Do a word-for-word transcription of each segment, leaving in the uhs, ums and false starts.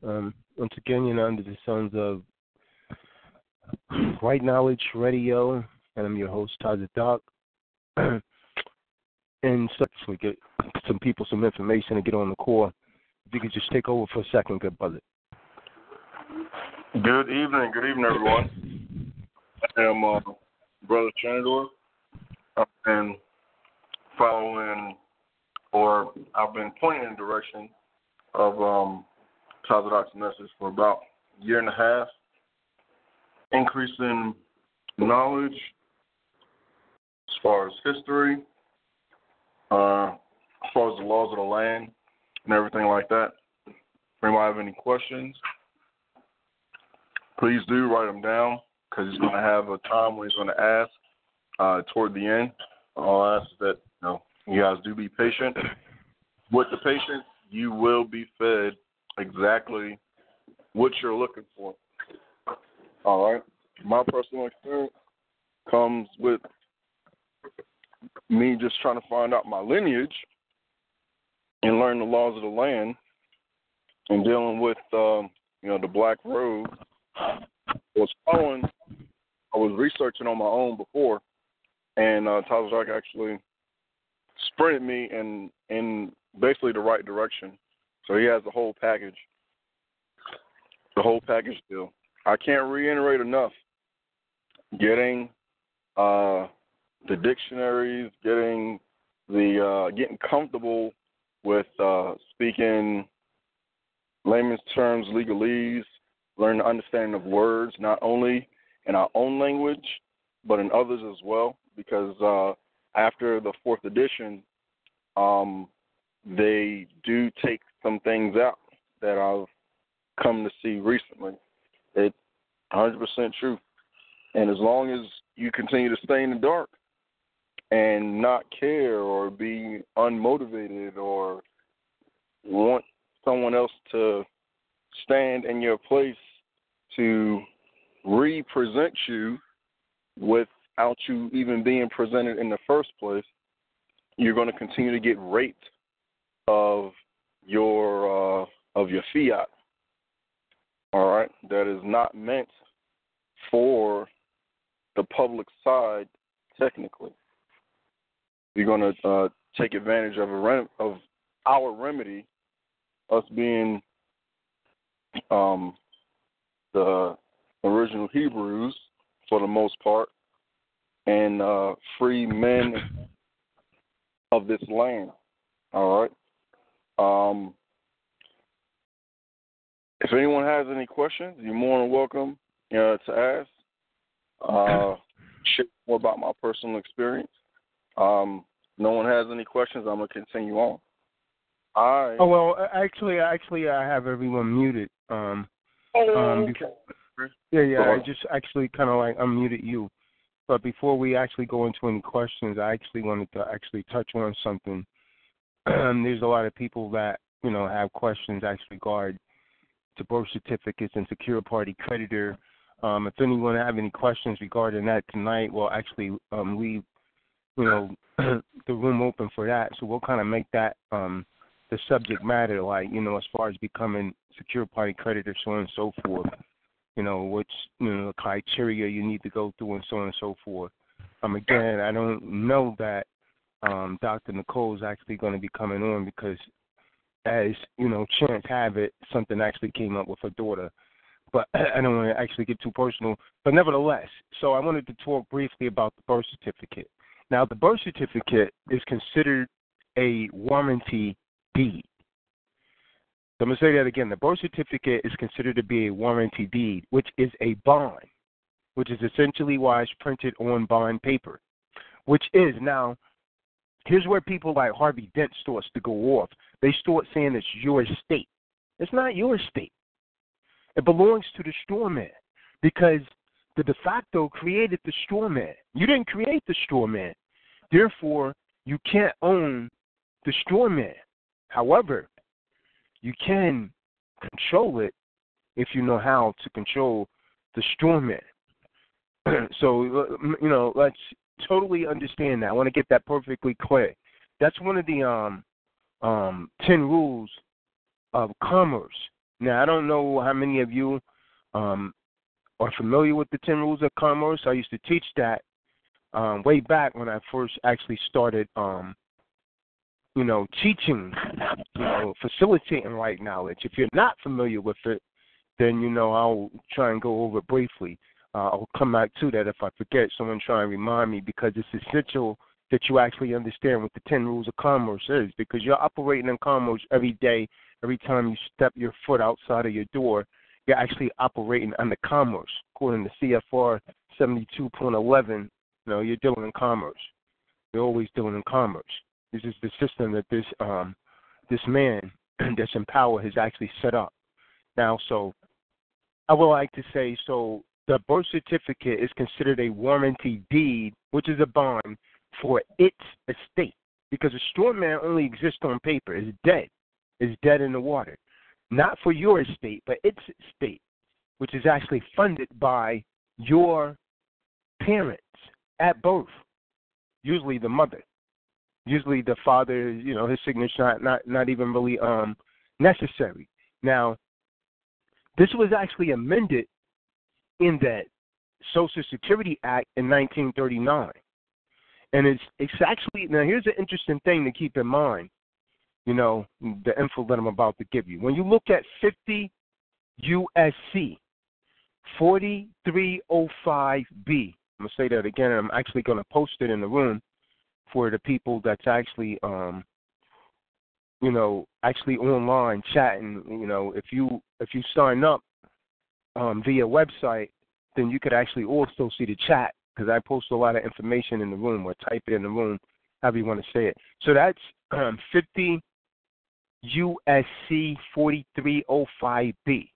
Um, once again, you're under the sounds of Right Knowledge Radio, and I'm your host, Tazadaq. And so we get some people some information to get on the call. If you could just take over for a second, good brother. Good evening, good evening, everyone. I am uh, Brother Chanador, and following, or I've been pointing in the direction of um, Tazadaq's message for about a year and a half, increasing knowledge as far as history, uh, as far as the laws of the land and everything like that. If anyone have any questions, please do write them down, because he's going to have a time when he's going to ask uh, toward the end. I'll ask that you know you guys do be patient. With the patience, you will be fed exactly what you're looking for. All right. My personal experience comes with me just trying to find out my lineage and learn the laws of the land, and dealing with um, you know the Black Road. I was following, I was researching on my own before, and uh, Tazadaq actually sprinted me in in basically the right direction. So he has the whole package, the whole package deal. I can't reiterate enough. Getting uh, the dictionaries, getting the uh, getting comfortable with uh, speaking layman's terms, legalese, learn the understanding of words, not only in our own language, but in others as well. Because uh, after the fourth edition, um, they do take some things out that I've come to see recently. It's one hundred percent true. And as long as you continue to stay in the dark and not care or be unmotivated or want someone else to stand in your place to represent you without you even being presented in the first place, you're going to continue to get raped of your uh, of your fiat. All right, that is not meant for the public side. Technically, you're going to uh, take advantage of a rem- of our remedy, us being um, the original Hebrews for the most part, and uh, free men of this land. All right. Um, if anyone has any questions, you're more than welcome uh, to ask. Uh, share more about my personal experience. Um, no one has any questions, I'm gonna continue on. I oh well, actually, actually, I have everyone muted. Um, oh, um, okay. before, yeah, yeah. I just actually kind of like unmuted you. But before we actually go into any questions, I actually wanted to actually touch on something. There's a lot of people that you know have questions actually regard to birth certificates and secure party creditor. Um, if anyone have any questions regarding that tonight, we'll actually um, leave, you know, the room open for that. So we'll kind of make that um, the subject matter, like, you know, as far as becoming secure party creditor, so on and so forth. You know, which, you know, the criteria you need to go through and so on and so forth. Um, again, I don't know that um, Doctor Nicole is actually going to be coming on because, as, you know, chance have it, something actually came up with her daughter. But I don't want to actually get too personal. But nevertheless, so I wanted to talk briefly about the birth certificate. Now, the birth certificate is considered a warranty deed. So I'm going to say that again. The birth certificate is considered to be a warranty deed, which is a bond, which is essentially why it's printed on bond paper, which is now, here's where people like Harvey Dent starts to go off. They start saying it's your estate. It's not your estate. It belongs to the straw man because the de facto created the straw man. You didn't create the straw man. Therefore, you can't own the straw man. However, you can control it if you know how to control the straw man. So, you know, let's totally understand that. I want to get that perfectly clear. That's one of the um, um, ten rules of commerce. Now, I don't know how many of you um, are familiar with the ten Rules of Commerce. I used to teach that um, way back when I first actually started, um, you know, teaching, you know, facilitating right knowledge. If you're not familiar with it, then, you know, I'll try and go over it briefly. Uh, I'll come back to that if I forget. Someone try and remind me, because it's essential that you actually understand what the ten Rules of Commerce is, because you're operating in commerce every day. Every time you step your foot outside of your door, you're actually operating under commerce. According to C F R seventy-two point eleven, you know, you're dealing in commerce. You're always dealing in commerce. This is the system that this um, this man that's in power has actually set up. Now, so I would like to say, so the birth certificate is considered a warranty deed, which is a bond for its estate, because a straw man only exists on paper. It's dead. It's dead in the water. Not for your estate, but its estate, which is actually funded by your parents at birth, usually the mother. Usually the father, you know, his signature not not, not even really um, necessary. Now, this was actually amended in that Social Security Act in nineteen thirty-nine. And it's it's actually, now here's an interesting thing to keep in mind, you know, the info that I'm about to give you. When you look at fifty U S C forty-three oh five B, I'm going to say that again, and I'm actually going to post it in the room for the people that's actually, um, you know, actually online chatting. You know, if you if you sign up um, via website, then you could actually also see the chat, because I post a lot of information in the room, or type it in the room, however you want to say it. So that's um, fifty U S C forty-three oh five B.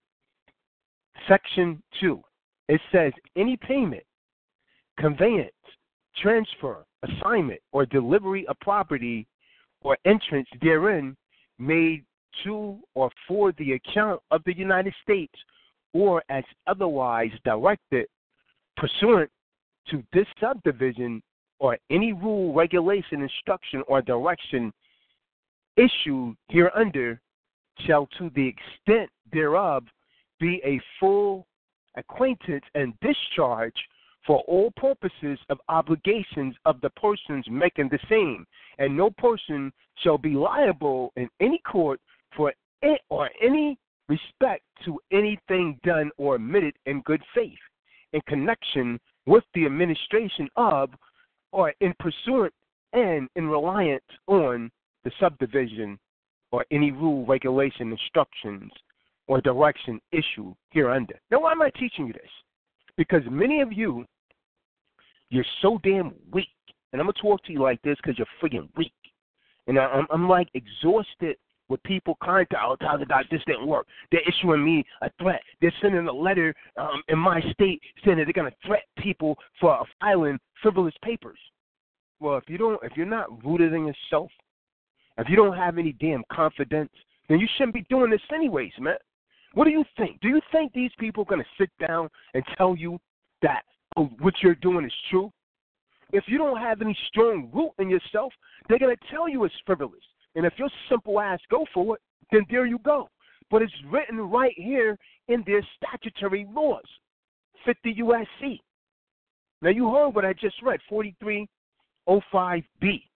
Section two, it says any payment, conveyance, transfer, assignment, or delivery of property or entrance therein made to or for the account of the United States, or as otherwise directed pursuant to this subdivision, or any rule, regulation, instruction, or direction issued hereunder, shall to the extent thereof be a full acquaintance and discharge for all purposes of obligations of the persons making the same, and no person shall be liable in any court for it or any respect to anything done or omitted in good faith in connection with the administration of, or in pursuant and in reliance on the subdivision, or any rule, regulation, instructions, or direction issued hereunder. Now, why am I teaching you this? Because many of you, you're so damn weak. And I'm going to talk to you like this because you're freaking weak. And I'm, I'm like exhausted with people contact, oh, Tazadaq, this didn't work. They're issuing me a threat. They're sending a letter um, in my state saying that they're going to threaten people for filing frivolous papers. Well, if you don't, if you're not rooted in yourself, if you don't have any damn confidence, then you shouldn't be doing this anyways, man. What do you think? Do you think these people are going to sit down and tell you that, oh, what you're doing is true? If you don't have any strong root in yourself, they're going to tell you it's frivolous. And if your simple ass go for it, then there you go. But it's written right here in their statutory laws, fifty U S C. Now, you heard what I just read, forty-three oh five B.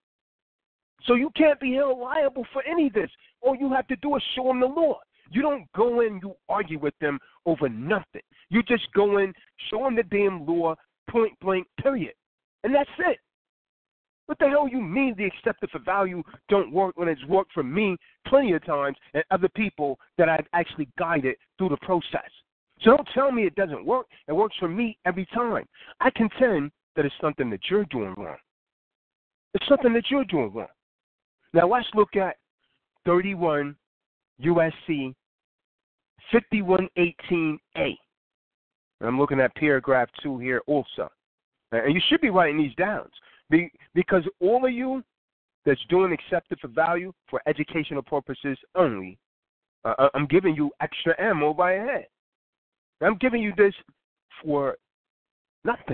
So you can't be held liable for any of this. All you have to do is show them the law. You don't go in, you argue with them over nothing. You just go in, show them the damn law, point blank, period. And that's it. What the hell you mean the accepted for value don't work when it's worked for me plenty of times and other people that I've actually guided through the process? So don't tell me it doesn't work. It works for me every time. I contend that it's something that you're doing wrong. It's something that you're doing wrong. Now let's look at thirty-one U S C fifty-one eighteen A. I'm looking at paragraph two here also. And you should be writing these down because all of you that's doing accepted for value for educational purposes only, uh, I'm giving you extra ammo by a head. I'm giving you this for nothing.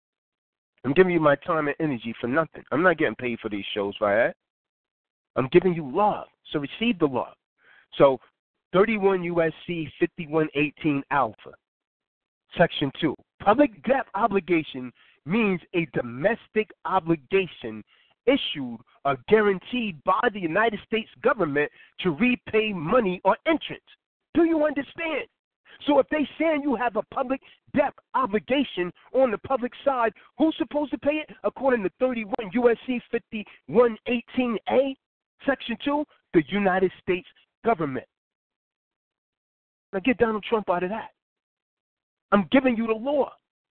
I'm giving you my time and energy for nothing. I'm not getting paid for these shows by that. I'm giving you love, so receive the love. So thirty-one U S C fifty-one eighteen Alpha. Section two. Public debt obligation means a domestic obligation issued or guaranteed by the United States government to repay money or interest. Do you understand? So if they saying you have a public debt obligation on the public side, who's supposed to pay it? According to thirty-one U S C fifty-one eighteen A, Section two, the United States government. Now get Donald Trump out of that. I'm giving you the law.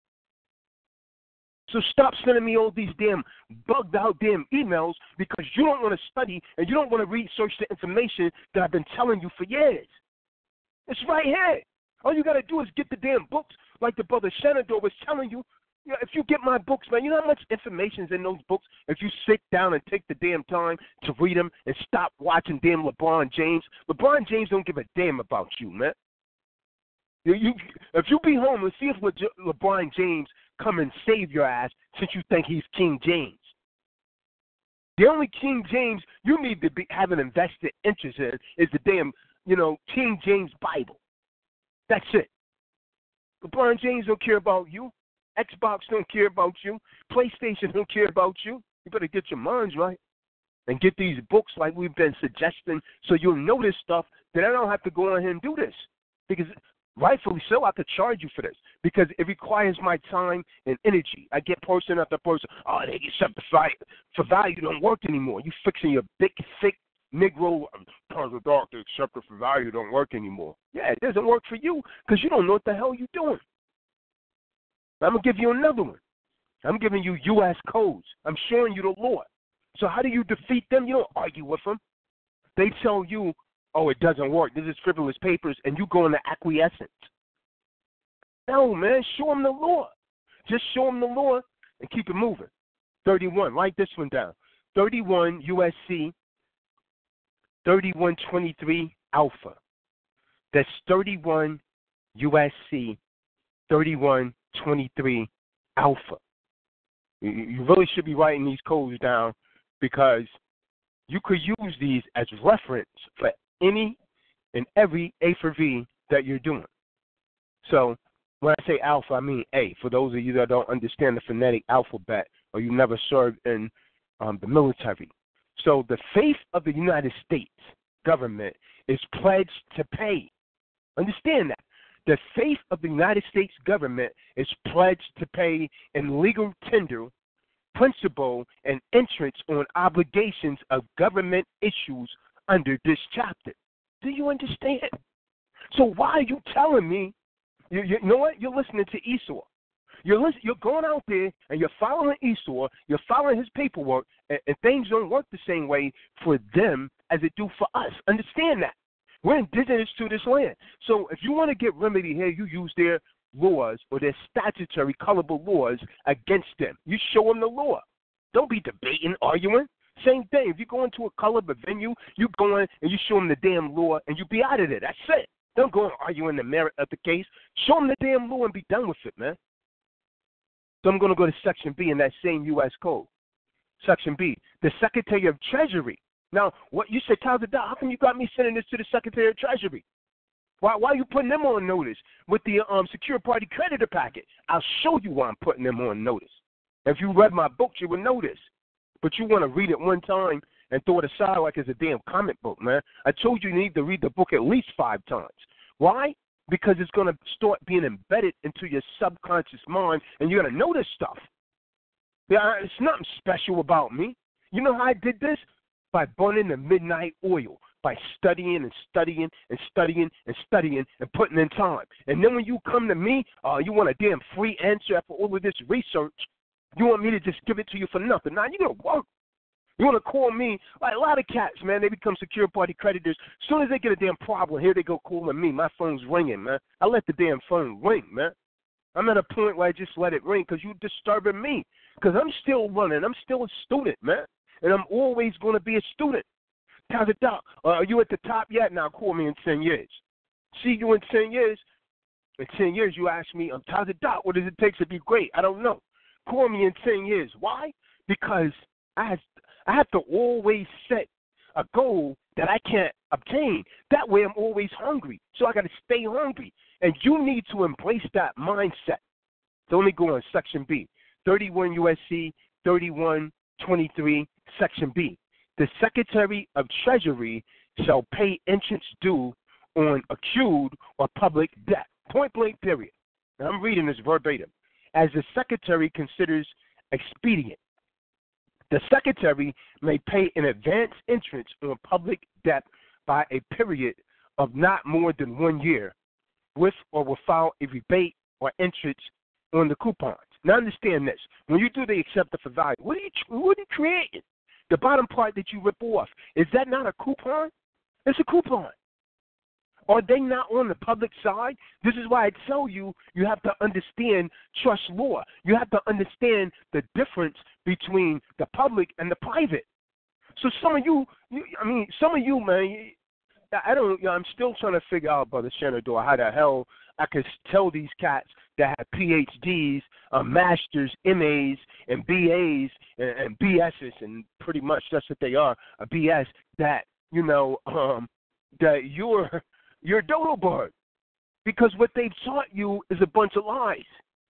So stop sending me all these damn bugged out damn emails because you don't want to study and you don't want to research the information that I've been telling you for years. It's right here. All you got to do is get the damn books like the brother Shenandoah was telling you. You know, if you get my books, man, you know how much information is in those books if you sit down and take the damn time to read them and stop watching damn LeBron James. LeBron James don't give a damn about you, man. You, you, if you be home, let's see if Le- LeBron James come and save your ass since you think he's King James. The only King James you need to be have an invested interest in is the damn, you know, King James Bible. That's it. LeBron James don't care about you. Xbox don't care about you. PlayStation don't care about you. You better get your minds right and get these books like we've been suggesting so you'll notice stuff that I don't have to go on here and do this. Because rightfully so, I could charge you for this because it requires my time and energy. I get person after person. Oh, they accept the fight for value don't work anymore. You fixing your big, thick Negro, Tazadaq, the acceptor for value don't work anymore. Yeah, it doesn't work for you because you don't know what the hell you're doing. I'm going to give you another one. I'm giving you U S codes. I'm showing you the law. So how do you defeat them? You don't argue with them. They tell you, oh, it doesn't work. This is frivolous papers, and you go into acquiescence. No, man, show them the law. Just show them the law and keep it moving. thirty-one, write this one down. thirty-one U S C thirty-one twenty-three Alpha. That's thirty-one U S C thirty-one twenty-three Alpha. You, you really should be writing these codes down because you could use these as reference for any and every A for V that you're doing. So when I say alpha, I mean A. For those of you that don't understand the phonetic alphabet or you never served in um, the military. So the faith of the United States government is pledged to pay. Understand that. The faith of the United States government is pledged to pay in legal tender, principal, and interest on obligations of government issues under this chapter. Do you understand? So why are you telling me, you, you know what, you're listening to Esau. You're, listen, you're going out there and you're following Esau, you're following his paperwork, and, and things don't work the same way for them as it do for us. Understand that. We're indigenous to this land. So if you want to get remedy here, you use their laws or their statutory colorable laws against them. You show them the law. Don't be debating, arguing. Same thing. If you go into a colorable venue, you go in and you show them the damn law and you be out of there. That's it. Don't go and argue in the merit of the case. Show them the damn law and be done with it, man. So I'm going to go to Section B in that same U S code. Section B, the Secretary of Treasury. Now, what you said, Tazadaq, how come you got me sending this to the Secretary of Treasury? Why, why are you putting them on notice with the um, secure party creditor packet? I'll show you why I'm putting them on notice. If you read my book, you would notice. But you want to read it one time and throw it aside like it's a damn comic book, man. I told you you need to read the book at least five times. Why? Because it's going to start being embedded into your subconscious mind, and you're going to notice stuff. Yeah, it's nothing special about me. You know how I did this? By burning the midnight oil, by studying and studying and studying and studying and putting in time. And then when you come to me, uh, you want a damn free answer after all of this research. You want me to just give it to you for nothing. Now, you're going to work. You want to call me, like a lot of cats, man, they become secure party creditors. As soon as they get a damn problem, here they go calling me. My phone's ringing, man. I let the damn phone ring, man. I'm at a point where I just let it ring because you're disturbing me. Because I'm still running. I'm still a student, man. And I'm always going to be a student. Tazadaq, uh, are you at the top yet? Now call me in ten years. See you in ten years. In ten years, you ask me, I'm Tazadaq, what does it take to be great? I don't know. Call me in ten years. Why? Because I have, I have to always set a goal that I can't obtain. That way I'm always hungry. So I got to stay hungry. And you need to embrace that mindset. It's only go on Section B. thirty-one U S C thirty-one twenty-three, Section B. The Secretary of Treasury shall pay interest due on accrued or public debt. Point blank, period. Now, I'm reading this verbatim. As the Secretary considers expedient, the Secretary may pay an advance interest on public debt by a period of not more than one year, with or without a rebate or interest on the coupons. Now understand this. When you do the accepted for value, what are you, what are you creating? The bottom part that you rip off, is that not a coupon? It's a coupon. Are they not on the public side? This is why I tell you, you have to understand trust law. You have to understand the difference between the public and the private. So some of you, you I mean, some of you, man, I don't, you know, I'm still trying to figure out, Brother Shenador, how the hell I could tell these cats that have P H Ds, uh, masters, M As, and B As, and, and B Ss, and pretty much that's what they are, a B S, that, you know, um, that you're, you're a dodo bird. Because what they've taught you is a bunch of lies.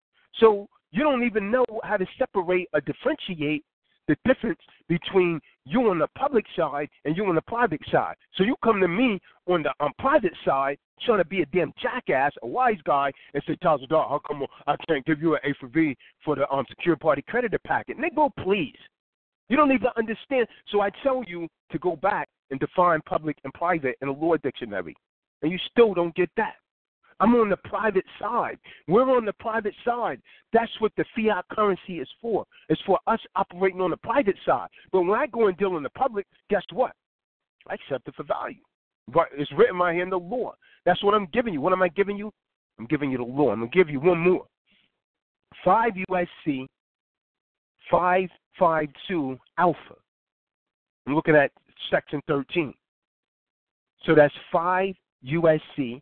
So you don't even know how to separate or differentiate the difference between you on the public side and you on the private side. So you come to me on the um, private side trying to be a damn jackass, a wise guy, and say, Tazadaq, how come I can't give you an A for V for the um, secure party creditor packet? Nigga, please. You don't even understand. So I tell you to go back and define public and private in a law dictionary, and you still don't get that. I'm on the private side. We're on the private side. That's what the fiat currency is for. It's for us operating on the private side. But when I go and deal in the public, guess what? I accept it for value. But it's written right here in the law. That's what I'm giving you. What am I giving you? I'm giving you the law. I'm going to give you one more. five U S C five fifty-two Alpha. I'm looking at Section thirteen. So that's five U S C.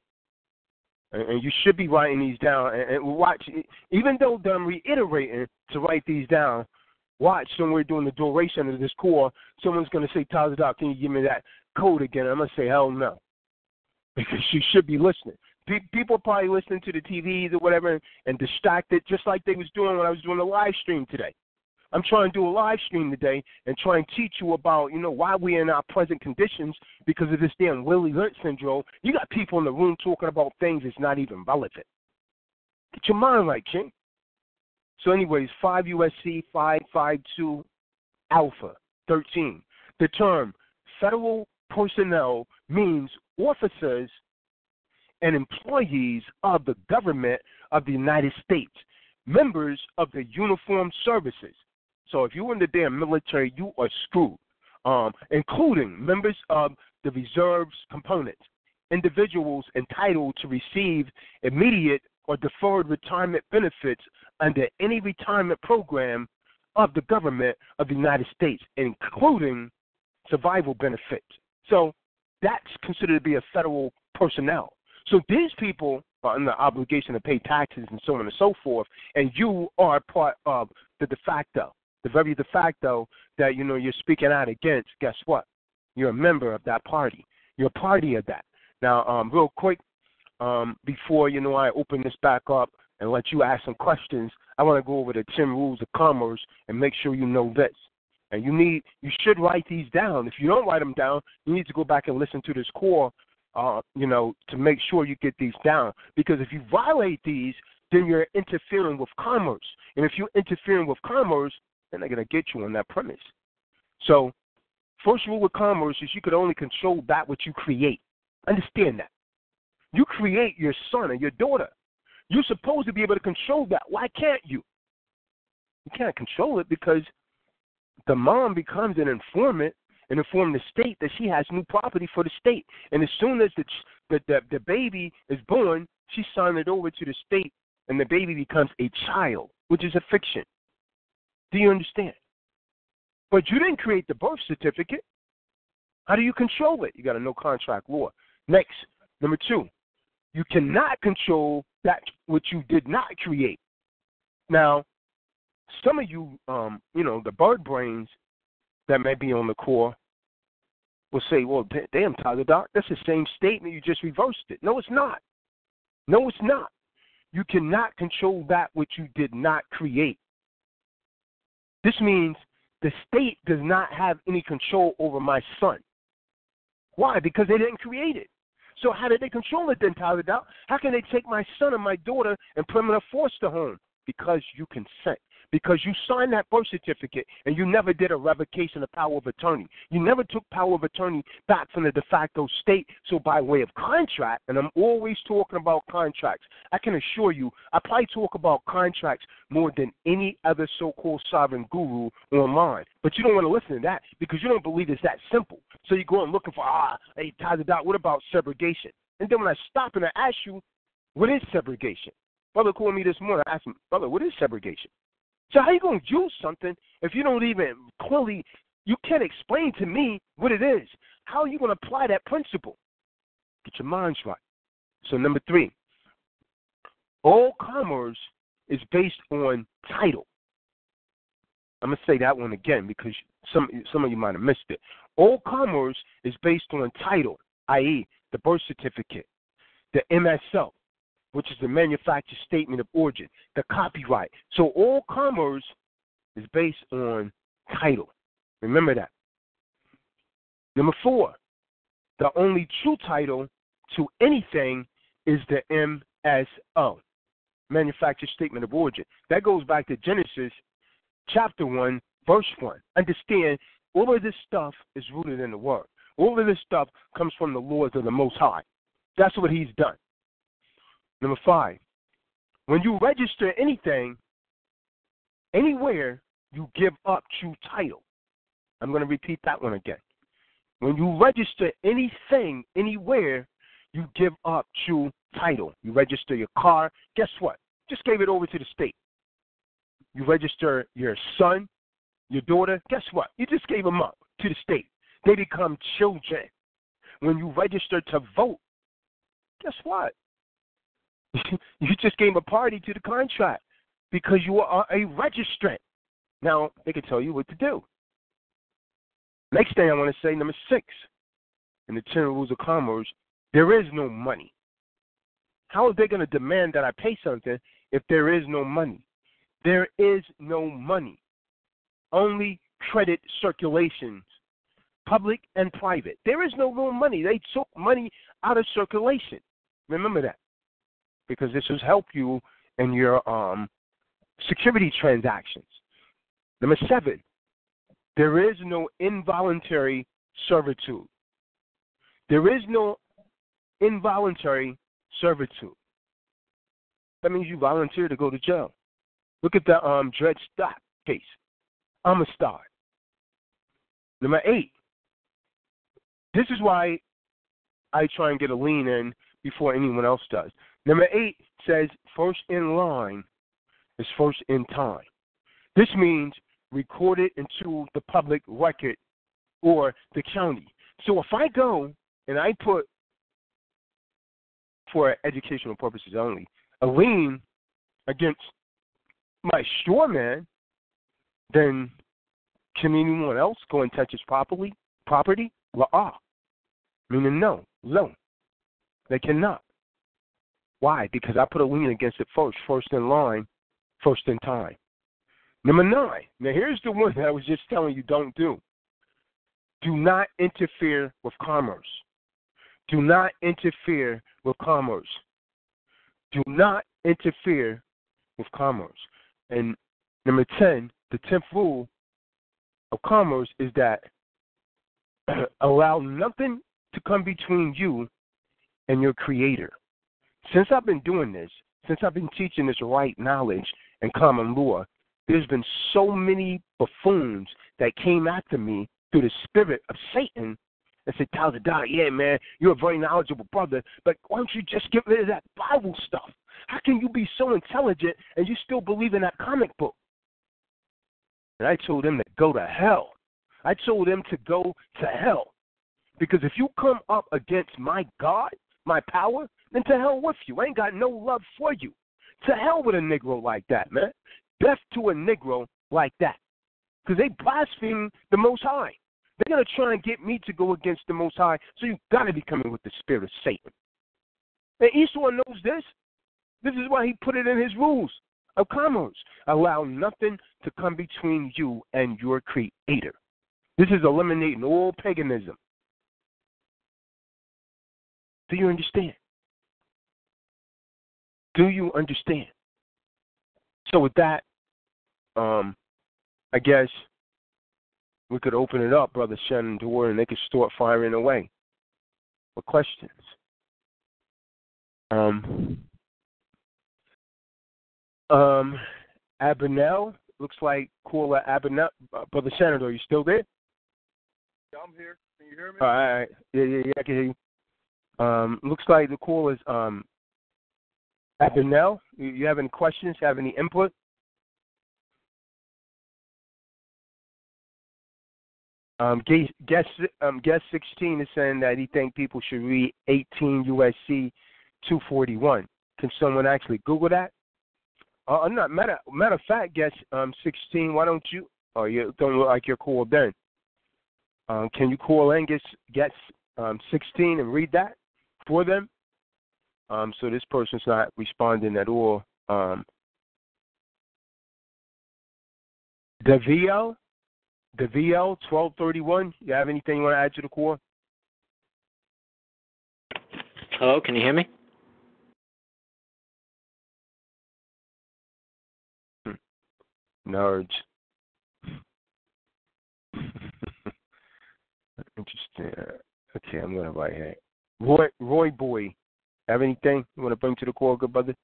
And you should be writing these down. And watch, even though I'm reiterating to write these down, watch somewhere during the duration of this core, someone's going to say, Tazadaq, can you give me that code again? I'm going to say, hell no. Because you should be listening. People are probably listening to the T Vs or whatever and distracted, just like they was doing when I was doing the live stream today. I'm trying to do a live stream today and try and teach you about, you know, why we're in our present conditions because of this damn Willie Lynch syndrome. You got people in the room talking about things that's not even relevant. Get your mind right, King. So anyways, five U S C five fifty-two Alpha thirteen. The term federal personnel means officers and employees of the government of the United States, members of the uniformed services. So if you're in the damn military, you are screwed, um, including members of the reserves component, individuals entitled to receive immediate or deferred retirement benefits under any retirement program of the government of the United States, including survival benefits. So that's considered to be a federal personnel. So these people are under obligation to pay taxes and so on and so forth, and you are part of the de facto. The very de facto that, you know, you're speaking out against, guess what? You're a member of that party. You're a party of that. Now, um, real quick, um, before, you know, I open this back up and let you ask some questions, I want to go over the ten rules of commerce and make sure you know this. And you need, you should write these down. If you don't write them down, you need to go back and listen to this core, uh, you know, to make sure you get these down. Because if you violate these, then you're interfering with commerce. And if you're interfering with commerce, then they're going to get you on that premise. So, first rule of commerce is you could only control that which you create. Understand that. You create your son or your daughter. You're supposed to be able to control that. Why can't you? You can't control it because the mom becomes an informant and inform the state that she has new property for the state. And as soon as the, the, the, the baby is born, she signs it over to the state, and the baby becomes a child, which is a fiction. Do you understand? But you didn't create the birth certificate. How do you control it? You got to know contract law. Next, number two, you cannot control that which you did not create. Now, some of you, um, you know, the bird brains that may be on the core, will say, well, damn, Tazadaq, that's the same statement. You just reversed it. No, it's not. No, it's not. You cannot control that which you did not create. This means the state does not have any control over my son. Why? Because they didn't create it. So how did they control it then, Tazadaq? How can they take my son and my daughter and put them in a foster home? Because you consent. Because you signed that birth certificate and you never did a revocation of power of attorney. You never took power of attorney back from the de facto state. So by way of contract, and I'm always talking about contracts, I can assure you, I probably talk about contracts more than any other so-called sovereign guru online. But you don't want to listen to that because you don't believe it's that simple. So you go and looking for, ah, hey, Tazadaq, what about segregation? And then when I stop and I ask you, what is segregation? Brother called me this morning. I asked him, brother, what is segregation? So how are you going to use something if you don't even clearly, you can't explain to me what it is? How are you going to apply that principle? Get your minds right. So number three, all commerce is based on title. I'm going to say that one again because some, some of you might have missed it. All commerce is based on title, that is the birth certificate, the M S O, which is the manufacturer statement of origin, the copyright. So all commerce is based on title. Remember that. Number four, the only true title to anything is the M S O, manufacturer statement of origin. That goes back to Genesis chapter one, verse one. Understand, all of this stuff is rooted in the Word. All of this stuff comes from the laws of the Most High. That's what he's done. Number five, when you register anything, anywhere, you give up true title. I'm going to repeat that one again. When you register anything, anywhere, you give up true title. You register your car, guess what? Just gave it over to the state. You register your son, your daughter, guess what? You just gave them up to the state. They become children. When you register to vote, guess what? You just gave a party to the contract because you are a registrant. Now, they can tell you what to do. Next thing I want to say, number six, in the ten rules of commerce, there is no money. How are they going to demand that I pay something if there is no money? There is no money. Only credit circulations, public and private. There is no real money. They took money out of circulation. Remember that. Because this will help you in your um, security transactions. Number seven, there is no involuntary servitude. There is no involuntary servitude. That means you volunteer to go to jail. Look at the um, Dred Scott case. Amistad. Number eight, this is why I try and get a lien in before anyone else does. Number eight says first in line is first in time. This means recorded into the public record or the county. So if I go and I put, for educational purposes only, a lien against my straw man, then can anyone else go and touch his property? Property? La'ah. Meaning no, no. They cannot. Why? Because I put a lien against it first, first in line, first in time. Number nine. Now here's the one that I was just telling you don't do. Do not interfere with commerce. Do not interfere with commerce. Do not interfere with commerce. And number ten, the tenth rule of commerce is that allow nothing to come between you and your creator. Since I've been doing this, since I've been teaching this right knowledge and common law, there's been so many buffoons that came after me through the spirit of Satan and said, Tazadaq, yeah, man, you're a very knowledgeable brother, but why don't you just get rid of that Bible stuff? How can you be so intelligent and you still believe in that comic book? And I told them to go to hell. I told them to go to hell. Because if you come up against my God, my power, then to hell with you. I ain't got no love for you. To hell with a Negro like that, man. Death to a Negro like that. Because they blaspheme the Most High. They're going to try and get me to go against the Most High, so you've got to be coming with the spirit of Satan. And Esau knows this. This is why he put it in his rules of commerce. Allow nothing to come between you and your Creator. This is eliminating all paganism. Do you understand? Do you understand? So with that, um, I guess we could open it up, Brother Shannon Door, and they could start firing away with questions. Um, um, Abinel, looks like caller Abinel. Uh, Brother Shannon, are you still there? Yeah, I'm here. Can you hear me? All right. Yeah, yeah, yeah, I can hear you. Um, looks like the call is um, Abinel. You, you have any questions? Have any input? Um, guest, um, guest sixteen is saying that he thinks people should read eighteen U S C two forty-one. Can someone actually Google that? Uh, I'm not matter matter of fact, guest um, sixteen. Why don't you? Oh, you don't look like you're called then. Um, can you call in guest guest um, sixteen and read that for them? Um, so this person's not responding at all. Um, Davio. The V L twelve thirty-one, you have anything you want to add to the core? Hello, can you hear me? Hmm. Nerds. Interesting. Okay, I'm going to write here. Roy, Roy Boy, have anything you want to bring to the core, good brother?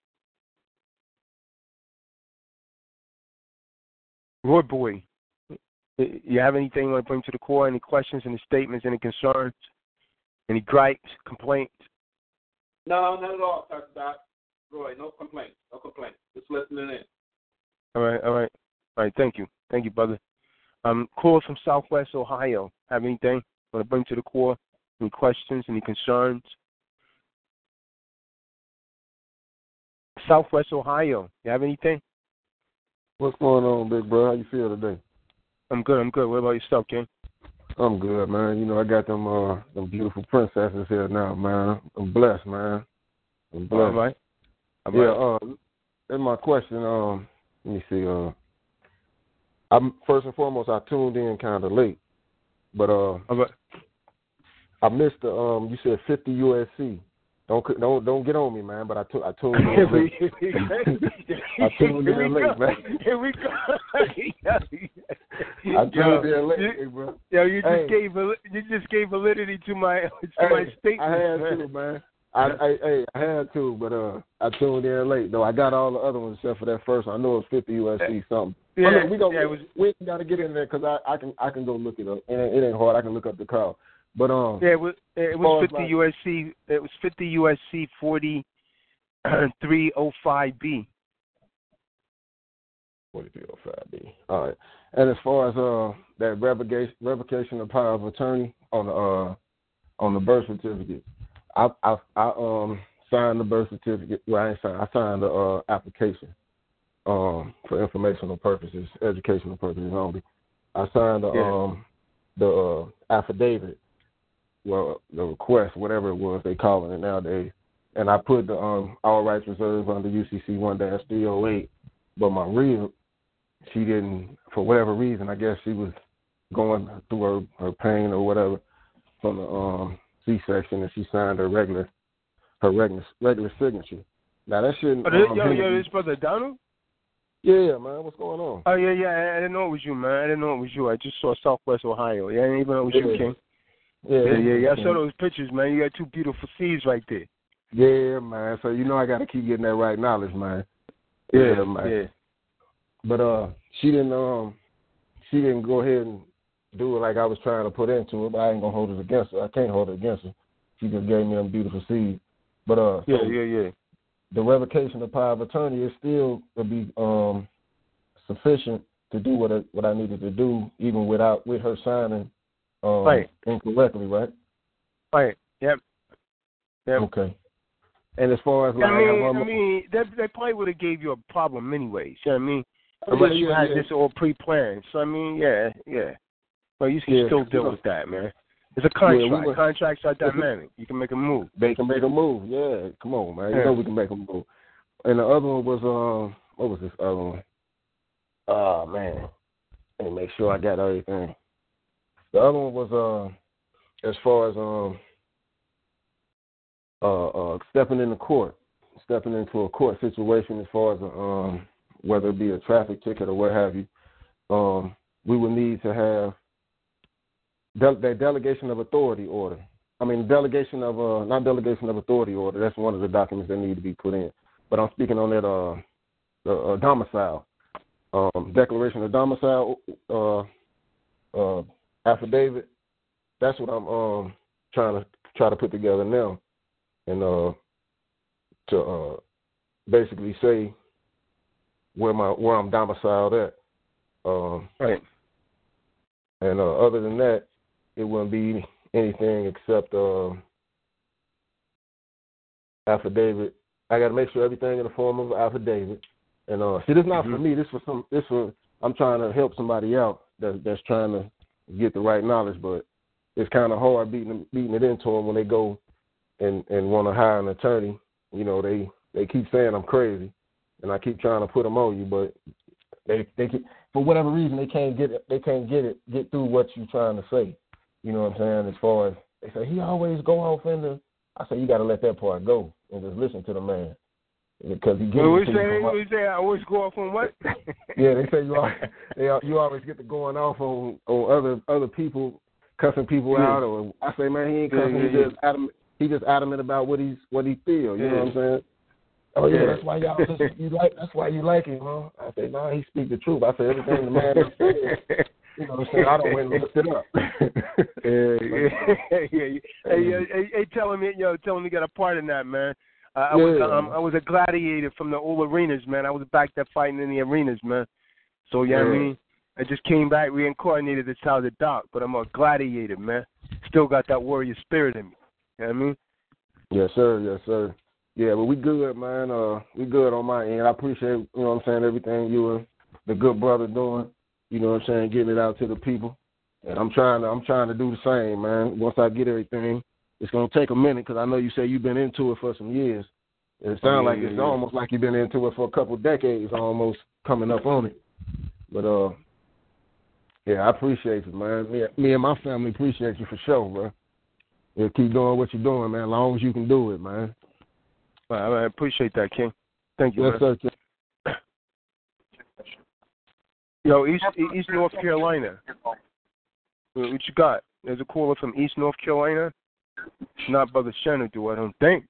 Roy Boy. You have anything you want to bring to the core? Any questions, any statements, any concerns, any gripes, complaints? No, not at all, Tazadaq. Roy, no complaints, no complaints. Just listening in. All right, all right, all right. Thank you, thank you, brother. Um, caller from Southwest Ohio. Have anything you want to bring to the core? Any questions, any concerns? Southwest Ohio. You have anything? What's going on, big bro? How you feel today? I'm good. I'm good. What about yourself, King? I'm good, man. You know, I got them uh them beautiful princesses here now, man. I'm blessed, man. I'm blessed. All right. All yeah. right. Uh, and my question. Um, let me see. Uh, I'm first and foremost, I tuned in kind of late, but uh, All right. I missed the um. You said fifty U S C. Don't don't don't get on me, man. But I took I tuned in late. I tuned in late, man. Here we go. I tuned in late, you, bro. Yo, you just hey. gave you just gave validity to my to hey, my statement. I had man. to, man. I, I hey, I had to, but uh, I tuned in late though. I got all the other ones except for that first one. I know it was fifty U S C something. Yeah, oh, look, we go. Yeah, it was, we got to get in there because I, I can I can go look it up. It ain't, it ain't hard. I can look up the call. But um, yeah, it was it was fifty like, U S C. It was fifty U S C forty three oh five B. forty-three oh five B. All right. And as far as uh that revocation revocation of power of attorney on the uh on the birth certificate, I I, I um signed the birth certificate. Well, I ain't signed. I signed the uh, application um for informational purposes, educational purposes only. I signed the yeah. um the uh, affidavit. Well, the request, whatever it was, they calling it nowadays. And I put the um, all rights reserved under U C C one dash three oh eight. But my real, she didn't, for whatever reason, I guess she was going through her, her pain or whatever from the um, C-section, and she signed her regular her regular, regular signature. Now, that shouldn't... Oh, this, um, yo, yo, this brother Donald? Yeah, man, what's going on? Oh, yeah, yeah, I, I didn't know it was you, man. I didn't know it was you. I just saw Southwest Ohio. Yeah, I didn't even know it was yeah. you, King. Yeah, yeah, yeah, yeah. I saw those pictures, man. You got two beautiful seeds right there. Yeah, man. So you know I got to keep getting that right knowledge, man. Yeah, yeah, man. Yeah. But uh, she didn't um, she didn't go ahead and do it like I was trying to put into it. But I ain't gonna hold it against her. I can't hold it against her. She just gave me them beautiful seeds. But uh, yeah, so yeah, yeah. The revocation of power of attorney is still to be um sufficient to do what I, what I needed to do, even without with her signing. Um, right. Incorrectly, right? Right. Yep. Yep. Okay. And as far as like, I mean, I'm, I mean, that they probably would have gave you a problem anyways. You know what I mean? Unless yeah, you yeah, had yeah. this all pre-planned. So I mean, yeah, yeah. Well, you can yeah. still deal with that, man. It's a contract. Yeah, we were, Contracts are dynamic. You can make a move. They can make a move. Yeah, come on, man. You yeah. know we can make a move. And the other one was um, what was this other one? Oh man, let me make sure I got everything. The other one was um, uh, as far as um, uh, uh, stepping into court, stepping into a court situation as far as um, whether it be a traffic ticket or what have you. Um, we would need to have de- that delegation of authority order. I mean, delegation of uh, not delegation of authority order. That's one of the documents that need to be put in. But I'm speaking on that uh, the uh, domicile, um, declaration of domicile uh, uh, affidavit. That's what I'm um, trying to try to put together now, and uh, to uh, basically say where my where I'm domiciled at. Um, right. And uh, other than that, it wouldn't be anything except uh, affidavit. I got to make sure everything in the form of affidavit. And uh, see, this is not mm-hmm. for me. This for some. This for I'm trying to help somebody out that, that's trying to get the right knowledge. But it's kind of hard beating beating it into them when they go and, and want to hire an attorney. You know, they, they keep saying I'm crazy, and I keep trying to put them on you, but they they keep, for whatever reason they can't get it. They can't get it. Get through what you're trying to say. You know what I'm saying? As far as they say, he always go off in the. I say you got to let that part go and just listen to the man because he gives well, it to say, you. We say I always go off on what? Yeah, they say you always, they, you always get to going off on, on other other people, cussing people yeah. out. Or I say, man, he ain't cussing. Yeah, yeah, he just yeah. adamant. He just adamant about what he's what he feels. You yeah. know what I'm saying? Oh yeah, yeah. that's why y'all listen, you like. That's why you like him, huh? I say, no, nah, he speak the truth. I say everything the man says. You know what I'm saying? I don't went and looked it up. yeah, yeah, yeah. Hey, hey, hey, hey, tell him, yo, tell him you got a part in that, man. Uh, I yeah. was, um, I was a gladiator from the old arenas, man. I was back there fighting in the arenas, man. So yeah, you know I mean, I just came back reincarnated as Tazadaq, but I'm a gladiator, man. Still got that warrior spirit in me. You know what I mean? Yes, sir. Yes, sir. Yeah, but we good, man. Uh, we good on my end. I appreciate, you know what I'm saying, everything you and the good brother doing. You know what I'm saying, getting it out to the people. And I'm trying to, I'm trying to do the same, man. Once I get everything, it's gonna take a minute because I know you say you've been into it for some years. And it sounds yeah, like yeah, it's yeah. almost like you've been into it for a couple of decades, almost coming up on it. But uh, yeah, I appreciate you, man. Me, me and my family appreciate you for sure, bro. Yeah, keep doing what you're doing, man. As long as you can do it, man. Well, I appreciate that, King. Thank you, yes, man. Sir. Yo, East East North Carolina. What you got? There's a caller from East North Carolina. It's not Brother Shenadu, I don't think.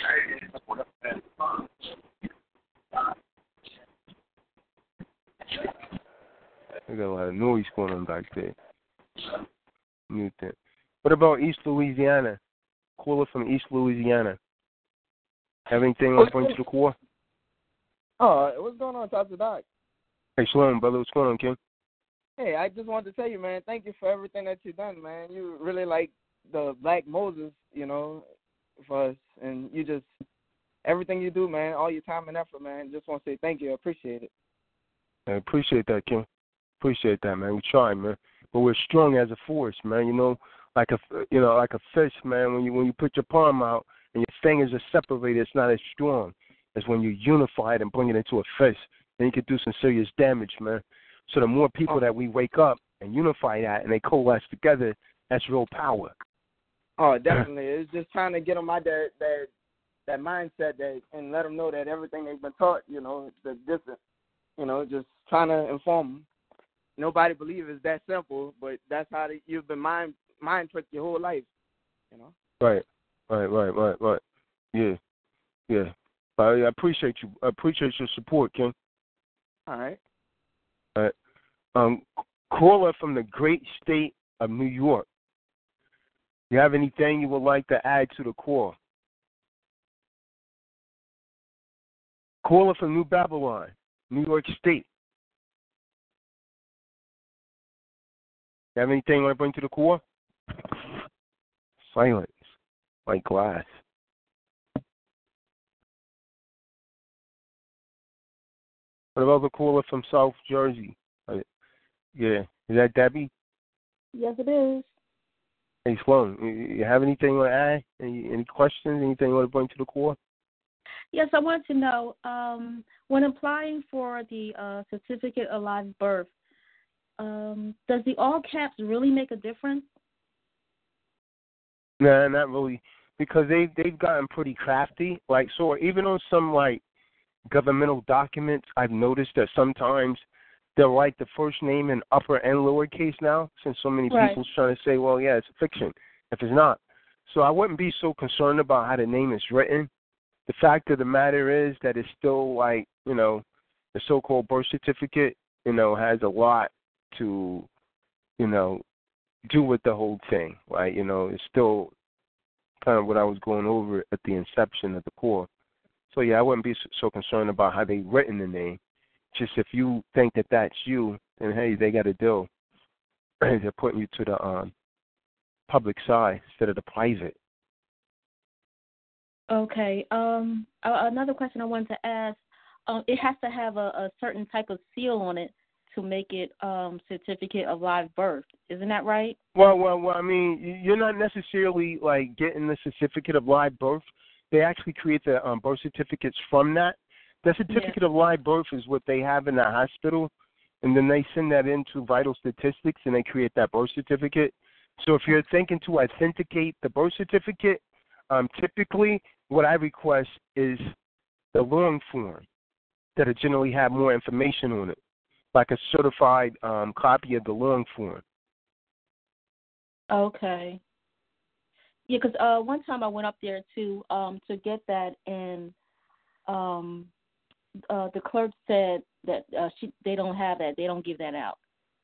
We got a lot of noise going on back there. Mute that. What about East Louisiana? Caller from East Louisiana. Have anything on point to the core? Oh, what's going on, Tazadaq? Hey, Shalom, brother. What's going on, King? Hey, I just wanted to tell you, man, thank you for everything that you've done, man. You really like the Black Moses, you know, for us. And you just, everything you do, man, all your time and effort, man, just want to say thank you. I appreciate it. I appreciate that, King. Appreciate that, man. We try, man. But we're strong as a force, man. You know, like a, you know, like a fish, man. When you when you put your palm out and your fingers are separated, it's not as strong as when you unify it and bring it into a fist. Then you could do some serious damage, man. So the more people that we wake up and unify that and they coalesce together, that's real power. Oh, definitely. It's just trying to get them out that that that mindset that and let them know that everything they've been taught, you know, the different, you know, just trying to inform them. Nobody believes it's that simple, but that's how they, you've been mind mind tricked your whole life, you know. Right, right, right, right, right. Yeah, yeah. I appreciate you. I appreciate your support, King. All right. All right. Um, caller from the great state of New York. You have anything you would like to add to the call? Caller from New Babylon, New York State. You have anything you want to bring to the call? Silence, like glass. What about the caller from South Jersey? Uh, yeah, is that Debbie? Yes, it is. Hey, Sloan, you, you have anything you want to add? Any, any questions? Anything you want to bring to the core? Yes, I wanted to know, um, when applying for the uh, certificate of live birth, um, does the all caps really make a difference? Nah, not really, because they they've gotten pretty crafty. Like, so even on some like governmental documents, I've noticed that sometimes they'll write the first name in upper and lowercase now, since so many Right. people's trying to say, well, yeah, it's a fiction, if it's not. So I wouldn't be so concerned about how the name is written. The fact of the matter is that it's still like, you know, the so-called birth certificate, you know, has a lot to, you know, do with the whole thing, right? You know, it's still kind of what I was going over at the inception of the core. So, yeah, I wouldn't be so concerned about how they've written the name. Just if you think that that's you, then, hey, they got a deal. They're putting you to the um, public side instead of the private. Okay. Um, uh, another question I wanted to ask, um, it has to have a, a certain type of seal on it to make it um, certificate of live birth. Isn't that right? Well, well, well. I mean, you're not necessarily like getting the certificate of live birth. They actually create the um, birth certificates from that. The certificate Yeah. of live birth is what they have in the hospital, and then they send that into vital statistics, and they create that birth certificate. So if you're thinking to authenticate the birth certificate, um, typically what I request is the long form that'll generally have more information on it, like a certified um, copy of the long form. Okay. Yeah, because uh, one time I went up there to um, to get that, and um, uh, the clerk said that uh, she they don't have that. They don't give that out.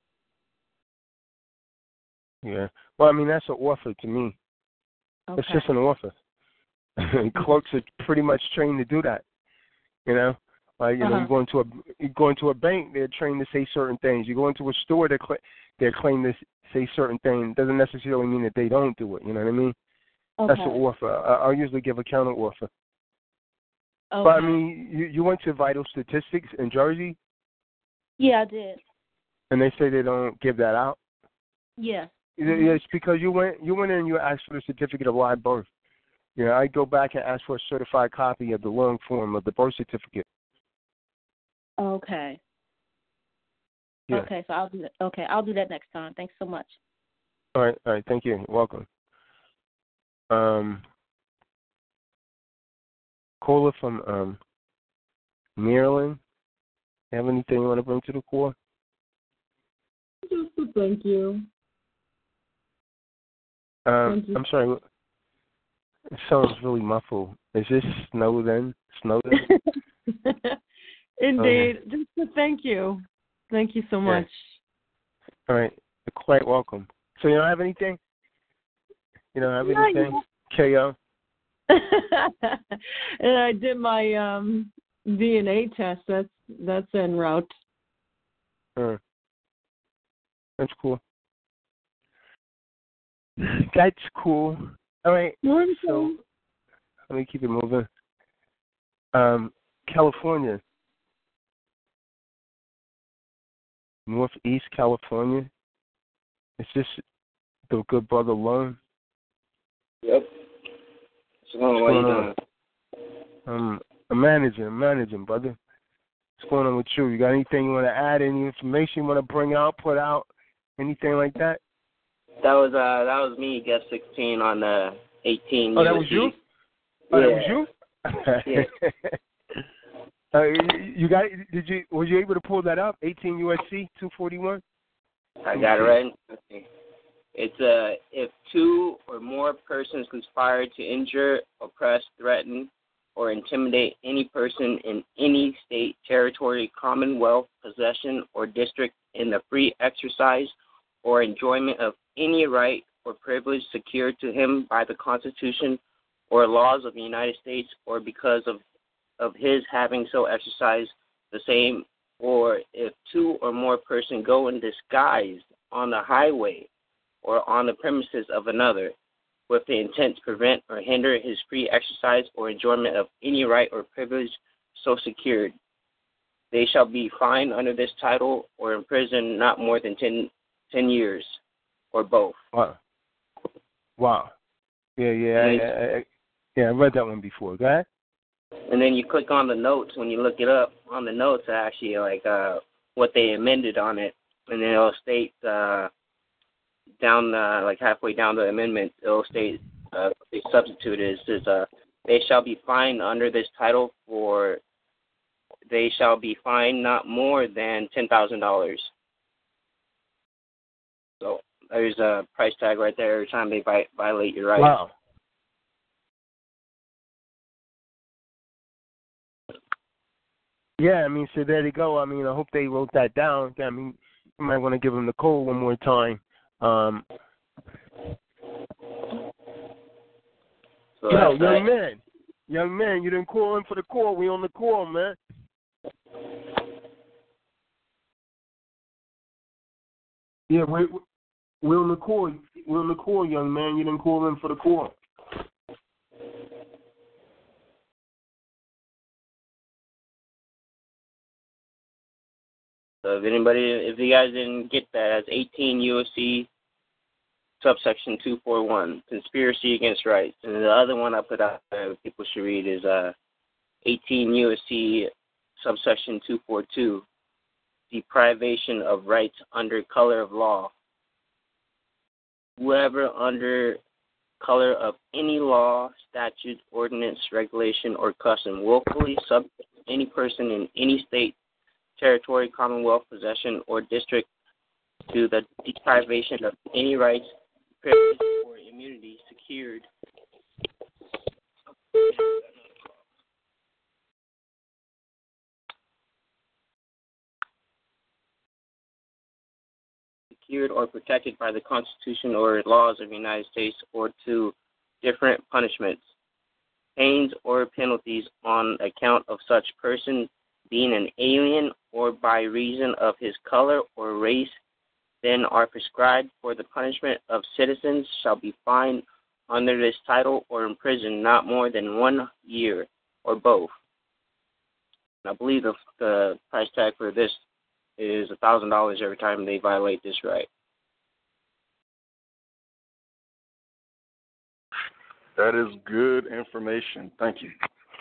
Yeah. Well, I mean, that's an offer to me. Okay. It's just an offer. Clerks are pretty much trained to do that. You know, like you know, Uh-huh. you go into a you go into a bank, they're trained to say certain things. You go into a store, they're cl- they're trained to say certain things. Doesn't necessarily mean that they don't do it. You know what I mean? Okay. That's an offer. I, I'll usually give a counter offer. Okay. But I mean, you you went to Vital Statistics in Jersey, Yeah, I did. and they say they don't give that out. Yeah. Yeah, it's because you went you went in and you asked for the certificate of live birth. You know, I go back and ask for a certified copy of the long form of the birth certificate. Okay. Yeah. Okay, so I'll do that. Okay, I'll do that next time. Thanks so much. All right, all right. Thank you. You're welcome. Um, caller from um, Maryland. You have anything you want to bring to the core? Just a thank you. Um, Thank you. I'm sorry. It sounds really muffled. Is this Snowden? Snowden? Indeed. Oh. Just a thank you. Thank you so much. Yeah. All right. You're quite welcome. So you don't have anything? You don't have Not anything? yet. K O? And I did my um, D N A test. That's that's en route. Uh, that's cool. That's cool. All right. Wonderful. So let me keep it moving. Um, California. Northeast California. Is this the good brother Lone? Yep. What's going on? What you doing? Um, I'm managing. I'm managing, brother. What's going on with you? You got anything you want to add? Any information you want to bring out, put out? Anything like that? That was uh, that was me, guest sixteen on the eighteen. Oh, that was you? Oh, yeah. that was you? Yeah. uh, you got? Did you? Were you able to pull that up? eighteen U S C two forty-one. I got it right. It's uh, if two or more persons conspire to injure, oppress, threaten, or intimidate any person in any state, territory, commonwealth, possession, or district in the free exercise or enjoyment of any right or privilege secured to him by the Constitution or laws of the United States, or because of, of his having so exercised the same, or if two or more persons go in disguise on the highway or on the premises of another, with the intent to prevent or hinder his free exercise or enjoyment of any right or privilege so secured, they shall be fined under this title or imprisoned not more than ten, ten years, or both. Wow. Wow. Yeah, yeah, I, I, I, yeah. I read that one before. Go ahead. And then you click on the notes when you look it up. On the notes, actually, like uh, what they amended on it, and then it'll state uh, down, uh, like halfway down the amendment, it'll state uh, what they substituted is, is uh, they shall be fined under this title for they shall be fined not more than ten thousand dollars. So there's a price tag right there every time they vi- violate your rights. Wow. Yeah, I mean, so there they go. I mean, I hope they wrote that down. I mean, you might want to give them the code one more time. Um, so yo, young right. man, young man, you didn't call in for the call. We on the call, man. Yeah, we we're on the call. We're on the call, young man. You didn't call in for the call. So if anybody, if you guys didn't get that, that's eighteen U S C subsection two forty-one, conspiracy against rights. And the other one I put out there people should read is uh, eighteen U S C subsection two forty-two, deprivation of rights under color of law. Whoever under color of any law, statute, ordinance, regulation, or custom willfully subject any person in any state, territory, commonwealth, possession, or district to the deprivation of any rights, privilege, or immunity secured secured or protected by the Constitution or laws of the United States, or to different punishments, pains, or penalties on account of such person being an alien or by reason of his color or race, then are prescribed for the punishment of citizens, shall be fined under this title or imprisoned not more than one year, or both. And I believe the, the price tag for this is one thousand dollars every time they violate this right. That is good information. Thank you.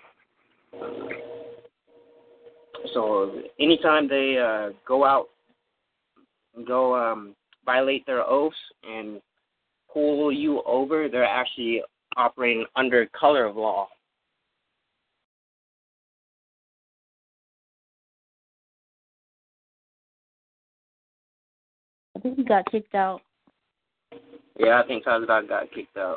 So anytime they uh, go out, go um, violate their oaths and pull you over, they're actually operating under color of law. I think he got kicked out. Yeah, I think Tazadaq got kicked out.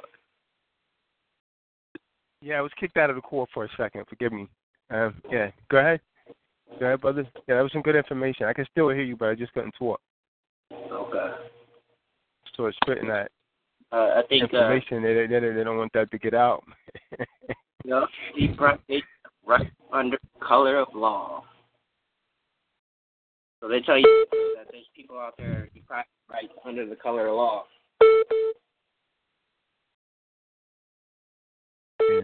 Yeah, I was kicked out of the call for a second. Forgive me. Um, yeah, go ahead. Go ahead, brother. Yeah, that was some good information. I can still hear you, but I just couldn't talk. Okay. So it's spitting that uh, I think, information. Uh, they, they, they don't want that to get out. No, deprivation right under color of law. So they tell you that there's people out there deprived rights under the color of law. Yeah.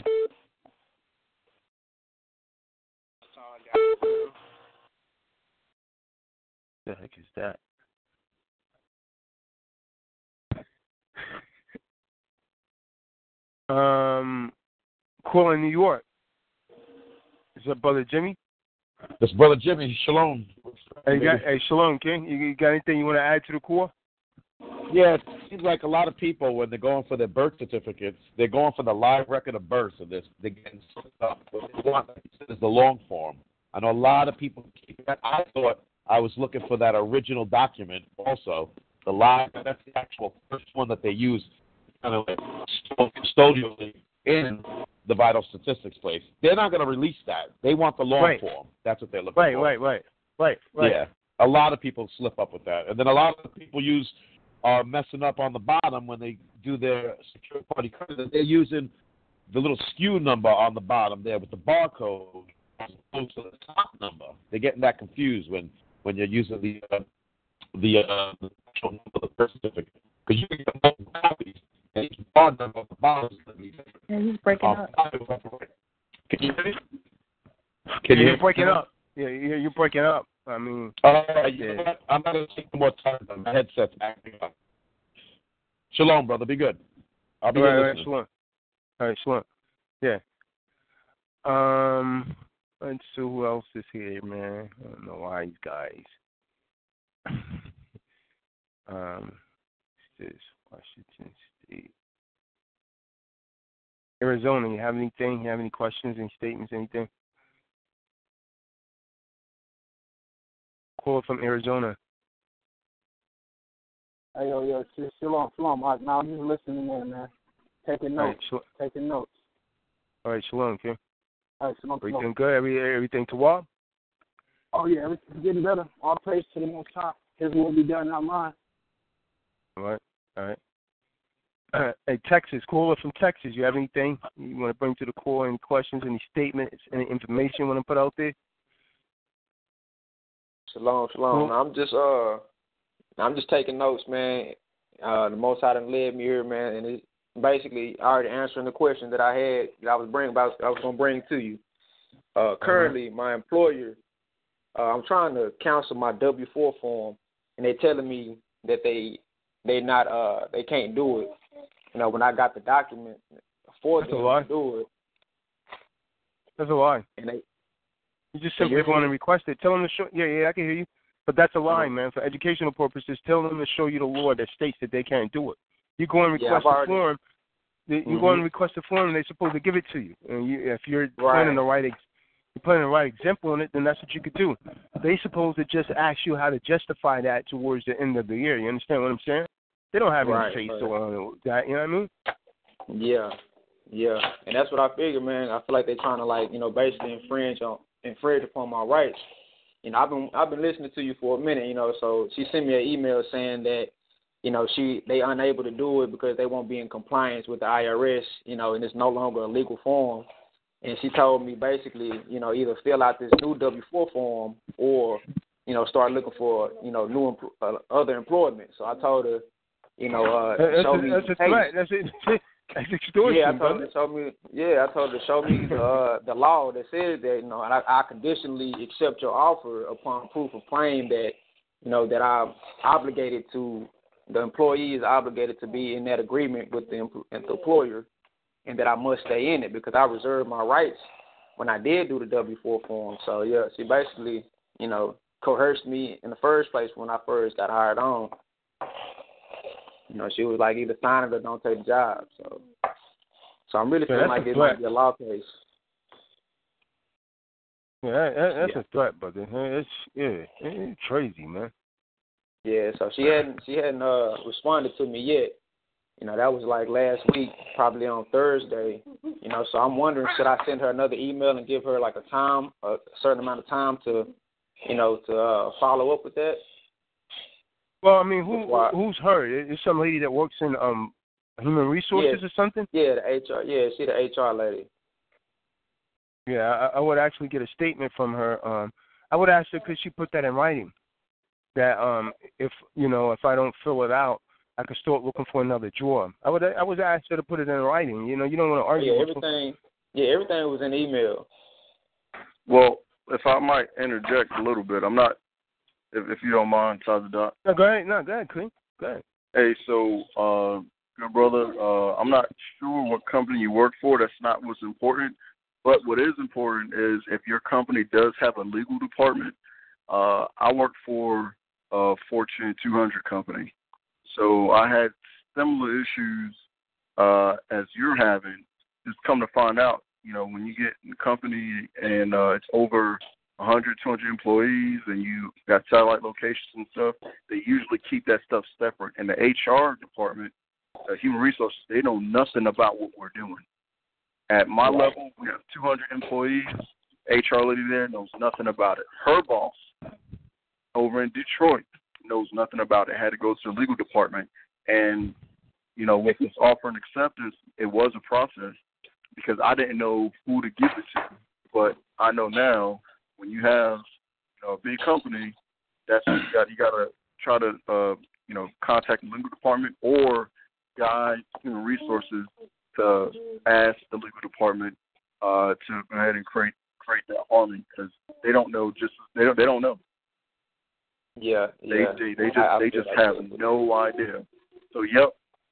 That's all I got. The heck is that? Um, calling New York. Is that Brother Jimmy? That's Brother Jimmy. Shalom. Hey, you got, hey, Shalom, King. You, you got anything you want to add to the call? Yeah, it seems like a lot of people, when they're going for their birth certificates, they're going for the live record of birth, so they're, they're getting slipped up. What they want is the long form. I know a lot of people keep that. I thought I was looking for that original document also, the live, that's the actual first one that they use kind of like custodially in the vital statistics place. They're not going to release that. They want the long right. form. That's what they're looking right, for. Right, right, right, right. Yeah, a lot of people slip up with that. And then a lot of people use are messing up on the bottom when they do their secure party credit. They're using the little skew number on the bottom there with the barcode as opposed to the top number. They're getting that confused when, when you're using the uh, the, uh, the actual number of the birth certificate. Because you can get multiple copies, and each bar number on the bottom is going to be different. Yeah, he's breaking um, up. Can you hear me? Can yeah, you you're breaking up. Yeah, you're, you're breaking up. I mean, uh, you yeah. know what? I'm not going to take more time. My headset's acting up. Shalom, brother. Be good. I'll be all right, here all right, listening. shalom. All right, shalom. Yeah. Um, let's see who else is here, man. I don't know why these guys. um, this Washington State, Arizona. You have anything? You have any questions? Any statements? Anything? Call from Arizona. Hey, yo, yo, sh- shalom, shalom. I, now I'm just listening in, man. Taking All right, notes. shal- Taking notes. all right, shalom, okay? All right, shalom, Everything shalom. good? Every, everything to walk? Oh, yeah, everything's getting better. All praise to the Most High. His will be done, not mine. All right, all right. Uh, hey, Texas, caller from Texas. You have anything you want to bring to the call? Any questions, any statements, any information you want to put out there? Shalom, shalom. Cool. I'm just uh, I'm just taking notes, man. Uh, the Most High done led me here, man, and it basically already answering the question that I had that I was bringing about. I was gonna bring to you. Uh, currently, uh-huh. my employer, uh, I'm trying to cancel my W four form, and they're telling me that they they not uh they can't do it. You know, when I got the document for That's them a lie. to do it, That's a lie. and they You just simply go in and request it. Tell them to show. Yeah, yeah, I can hear you. But that's a lie, uh-huh. man. For educational purposes, tell them to show you the law that states that they can't do it. You go and request yeah, a already, form. You mm-hmm. go and request a form, and they're supposed to give it to you. And you, if you're right. planning the right, ex, you're planning the right example on it, then that's what you could do. They supposed to just ask you how to justify that towards the end of the year. You understand what I'm saying? They don't have right, any say right. so on that. You know what I mean? Yeah, yeah, and that's what I figured, man. I feel like they're trying to, like, you know, basically infringe on infringe upon my rights. You know, I've been I've been listening to you for a minute, you know. So she sent me an email saying that, you know, she they unable to do it because they won't be in compliance with the I R S, you know, and it's no longer a legal form. And she told me basically, you know, either fill out this new W four form or, you know, start looking for, you know, new uh, other employment. So I told her, you know, uh, that's show a, me. That's a hey, threat. That's it. That's extortion, yeah, I told brother. her to show me. Yeah, I told her to show me the uh, the law that says that, you know, and I, I conditionally accept your offer upon proof of claim that, you know, that I'm obligated to. The employee is obligated to be in that agreement with the, the employer, and that I must stay in it because I reserved my rights when I did do the W four form. So yeah, she basically, you know, coerced me in the first place when I first got hired on. You know, she was like, either sign it or don't take the job. So, so I'm really yeah, feeling like it might be a law case. Yeah, that, that, that's yeah. a threat, brother. It's yeah, it's crazy, man. Yeah, so she hadn't she hadn't uh, responded to me yet. You know, that was like last week, probably on Thursday. You know, so I'm wondering, should I send her another email and give her like a time, a certain amount of time to, you know, to uh, follow up with that? Well, I mean, who Before I, who's her? Is some lady that works in um human resources yeah, or something? Yeah, the H R. Yeah, she the H R lady. Yeah, I, I would actually get a statement from her. Um, I would ask her, could she put that in writing? That um, if you know, if I don't fill it out, I could start looking for another job. I would I would ask her to put it in writing. You know, you don't want to argue. Yeah, with everything. Yeah, everything was in email. Well, if I might interject a little bit, I'm not. If, if you don't mind, Tazadaq. No, go ahead. No, go ahead, Clint. Go ahead. Hey, so, uh, good brother, uh, I'm not sure what company you work for. That's not what's important. But what is important is if your company does have a legal department. Uh, I work for a Fortune two hundred company. So I had similar issues uh, as you're having. Just come to find out, you know, when you get in a company and uh, it's over one hundred, two hundred employees and you got satellite locations and stuff, they usually keep that stuff separate. And the H R department, uh, human resources, they know nothing about what we're doing. At my level, we have two hundred employees. H R lady there knows nothing about it. Her boss over in Detroit knows nothing about it. Had to go to the legal department. And, you know, with this offer and acceptance, it was a process because I didn't know who to give it to. But I know now, when you have, you know, a big company, that's what you got. You got to try to, uh, you know, contact the legal department or guide human resources to ask the legal department uh, to go ahead and create create that harmony because they don't know. Just they don't they don't know. Yeah, yeah. They they, they just I, I they just like have that. no idea. So yep,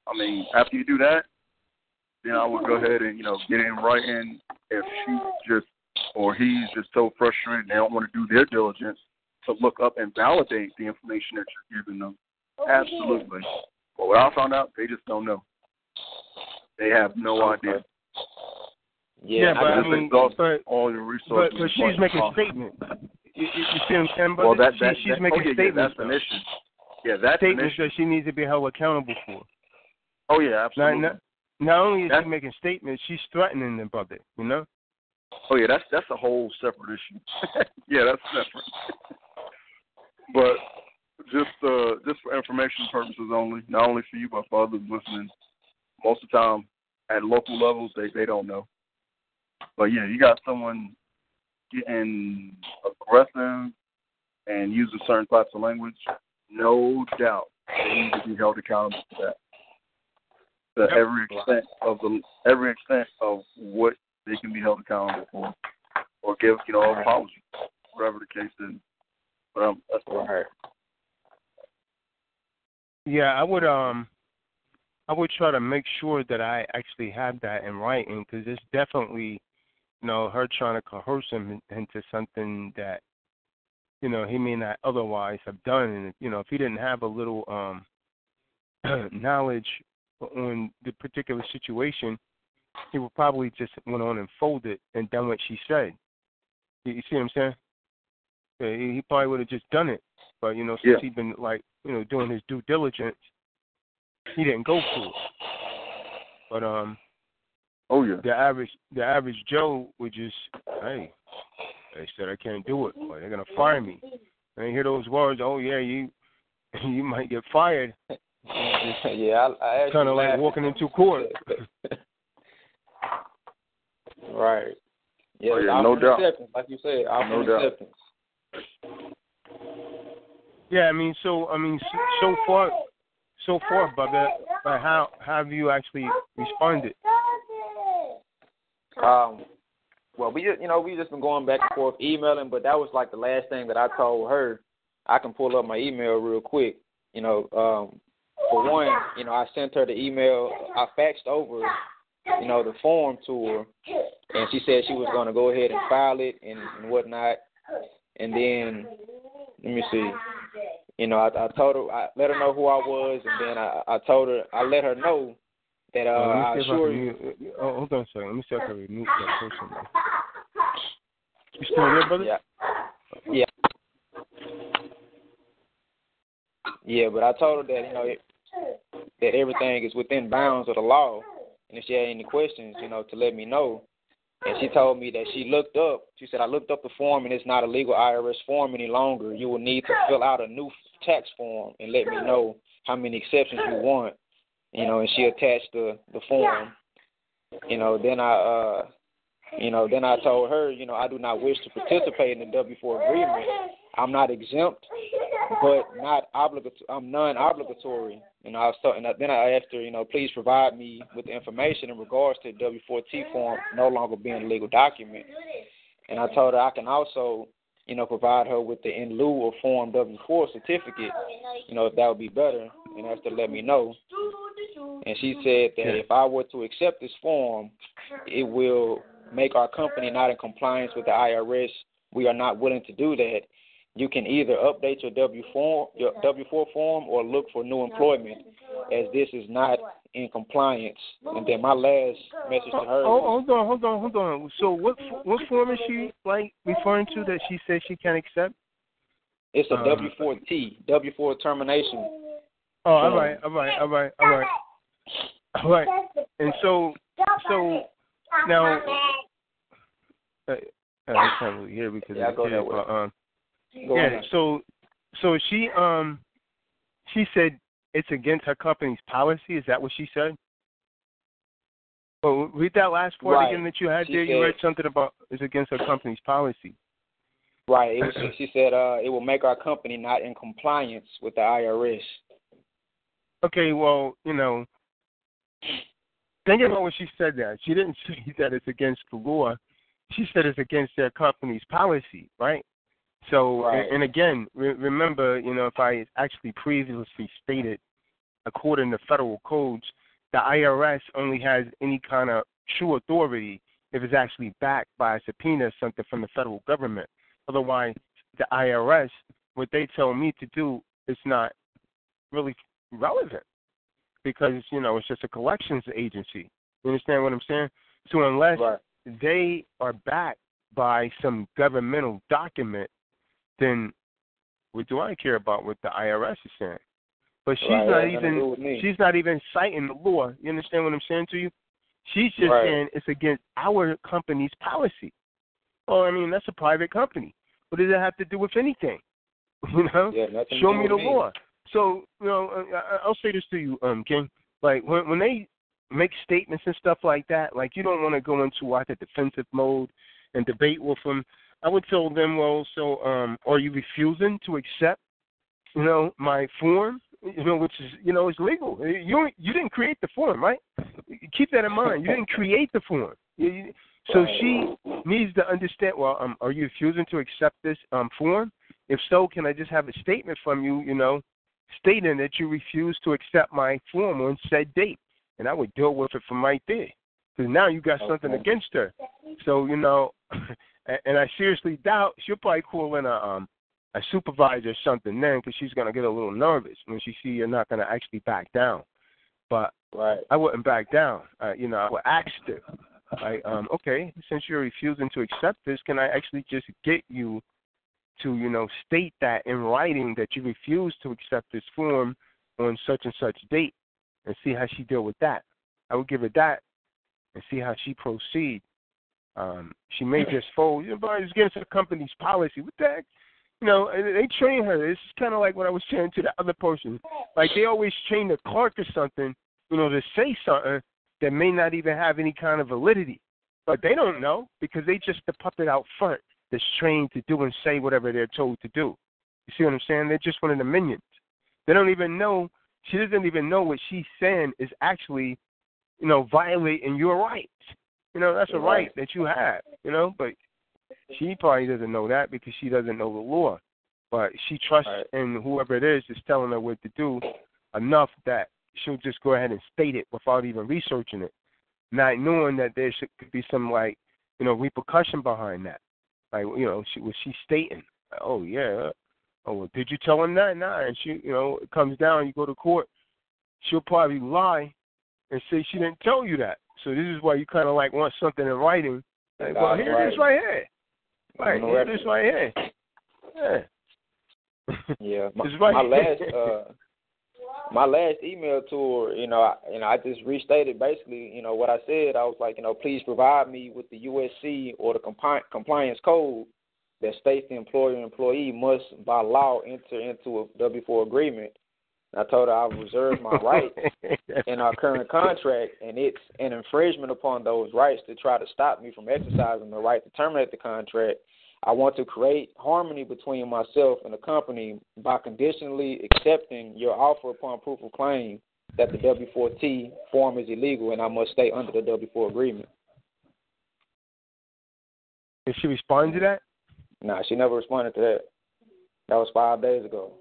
I mean, after you do that, then I would go ahead and, you know, get in writing if she's just or he's just so frustrated they don't want to do their diligence to look up and validate the information that you're giving them. Absolutely. But what I found out, they just don't know. They have no idea. Yeah, yeah but I mean, but, all your resources. But, but she's making a statement. You, you see what I'm saying, brother? Well, that, that, she, she's that, making oh, yeah, statements. Yeah, that's an issue. Yeah, that's statements an issue. that she needs to be held accountable for. Oh, yeah, absolutely. Not, not, not only is that's, she making statements, she's threatening the brother, you know? Oh, yeah, that's that's a whole separate issue. Yeah, that's separate. But just uh, just for information purposes only, not only for you, but for others listening, most of the time at local levels, they, they don't know. But, yeah, you got someone getting aggressive and using certain types of language, no doubt they need to be held accountable for that. To yep. every extent of the every extent of what they can be held accountable for, or give you know an apology, whatever the case is. But um, that's all right. Yeah, I would um, I would try to make sure that I actually have that in writing, because it's definitely, you know, her trying to coerce him into something that, you know, he may not otherwise have done. And, you know, if he didn't have a little um, knowledge on the particular situation, he would probably just went on and folded and done what she said. You, you see what I'm saying? Yeah, he, he probably would have just done it. But, you know, since yeah. he'd been, like, you know, doing his due diligence, he didn't go for it. But, um, oh, yeah. The average, the average Joe would just, hey, they said I can't do it, or they're gonna fire me. And you hear those words, oh yeah, you, you might get fired. Yeah, I, I kind of like walking into court. Right. Yeah, oh, yeah no doubt. Like you said, no doubt. Yeah, I mean, so I mean, so, so far, so far, brother, but how, how have you actually responded? Um. Well, we just, you know, we just been going back and forth emailing, but that was like the last thing that I told her. I can pull up my email real quick. You know, um, for one, you know, I sent her the email. I faxed over, you know, the form to her, and she said she was going to go ahead and file it and, and whatnot. And then, let me see. You know, I, I told her, I let her know who I was, and then I, I told her, I let her know that uh, oh, I assure you. Oh, hold on a second. Let me see if I can remute that person. You still there, brother? Yeah. Yeah. Yeah, but I told her that, you know, it, that everything is within bounds of the law, and if she had any questions, you know, to let me know. And she told me that she looked up, she said, I looked up the form, and it's not a legal I R S form any longer. You will need to fill out a new tax form and let me know how many exceptions you want. You know, and she attached the, the form. You know, then I, uh, you know, then I told her, you know, I do not wish to participate in the W four agreement. I'm not exempt, but not obligatory. I'm non-obligatory. You know, I was t- and then I asked her, you know, please provide me with the information in regards to the W four T form no longer being a legal document. And I told her I can also, you know, provide her with the in lieu of Form W four certificate, you know, if that would be better, and asked her to let me know. And she said that if I were to accept this form, it will make our company not in compliance with the I R S. We are not willing to do that. You can either update your W four, your W four form or look for new employment, as this is not in compliance. And then my last message to her. Oh, hold on, hold on, hold on. So what what form is she like referring to that she says she can't accept? It's a um, W four T, W four termination. Oh, all right, all right, all right, all right, all right. And so, so now, uh, I can't really hear because yeah, of the kid, but um, Go yeah. ahead. So, so she um, she said it's against her company's policy. Is that what she said? Oh, read that last part right. again that you had she there. Said, you read something about it's against her company's policy. Right. It was, she said uh, it will make our company not in compliance with the I R S. Okay, well, you know, think about what she said there. She didn't say that it's against the law. She said it's against their company's policy, right? So, right. and, and again, re- remember, you know, if I actually previously stated, according to federal codes, the I R S only has any kind of true authority if it's actually backed by a subpoena or something from the federal government. Otherwise, the I R S, what they tell me to do is not really relevant because, you know, it's just a collections agency. You understand what I'm saying? So unless right. they are backed by some governmental document, then what do I care about what the I R S is saying? But she's right, not even she's not even citing the law. You understand what I'm saying to you? She's just right. saying it's against our company's policy. Well, I mean, that's a private company. What does it have to do with anything? You know? Yeah, show me the me. law. So, you know, I'll say this to you, um, King. Like, when, when they make statements and stuff like that, like, you don't want to go into, like, a defensive mode and debate with them. I would tell them, well, so um, are you refusing to accept, you know, my form? You know, which is, you know, it's legal. You you didn't create the form, right? Keep that in mind. You didn't create the form. You, you, so she needs to understand, well, um, are you refusing to accept this um, form? If so, can I just have a statement from you, you know, stating that you refuse to accept my form on said date? And I would deal with it from right there. Because now you got something okay. against her. So, you know, and I seriously doubt she'll probably call in a um, a supervisor or something then, because she's going to get a little nervous when she see you're not going to actually back down. But right. I wouldn't back down. Uh, you know, I would ask her, like, um, okay, since you're refusing to accept this, can I actually just get you to, you know, state that in writing that you refuse to accept this form on such and such date, and see how she deal with that. I would give her that and see how she proceed. Um, she may just fold. You know, but it's against the company's policy. What the heck? You know, they train her. It's kind of like what I was saying to the other person. Like, they always train the clerk or something, you know, to say something that may not even have any kind of validity. But they don't know because they just the puppet out front that's trained to do and say whatever they're told to do. You see what I'm saying? They're just one of the minions. They don't even know. She doesn't even know what she's saying is actually, you know, violating your rights. You know, that's a right that you have, you know, but she probably doesn't know that because she doesn't know the law. But she trusts right. in whoever it is that's telling her what to do enough that she'll just go ahead and state it without even researching it, not knowing that there should, could be some, like, you know, repercussion behind that. Like, you know, she was she stating, oh, yeah, oh, well, did you tell him that? Nah, and she, you know, it comes down, you go to court, she'll probably lie and say she didn't tell you that. So this is why you kind of, like, want something in writing. Like, well, here it is right here. Right, here it is right here. Yeah. Yeah, my, right my last uh, my last email to her, you know, I, you know, I just restated basically, you know, what I said. I was like, you know, please provide me with the U S C or the compi- compliance code that states the employer and employee must, by law, enter into a W four agreement. And I told her I reserve my rights in our current contract, and it's an infringement upon those rights to try to stop me from exercising the right to terminate the contract. I want to create harmony between myself and the company by conditionally accepting your offer upon proof of claim that the W four T form is illegal and I must stay under the W four agreement. Did she respond to that? No, nah, she never responded to that. That was five days ago.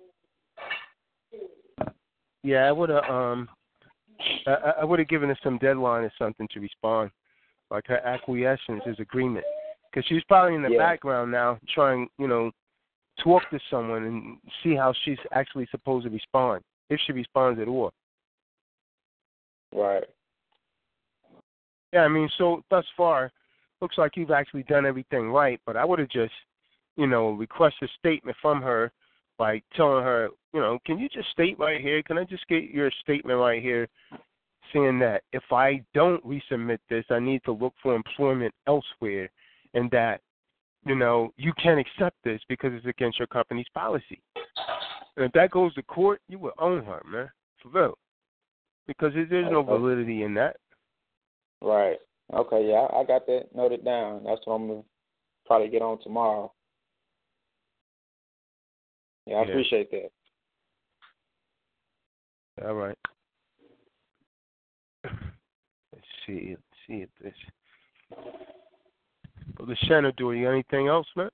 Yeah, I would have. Um, I, I would have given her some deadline or something to respond, like her acquiescence, his agreement. Because she's probably in the yeah. background now trying, you know, talk to someone and see how she's actually supposed to respond, if she responds at all. Right. Yeah, I mean, so thus far, looks like you've actually done everything right, but I would have just, you know, requested a statement from her, like telling her, you know, can you just state right here, can I just get your statement right here, saying that if I don't resubmit this, I need to look for employment elsewhere, and that, you know, you can't accept this because it's against your company's policy. And if that goes to court, you will own her, man, for real. Because there's no validity in that. Right. Okay, yeah, I got that noted down. That's what I'm going to probably get on tomorrow. Yeah, I yeah. appreciate that. All right. Let's see. Let's see if this... Well, the Shenandoah, you got anything else, man?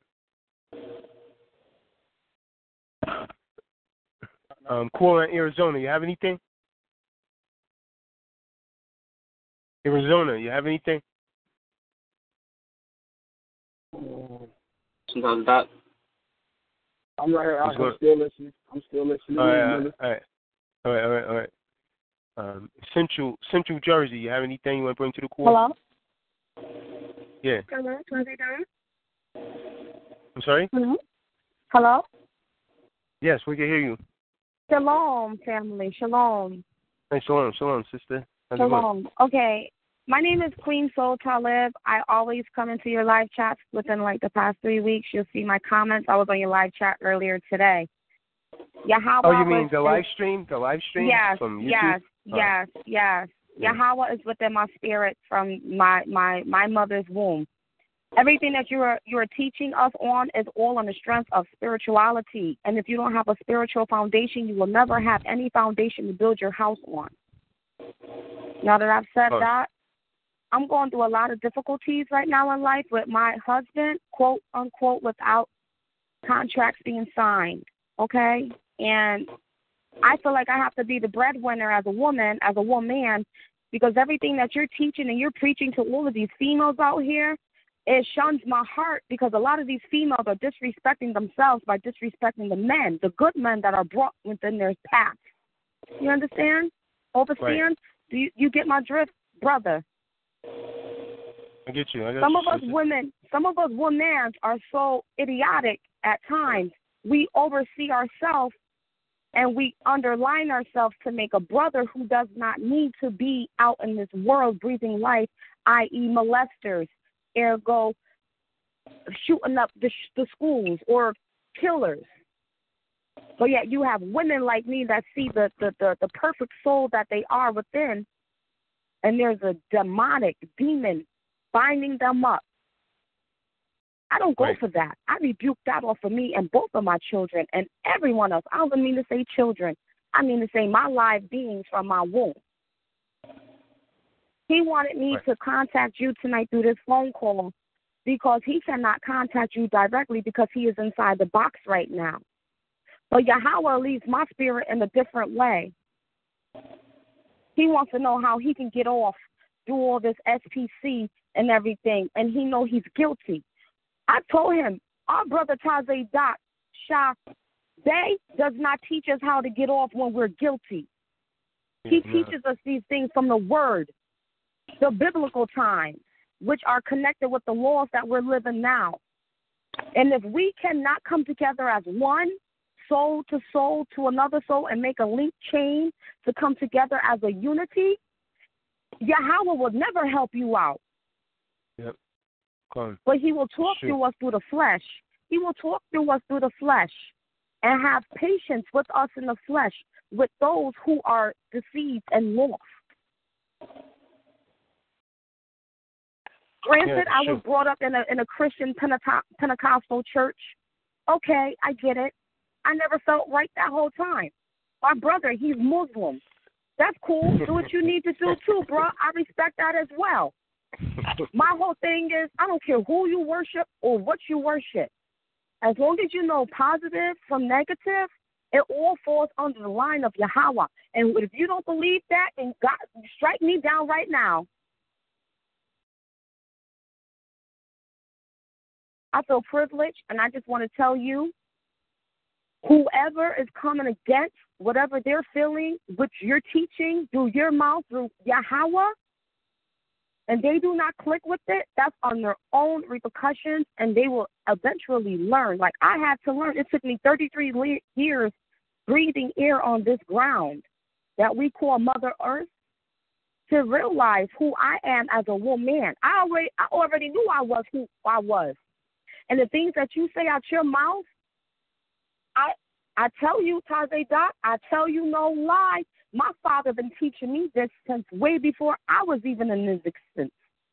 Um, Cora in Arizona, you have anything? Arizona, you have anything? Tazadaq. I'm right here. I'm still listening. I'm still listening. All right, all right, all right, all right, all right. All right. Um, Central Central Jersey, you have anything you want to bring to the court? Hello? Yeah. Hello? Tazadaq? I'm sorry? Hello? Hello? Yes, we can hear you. Shalom, family. Shalom. Hey, shalom, shalom, sister. How's it going? Shalom. Okay. My name is Queen Soul Talib. I always come into your live chats within like the past three weeks. You'll see my comments. I was on your live chat earlier today. Yahweh Oh, you mean the is, live stream? The live stream yes, from YouTube? yes, Oh. yes, yes. Yeah. Yahweh is within my spirit from my, my, my mother's womb. Everything that you are you are teaching us on is all on the strength of spirituality. And if you don't have a spiritual foundation, you will never have any foundation to build your house on. Now that I've said Oh. that, I'm going through a lot of difficulties right now in life with my husband, quote, unquote, without contracts being signed, okay? And I feel like I have to be the breadwinner as a woman, as a woman, because everything that you're teaching and you're preaching to all of these females out here, it shuns my heart because a lot of these females are disrespecting themselves by disrespecting the men, the good men that are brought within their path. You understand? Overstand? Right. Do you, you get my drift, brother? I get you. I got Some you, of us sister. women, some of us women are so idiotic at times. We oversee ourselves and we underline ourselves to make a brother who does not need to be out in this world breathing life, that is molesters, ergo shooting up the, the schools or killers. But yet you have women like me that see the, the, the, the perfect soul that they are within, and there's a demonic demon binding them up. I don't go Right. for that. I rebuke that off of me and both of my children and everyone else. I don't mean to say children. I mean to say my live beings from my womb. He wanted me Right. to contact you tonight through this phone call because he cannot contact you directly because he is inside the box right now. But Yahweh leads my spirit in a different way. He wants to know how he can get off, do all this S P C and everything, and he know he's guilty. I told him, our brother Tazadaqshah, they does not teach us how to get off when we're guilty. He Yeah, teaches us these things from the word, the biblical times, which are connected with the laws that we're living now. And if we cannot come together as one, soul to soul to another soul, and make a link chain to come together as a unity, Yahweh will never help you out. Yep. Come. But he will talk Shoot. through us through the flesh. He will talk through us through the flesh and have patience with us in the flesh, with those who are deceived and lost. Granted, Yeah, I sure. was brought up in a in a Christian Pente- Pentecostal church. Okay, I get it. I never felt right that whole time. My brother, he's Muslim. That's cool. Do what you need to do too, bro. I respect that as well. My whole thing is, I don't care who you worship or what you worship. As long as you know positive from negative, it all falls under the line of Yahweh. And if you don't believe that, then God, strike me down right now. I feel privileged, and I just want to tell you, whoever is coming against whatever they're feeling, which you're teaching through your mouth, through Yahweh, and they do not click with it, that's on their own repercussions, and they will eventually learn. Like I had to learn. It took me thirty-three le- years breathing air on this ground that we call Mother Earth to realize who I am as a woman. I already, I already knew I was who I was. And the things that you say out your mouth, I I tell you, Tazadaq, I tell you no lie. My father been teaching me this since way before I was even in existence.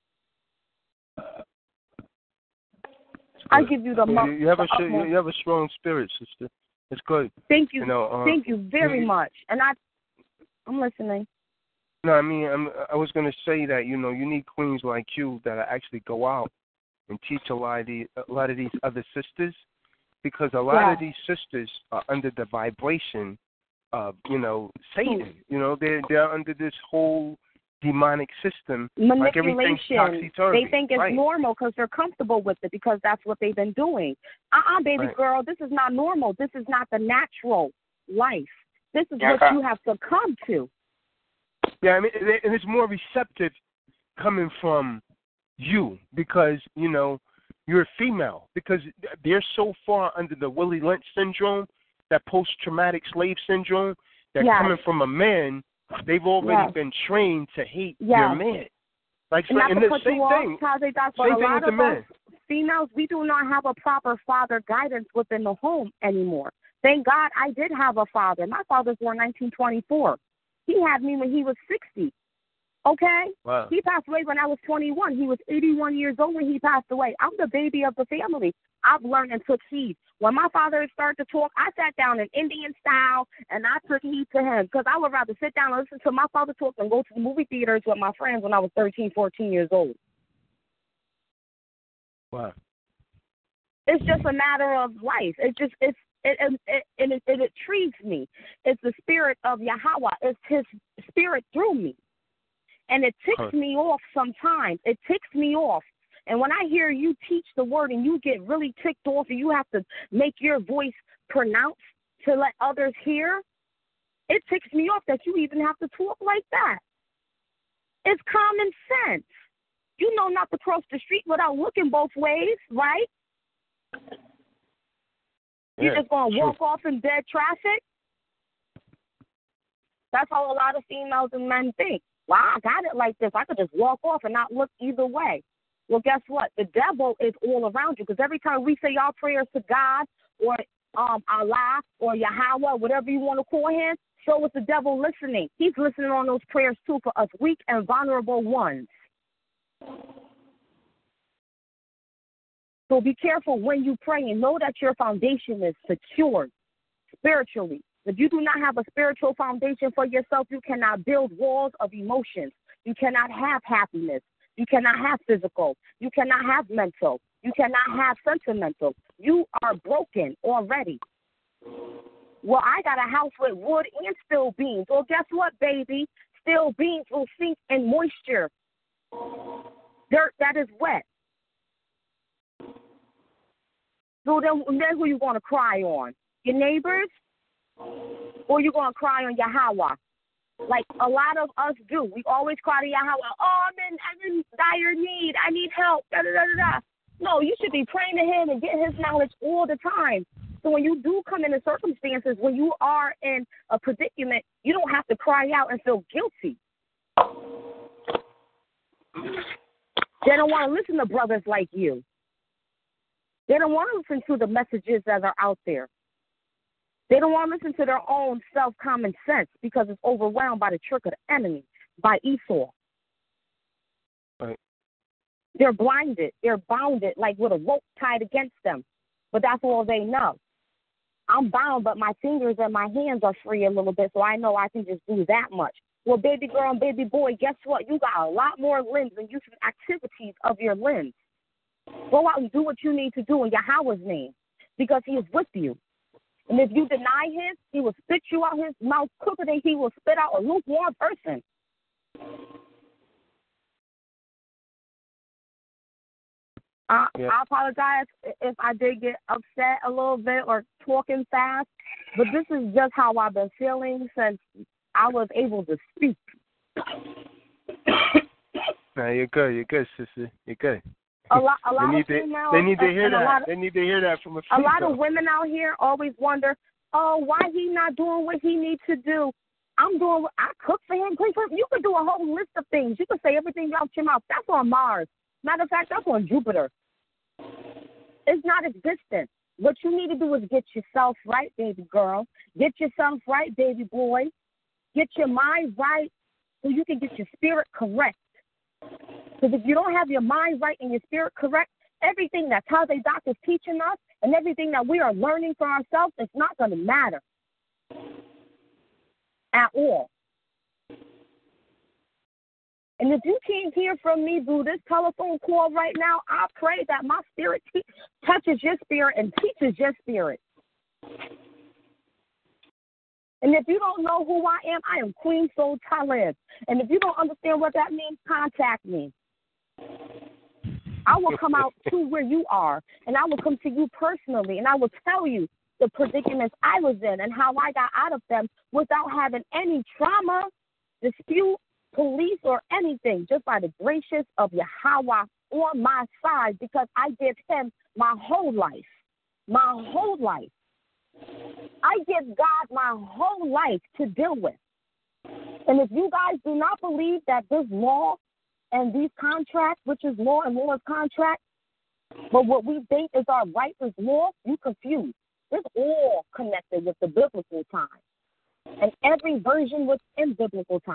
I give you the most. You, you have a you, you have a strong spirit, sister. It's good. Thank you. You know, uh, Thank you very you, much. And I, I'm listening. No, I mean, I'm, I was going to say that you know you need queens like you that actually go out and teach a lot of these a lot of these other sisters, because a lot yeah. of these sisters are under the vibration of you know Satan. You know, they're they're under this whole demonic system, like everything's manipulation. topsy-turvy. They think it's right. normal because they're comfortable with it because that's what they've been doing. Uh-uh, baby right. girl, this is not normal. This is not the natural life. This is Yeah, what okay. you have succumbed to. Yeah, I mean, and it's more receptive coming from you because, you know, you're a female, because they're so far under the Willie Lynch syndrome, that post-traumatic slave syndrome, that yes. coming from a man, they've already yes. been trained to hate yes. their man. Like, and so, not and to the cut same you thing. off, Tazadaq, but Same a thing lot with the of men. us females, we do not have a proper father guidance within the home anymore. Thank God I did have a father. My father was born nineteen twenty-four. He had me when he was sixty. Okay? Wow. He passed away when I was twenty-one. He was eighty-one years old when he passed away. I'm the baby of the family. I've learned and took heed. When my father started to talk, I sat down in Indian style, and I took heed to him because I would rather sit down and listen to my father talk than go to the movie theaters with my friends when I was thirteen, fourteen years old. Wow. It's just a matter of life. It's just, it's, it, it, it, it, it, it intrigues me. It's the spirit of Yahweh. It's his spirit through me. And it ticks huh. me off sometimes. It ticks me off. And when I hear you teach the word and you get really ticked off and you have to make your voice pronounced to let others hear, it ticks me off that you even have to talk like that. It's common sense. You know not to cross the street without looking both ways, right? Yeah, You're just going to sure. walk off in dead traffic? That's how a lot of females and men think. Well, I got it like this. I could just walk off and not look either way. Well, guess what? The devil is all around you because every time we say our prayers to God or um, Allah or Yahweh, whatever you want to call him, so is the devil listening. He's listening on those prayers too for us weak and vulnerable ones. So be careful when you pray and know that your foundation is secured spiritually. If you do not have a spiritual foundation for yourself, you cannot build walls of emotions. You cannot have happiness. You cannot have physical. You cannot have mental. You cannot have sentimental. You are broken already. Well, I got a house with wood and steel beams. Well, guess what, baby? Steel beams will sink in moisture. Dirt that is wet. So then, then who you going to cry on? Your neighbors? Or you going to cry on Yahweh? Like a lot of us do. We always cry to Yahweh. Oh, I'm in, I'm in dire need. I need help. Da, da, da, da, da. No, you should be praying to him and getting his knowledge all the time. So when you do come into circumstances, when you are in a predicament, you don't have to cry out and feel guilty. They don't want to listen to brothers like you. They don't want to listen to the messages that are out there. They don't want to listen to their own self-common sense because it's overwhelmed by the trick of the enemy, by Esau. Right. They're blinded. They're bounded like with a rope tied against them. But that's all they know. I'm bound, but my fingers and my hands are free a little bit, so I know I can just do that much. Well, baby girl and baby boy, guess what? You got a lot more limbs and use the activities of your limbs. Go out and do what you need to do in Yahweh's name because he is with you. And if you deny him, he will spit you out his mouth quicker than he will spit out a lukewarm person. I, yeah. I apologize if I did get upset a little bit or talking fast, but this is just how I've been feeling since I was able to speak. No, you're good. You're good, sister. You're good. A lot, a lot they need of females. To, they need to hear and, that. And of, they need to hear that from a female. A lot female. of women out here always wonder, oh, why he not doing what he needs to do? I'm doing what I cook for him, clean for him. You could do a whole list of things. You could say everything out your mouth. That's on Mars. Matter of fact, that's on Jupiter. It's not existent. What you need to do is get yourself right, baby girl. Get yourself right, baby boy. Get your mind right so you can get your spirit correct. Because if you don't have your mind right and your spirit correct, everything that Tazadaq is teaching us and everything that we are learning for ourselves, it's not going to matter at all. And if you can't hear from me through this telephone call right now, I pray that my spirit te- touches your spirit and teaches your spirit. And if you don't know who I am, I am Queen Soul Talib. And if you don't understand what that means, contact me. I will come out to where you are, and I will come to you personally, and I will tell you the predicaments I was in and how I got out of them without having any trauma, dispute, police, or anything, just by the gracious of Yahweh on my side, because I give him my whole life, my whole life. I give God my whole life to deal with. And if you guys do not believe that this law and these contracts, which is law and law is contract, but what we think is our right is law, you confused. It's all connected with the biblical time. And every version was in biblical time.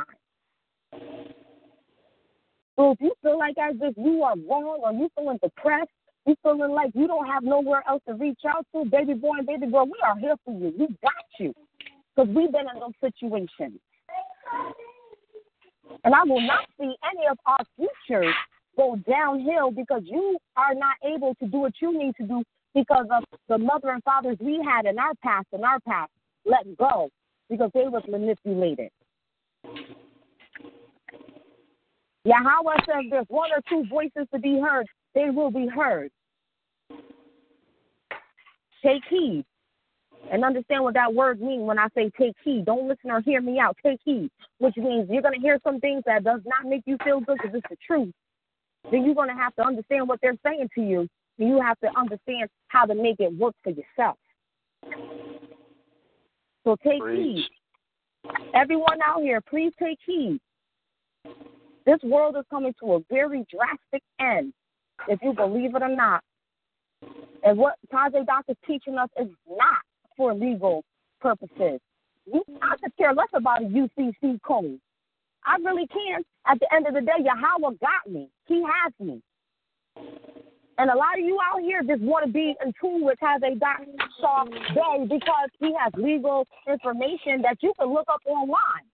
So if you feel like as if you are wrong or you feeling depressed, you feeling like you don't have nowhere else to reach out to, baby boy and baby girl, we are here for you. We got you. Because we've been in those situations. And I will not see any of our futures go downhill because you are not able to do what you need to do because of the mother and fathers we had in our past, in our past, let go because they was manipulated. Yahweh says there's one or two voices to be heard. They will be heard. Take heed. And understand what that word means when I say take heed. Don't listen or hear me out. Take heed, which means you're going to hear some things that does not make you feel good because it's the truth. Then you're going to have to understand what they're saying to you. And you have to understand how to make it work for yourself. So take Preach. heed. Everyone out here, please take heed. This world is coming to a very drastic end, if you believe it or not. And what Tazadaq is teaching us is not for legal purposes. You, I could care less about a U C C code. I really can. At the end of the day, Yahweh got me. He has me. And a lot of you out here just want to be in tune with Tazadaqshah Day because he has legal information that you can look up online.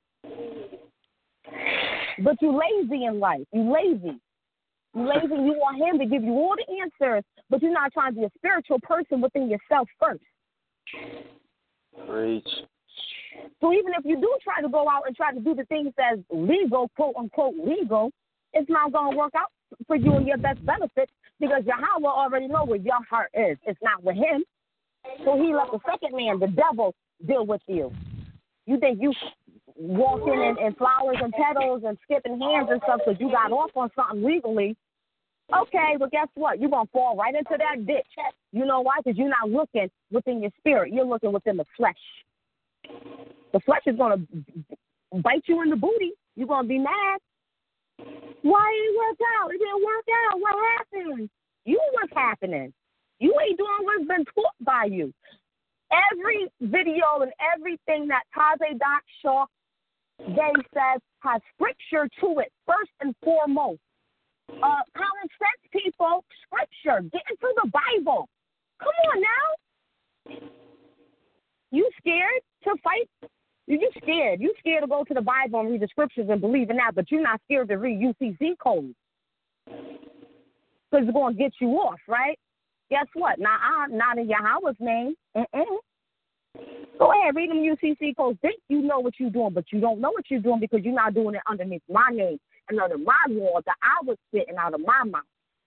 But you lazy in life. You lazy. You lazy. You want him to give you all the answers, but you're not trying to be a spiritual person within yourself first. Preach. So even if you do try to go out and try to do the things that's legal, quote unquote legal, it's not going to work out for you and your best benefit because Yahweh already know where your heart is. It's not with him. So he let the second man, the devil, deal with you. You think you walking in, in flowers and petals and skipping hands and stuff because you got off on something legally. Okay, but guess what? You're going to fall right into that ditch. You know why? Because you're not looking within your spirit. You're looking within the flesh. The flesh is going to bite you in the booty. You're going to be mad. Why it didn't work out? It didn't work out. What happened? You what's happening. You ain't doing what's been taught by you. Every video and everything that Tazadaqshah Day says has scripture to it, first and foremost. Uh, common sense, people, scripture. Get into the Bible. Come on now. You scared to fight? You just scared. You scared to go to the Bible and read the scriptures and believe in that, but you're not scared to read U C C codes. Because it's going to get you off, right? Guess what? Now, I'm not in Yahweh's name. Mm-mm. Go ahead, read them U C C codes. Think you know what you're doing, but you don't know what you're doing because you're not doing it underneath my name and under my law that I was spitting out of my mouth.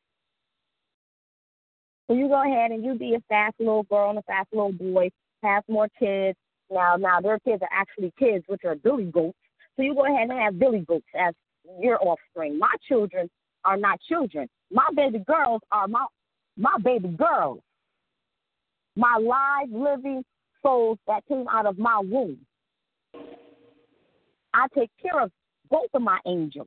So you go ahead and you be a fast little girl and a fast little boy, have more kids. Now, now their kids are actually kids, which are billy goats. So you go ahead and have billy goats as your offspring. My children are not children. My baby girls are my my baby girls. My live, living souls that came out of my womb. I take care of both of my angels.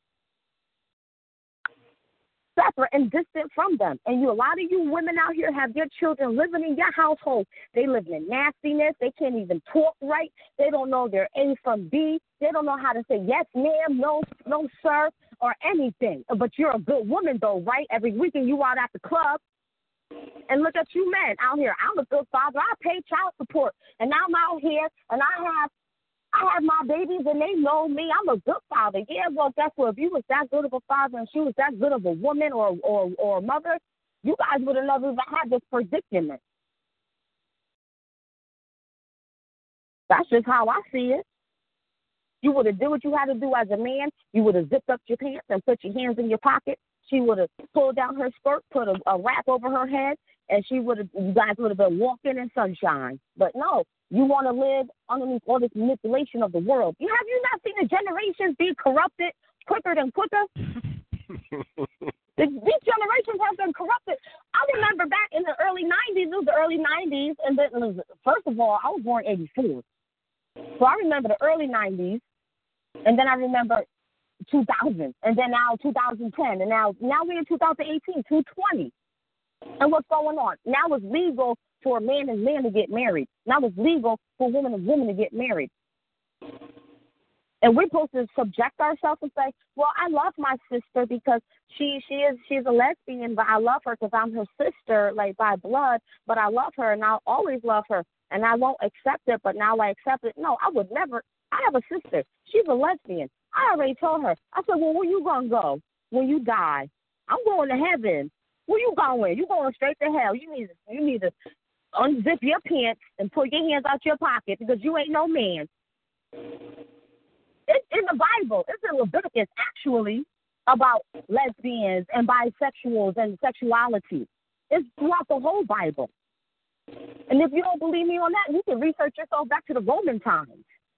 Separate and distant from them. And you, a lot of you women out here have your children living in your household. They live in nastiness. They can't even talk right. They don't know their A from B. They don't know how to say yes, ma'am, no, no, sir, or anything. But you're a good woman, though, right? Every weekend you out at the club. And look at you men out here. I'm a good father. I pay child support. And I'm out here, and I have I have my babies, and they know me. I'm a good father. Yeah, well, guess what? If you was that good of a father and she was that good of a woman or or, or a mother, you guys would have never even had this predicament. That's just how I see it. You would have did what you had to do as a man. You would have zipped up your pants and put your hands in your pocket. She would have pulled down her skirt, put a, a wrap over her head, and she would have. You guys would have been walking in sunshine. But no, you want to live underneath all this manipulation of the world. You have you not seen the generations be corrupted quicker than quicker? the, these generations have been corrupted. I remember back in the early nineties. It was the early nineties, and then it was, first of all, I was born in eighty-four, so I remember the early nineties. And then I remember two thousand, and then now two thousand ten, and now now we're in two thousand eighteen, two twenty. And what's going on? Now it's legal for a man and man to get married. Now it's legal for women and women to get married. And we're supposed to subject ourselves and say, well, I love my sister because she she is she's a lesbian, but I love her because I'm her sister, like by blood, but I love her and I'll always love her, and I won't accept it, but now I accept it. No, I would never. I have a sister. She's a lesbian. I already told her. I said, well, where you going to go when you die? I'm going to heaven. Where you going? You going straight to hell. You need, you need to unzip your pants and pull your hands out your pocket because you ain't no man. It's in the Bible. It's in Leviticus, actually, about lesbians and bisexuals and sexuality. It's throughout the whole Bible. And if you don't believe me on that, you can research yourself back to the Roman times.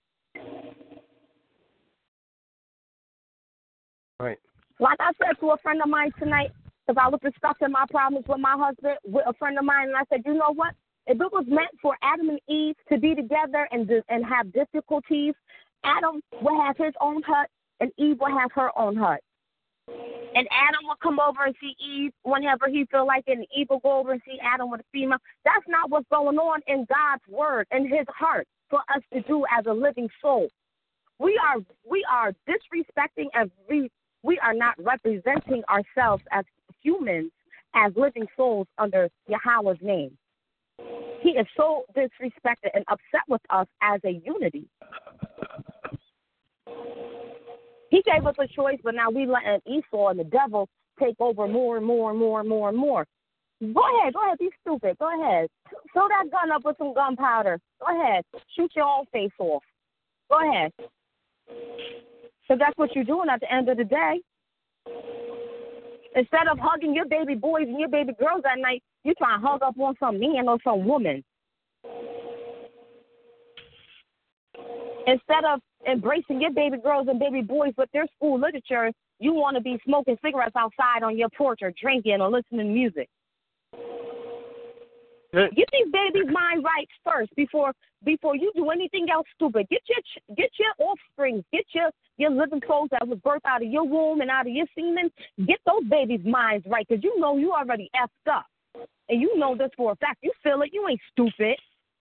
Right. Like I said to a friend of mine tonight, because I was discussing my problems with my husband, with a friend of mine, and I said, you know what? If it was meant for Adam and Eve to be together and and have difficulties, Adam would have his own hut and Eve would have her own hut. And Adam would come over and see Eve whenever he feel like it, and Eve would go over and see Adam with a female. That's not what's going on in God's word and his heart for us to do as a living soul. We are we are disrespecting and we, we are not representing ourselves as humans, as living souls under Yahweh's name. He is so disrespected and upset with us as a unity. He gave us a choice, but now we letting Esau and the devil take over more and more and more and more and more. Go ahead, go ahead, be stupid. Go ahead. Throw that gun up with some gunpowder. Go ahead. Shoot your own face off. Go ahead. So that's what you're doing at the end of the day. Instead of hugging your baby boys and your baby girls at night, you're trying to hug up on some man or some woman. Instead of embracing your baby girls and baby boys with their school literature, you want to be smoking cigarettes outside on your porch or drinking or listening to music. Get these babies' mind right first before before you do anything else stupid. Get your get your offspring, get your, your living souls that was birthed out of your womb and out of your semen. Get those babies' minds right, because you know you already effed up. And you know this for a fact. You feel it. You ain't stupid.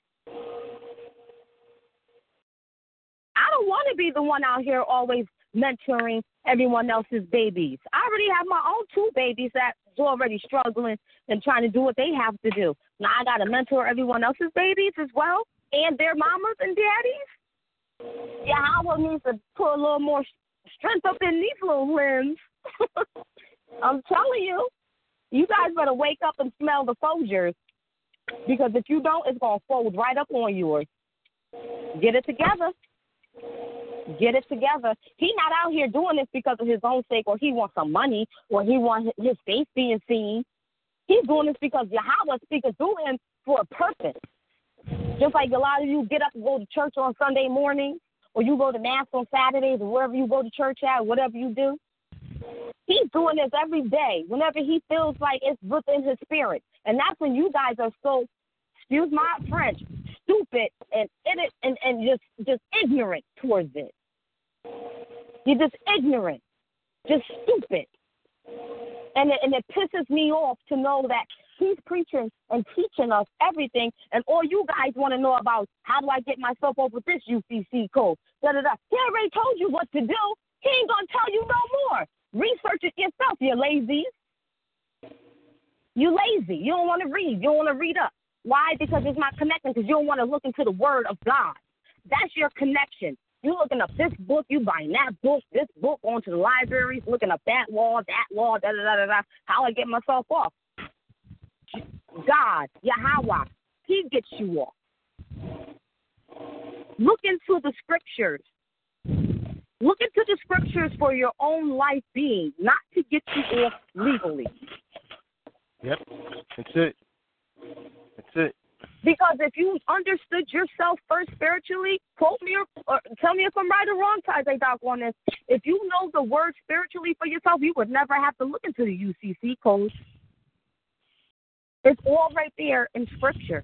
I don't want to be the one out here always mentoring everyone else's babies. I already have my own two babies that's already struggling and trying to do what they have to do. Now I got to mentor everyone else's babies as well, and their mamas and daddies. Yahweh needs to put a little more strength up in these little limbs. I'm telling you, you guys better wake up and smell the Folgers, because if you don't, it's going to fold right up on yours. Get it together. Get it together. He not out here doing this because of his own sake, or he wants some money, or he wants his face being seen. He's doing this because Yahweh is speaking through him for a purpose. Just like a lot of you get up and go to church on Sunday morning, or you go to Mass on Saturdays, or wherever you go to church at, whatever you do. He's doing this every day, whenever he feels like it's within his spirit. And that's when you guys are so, excuse my French, stupid and and, and, and just, just ignorant towards it. You're just ignorant, just stupid. And it, and it pisses me off to know that he's preaching and teaching us everything, and all you guys want to know about, how do I get myself over this U C C code? Da, da, da. He already told you what to do. He ain't going to tell you no more. Research it yourself, you lazy. You lazy. You don't want to read. You don't want to read up. Why? Because it's not connecting, because you don't want to look into the word of God. That's your connection. You looking up this book, you buying that book, this book, going to the libraries, looking up that law, that law, da da da da da. How I get myself off? God, Yahweh, he gets you off. Look into the scriptures. Look into the scriptures for your own life being, not to get you off legally. Yep, that's it. That's it. Because if you understood yourself first spiritually, quote me or, or tell me if I'm right or wrong, Tazadaq, on this. If you know the word spiritually for yourself, you would never have to look into the U C C code. It's all right there in scripture.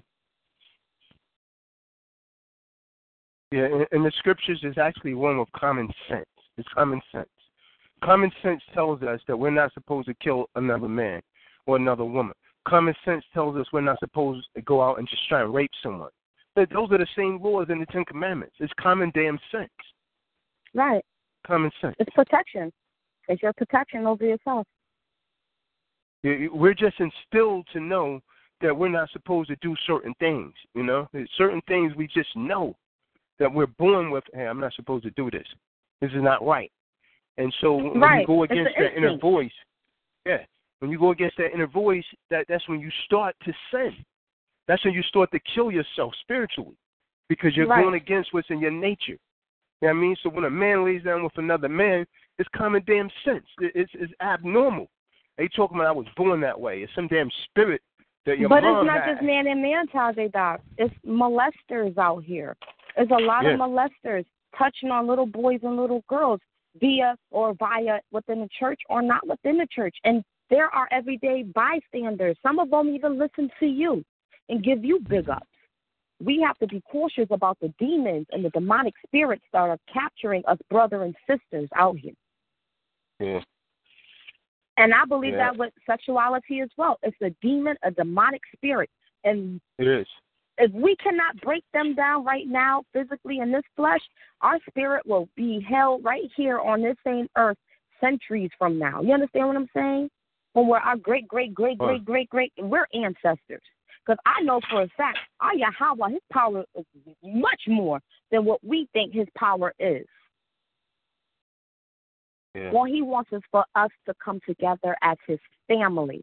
Yeah, in, in the scriptures is actually one with common sense. It's common sense. Common sense tells us that we're not supposed to kill another man or another woman. Common sense tells us we're not supposed to go out and just try and rape someone. But those are the same laws in the Ten Commandments. It's common damn sense. Right. Common sense. It's protection. It's your protection over yourself. We're just instilled to know that we're not supposed to do certain things, you know? There's certain things we just know that we're born with, hey, I'm not supposed to do this. This is not right. And so when right. you go against that instinct. inner voice, yeah, when you go against that inner voice, that, that's when you start to sin. That's when you start to kill yourself spiritually because you're right. going against what's in your nature. You know what I mean? So when a man lays down with another man, it's common damn sense. It's, it's abnormal. They talking about I was born that way. It's some damn spirit that your but mom it's not had. just man and man, Tazadaq. It's molesters out here. There's a lot yeah. of molesters touching on little boys and little girls via or via within the church or not within the church. And there are everyday bystanders. Some of them even listen to you and give you big ups. We have to be cautious about the demons and the demonic spirits that are capturing us brother and sisters out here. Yeah. And I believe yeah. that with sexuality as well. It's a demon, a demonic spirit. And it is. If we cannot break them down right now physically in this flesh, our spirit will be held right here on this same earth centuries from now. You understand what I'm saying? When we're our great, great, great, great, great, great, we're ancestors. Because I know for a fact, our Yahweh, his power is much more than what we think his power is. Yeah. What he wants is for us to come together as his family.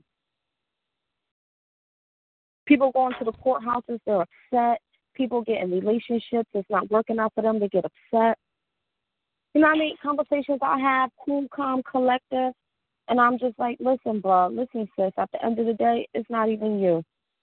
People going to the courthouses, they're upset. People get in relationships, it's not working out for them, they get upset. You know what I mean? Conversations I have, cool, calm, collective, and I'm just like, listen, bro, listen, sis, at the end of the day, it's not even you.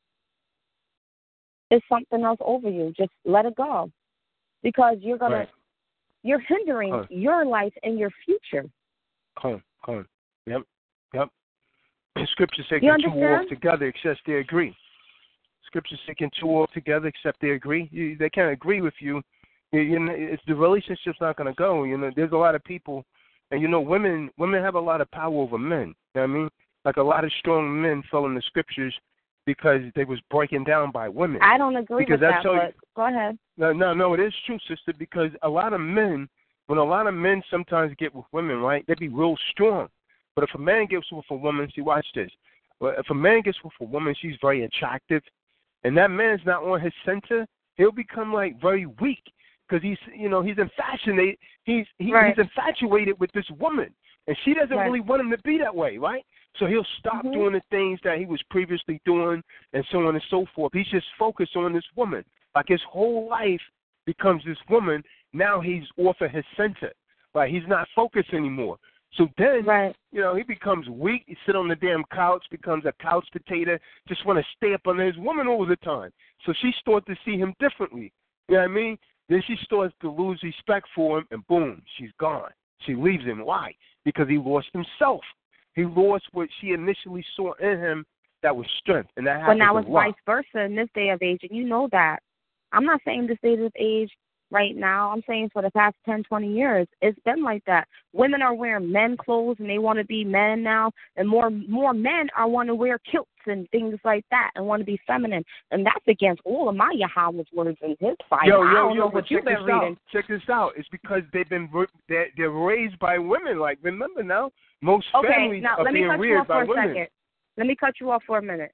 It's something else over you. Just let it go. Because you're going right. to, you're hindering huh. your life and your future. Come, come. Yep, yep. Scripture says can two walk together except they agree. Scripture says can two walk together except they agree. You, they can't agree with you. you, you know, it's, the relationship's not going to go. You know, there's a lot of people, and you know, women women have a lot of power over men. You know what I mean? Like a lot of strong men fell in the scriptures because they was breaking down by women. I don't agree because with that's that, how but you, go ahead. No, no, no, it is true, sister, because a lot of men, when a lot of men sometimes get with women, right, they be real strong. But if a man gets with a woman, see, watch this. Well, if a man gets with a woman, she's very attractive, and that man's not on his center, he'll become, like, very weak because he's, you know, he's infatuated. He's, he, right. he's infatuated with this woman, and she doesn't right. really want him to be that way, right? So he'll stop mm-hmm. doing the things that he was previously doing and so on and so forth. He's just focused on this woman. Like his whole life becomes this woman. Now he's off of his center. Like he's not focused anymore. So then, right. you know, he becomes weak. He sit on the damn couch, becomes a couch potato, just want to stay up under his woman all the time. So she starts to see him differently. You know what I mean? Then she starts to lose respect for him, and boom, she's gone. She leaves him. Why? Because he lost himself. He lost what she initially saw in him that was strength, and that happens But now a it's lot. vice versa in this day of age, and you know that. I'm not saying this day of age right now. I'm saying for the past ten, twenty years, it's been like that. Women are wearing men clothes, and they want to be men now, and more more men are want to wear kilts and things like that and want to be feminine, and that's against all of my Yahweh's words in his Bible. Yo, yo, I don't yo, know what you've been reading. Out. Check this out. It's because they've been they're, they're raised by women. Like, remember now, most okay, families now, are let me being cut you reared off by for a women. second. Let me cut you off for a minute.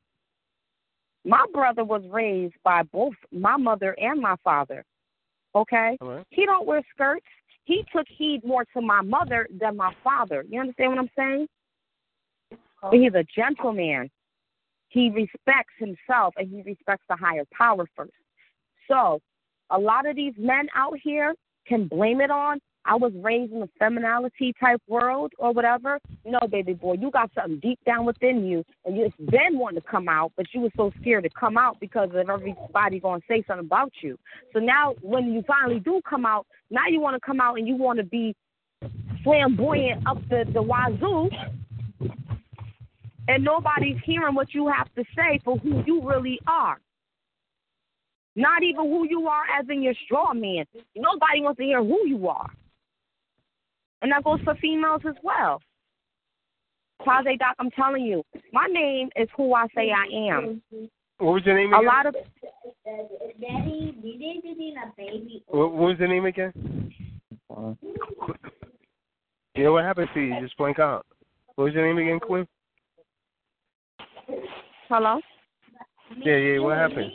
My brother was raised by both my mother and my father. Okay? All right. He don't wear skirts. He took heed more to my mother than my father. You understand what I'm saying? But he's a gentleman. He respects himself, and he respects the higher power first. So a lot of these men out here can blame it on, I was raised in a femininity type world or whatever. No, baby boy, you got something deep down within you, and you just been wanting to come out, but you were so scared to come out because of everybody going to say something about you. So now when you finally do come out, now you want to come out and you want to be flamboyant up the, the wazoo, and nobody's hearing what you have to say for who you really are. Not even who you are as in your straw man. Nobody wants to hear who you are. And that goes for females as well. Tazadaq, I'm telling you, my name is who I say I am. What was your name again? A lot of... What, what was the name again? You know what happened to you? You just blank out. What was your name again, Queen? Hello? Yeah, yeah, what happened?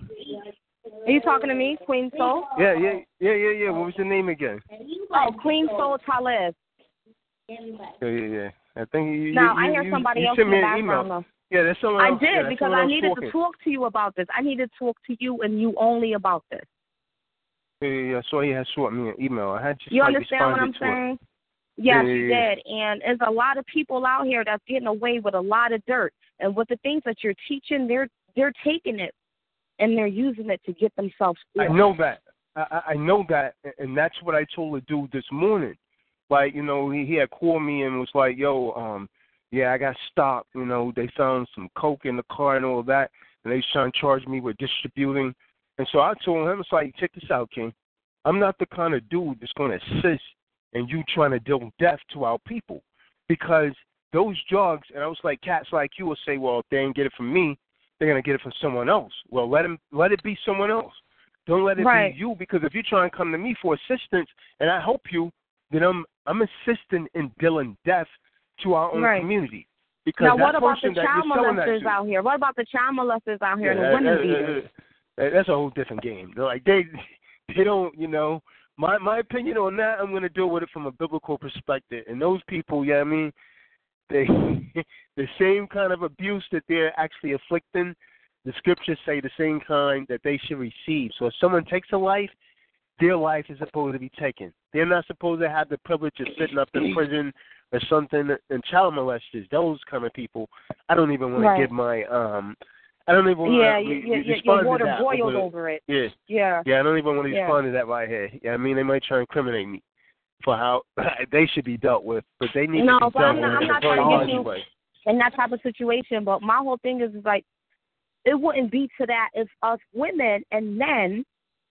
Are you talking to me, Queen Soul? Yeah, yeah, yeah, yeah, yeah. What was your name again? Oh, Queen Soul Talib. Yeah, yeah, yeah. I think you. Now, you, I hear you, somebody you else sent in me the an background, email. though. Yeah, that's someone I else. did yeah, because I needed talking. to talk to you about this. I needed to talk to you and you only about this. Yeah, yeah, yeah. So he had sent me an email. I had just You like, understand what I'm saying? It. Yes, yeah, yeah, you yeah. did. And there's a lot of people out here that's getting away with a lot of dirt. And with the things that you're teaching, they're they're taking it and they're using it to get themselves I know that. I, I know that, and that's what I told the dude this morning. Like, you know, he, he had called me and was like, yo, um, yeah, I got stopped. You know, they found some coke in the car and all that, and they was trying to charge me with distributing. And so I told him, it's like, check this out, King. I'm not the kind of dude that's going to assist in you trying to deal death to our people. Because those drugs, and I was like, cats like you will say, well, if they didn't get it from me, they're going to get it from someone else. Well, let them, let it be someone else. Don't let it right. be you, because if you try and come to me for assistance and I help you, then I'm I'm assisting in dealing death to our own right. community. Because now, that what about the person that child you're selling that molesters to, out here? What about the child molesters out here yeah, and the women beaters? that, that's a whole different game. They're like they they don't, you know. My my opinion on that, I'm going to deal with it from a biblical perspective. And those people, yeah, I mean, they the same kind of abuse that they're actually afflicting, the scriptures say the same kind that they should receive. So if someone takes a life, their life is supposed to be taken. They're not supposed to have the privilege of sitting up in prison or something. And child molesters, those kind of people, I don't even want right. to give my, um, I don't even want yeah, to you, re- you, respond your water to that. boiled over, over it. Yeah. Yeah. Yeah, I don't even want to yeah. respond to that right here. Yeah, I mean, they might try and incriminate me for how they should be dealt with, but they need no, to be but dealt I'm not, with I'm not in a trying to get you way. in that type of situation, but my whole thing is, is like, it wouldn't be to that if us women and men,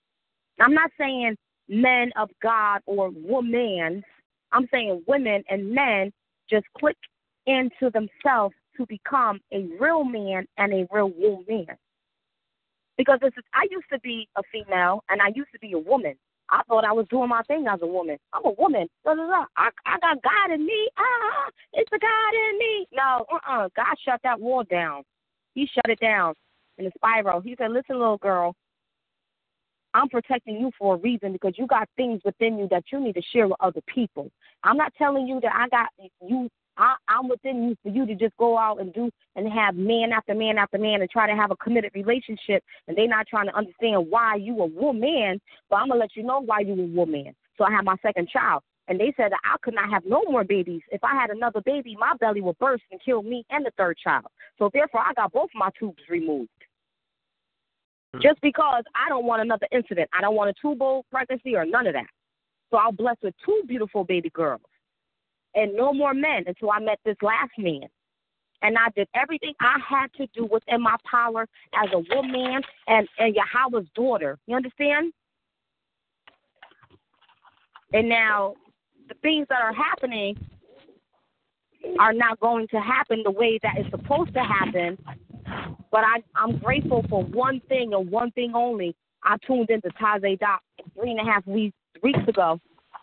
I'm not saying men of God or women, I'm saying women and men just click into themselves to become a real man and a real woman. Because this is, I used to be a female and I used to be a woman. I thought I was doing my thing as a woman. I'm a woman. Blah, blah, blah. I, I got God in me. Ah, it's the God in me. No, uh-uh. God shut that wall down. He shut it down in the spiral. He said, listen, little girl, I'm protecting you for a reason because you got things within you that you need to share with other people. I'm not telling you that I got you. I, I'm within you for you to just go out and do and have man after man after man and try to have a committed relationship, and they're not trying to understand why you a woman, but I'm going to let you know why you a woman. So I had my second child, and they said that I could not have no more babies. If I had another baby, my belly would burst and kill me and the third child. So therefore, I got both my tubes removed. Just because I don't want another incident. I don't want a tubal pregnancy or none of that. So I was blessed with two beautiful baby girls. And no more men until I met this last man. And I did everything I had to do within my power as a woman and, and Yahweh's daughter. You understand? And now the things that are happening are not going to happen the way that it's supposed to happen. But I, I'm grateful for one thing and one thing only. I tuned into Tazadaq three and a half weeks, weeks ago.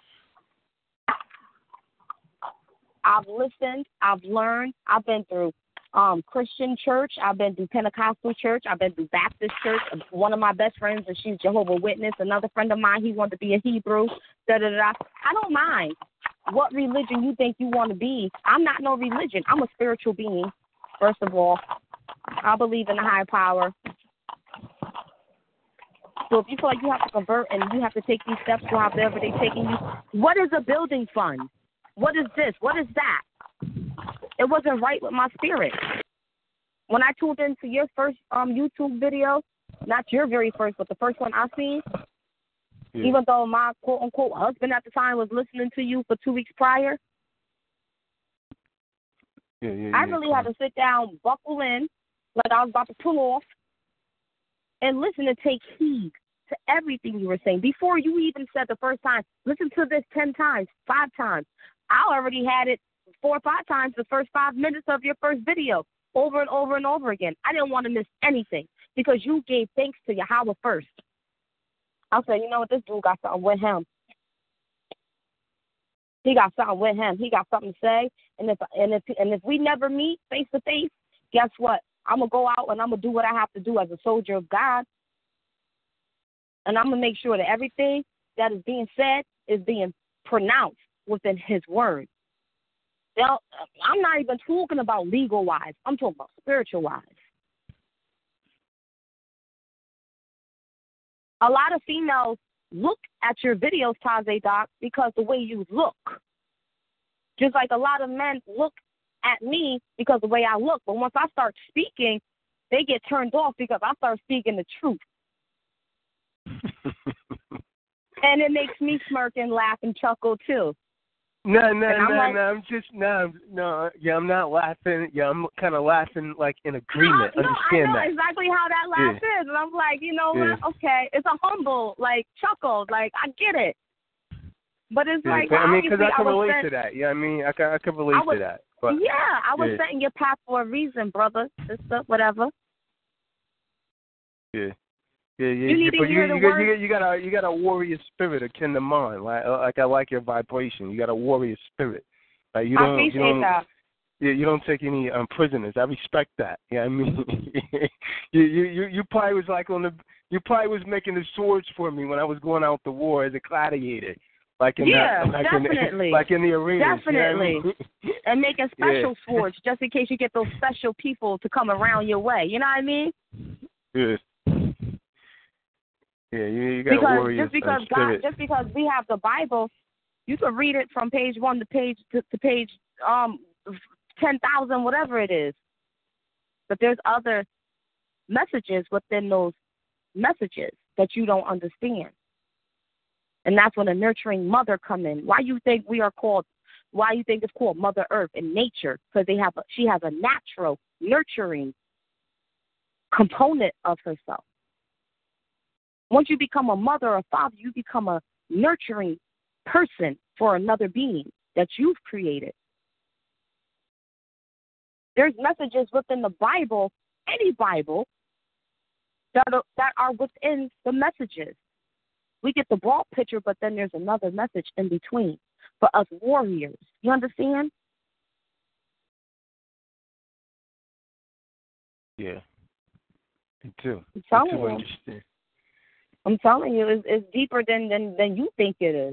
I've listened. I've learned. I've been through um, Christian church. I've been through Pentecostal church. I've been through Baptist church. One of my best friends, and she's Jehovah's Witness. Another friend of mine, he wanted to be a Hebrew. Da, da, da. I don't mind what religion you think you want to be. I'm not no religion. I'm a spiritual being, first of all. I believe in a higher power. So if you feel like you have to convert and you have to take these steps to however they're taking you, what is a building fund? What is this? What is that? It wasn't right with my spirit. When I tuned into your first um, YouTube video, not your very first, but the first one I seen, yeah. Even though my quote-unquote husband at the time was listening to you for two weeks prior, yeah, yeah, I yeah, really had to sit down, buckle in, like I was about to pull off, and listen and take heed to everything you were saying. Before you even said the first time, listen to this ten times, five times. I already had it four or five times the first five minutes of your first video, over and over and over again. I didn't want to miss anything because you gave thanks to Yahweh first. I said, you know what, this dude got something with him. He got something with him. He got something to say. And if and if and if we never meet face to face, guess what? I'm gonna go out and I'm gonna do what I have to do as a soldier of God. And I'm gonna make sure that everything that is being said is being pronounced within His word. Now, I'm not even talking about legal wise. I'm talking about spiritual wise. A lot of females look at your videos, Tazadaq, because the way you look. Just like a lot of men look at me because the way I look. But once I start speaking, they get turned off because I start speaking the truth. And it makes me smirk and laugh and chuckle, too. No, no, no, like, no. I'm just no, no. Yeah, I'm not laughing. Yeah, I'm kind of laughing like in agreement. No, Understand I know that. exactly how that laugh yeah. is, and I'm like, you know yeah. what? Okay, it's a humble like chuckle. Like I get it, but it's yeah, like but, well, I mean, because I can I relate sent, to that. Yeah, I mean, I can, I can relate I was, to that. But yeah, I was yeah. setting your path for a reason, brother, sister, whatever. Yeah. Yeah, yeah, you need you, to but hear you, the you, word. you, you got a you got a warrior spirit akin to mine. Like like I like your vibration. You got a warrior spirit. Like you don't I appreciate you don't that. Yeah, you don't take any um, prisoners. I respect that. Yeah, I mean, you, you you you probably was like on the you probably was making the swords for me when I was going out to war as a gladiator. Like in yeah, the, like definitely. In, like in the arena. Definitely. You know what I mean? And making special yeah. swords just in case you get those special people to come around your way. You know what I mean? Yeah. Yeah, you, you got because a warrior just because God, just because we have the Bible, you can read it from page one to page to, to page um ten thousand, whatever it is. But there's other messages within those messages that you don't understand, and that's when a nurturing mother come in. Why you think we are called? Why you think it's called Mother Earth in nature? Because they have a, she has a natural nurturing component of herself. Once you become a mother or father, you become a nurturing person for another being that you've created. There's messages within the Bible, any Bible, that are, that are within the messages. We get the broad picture, but then there's another message in between for us warriors. You understand? Yeah. Me too. I'm telling Me too, you. understand. I'm telling you, it's, it's deeper than, than, than you think it is.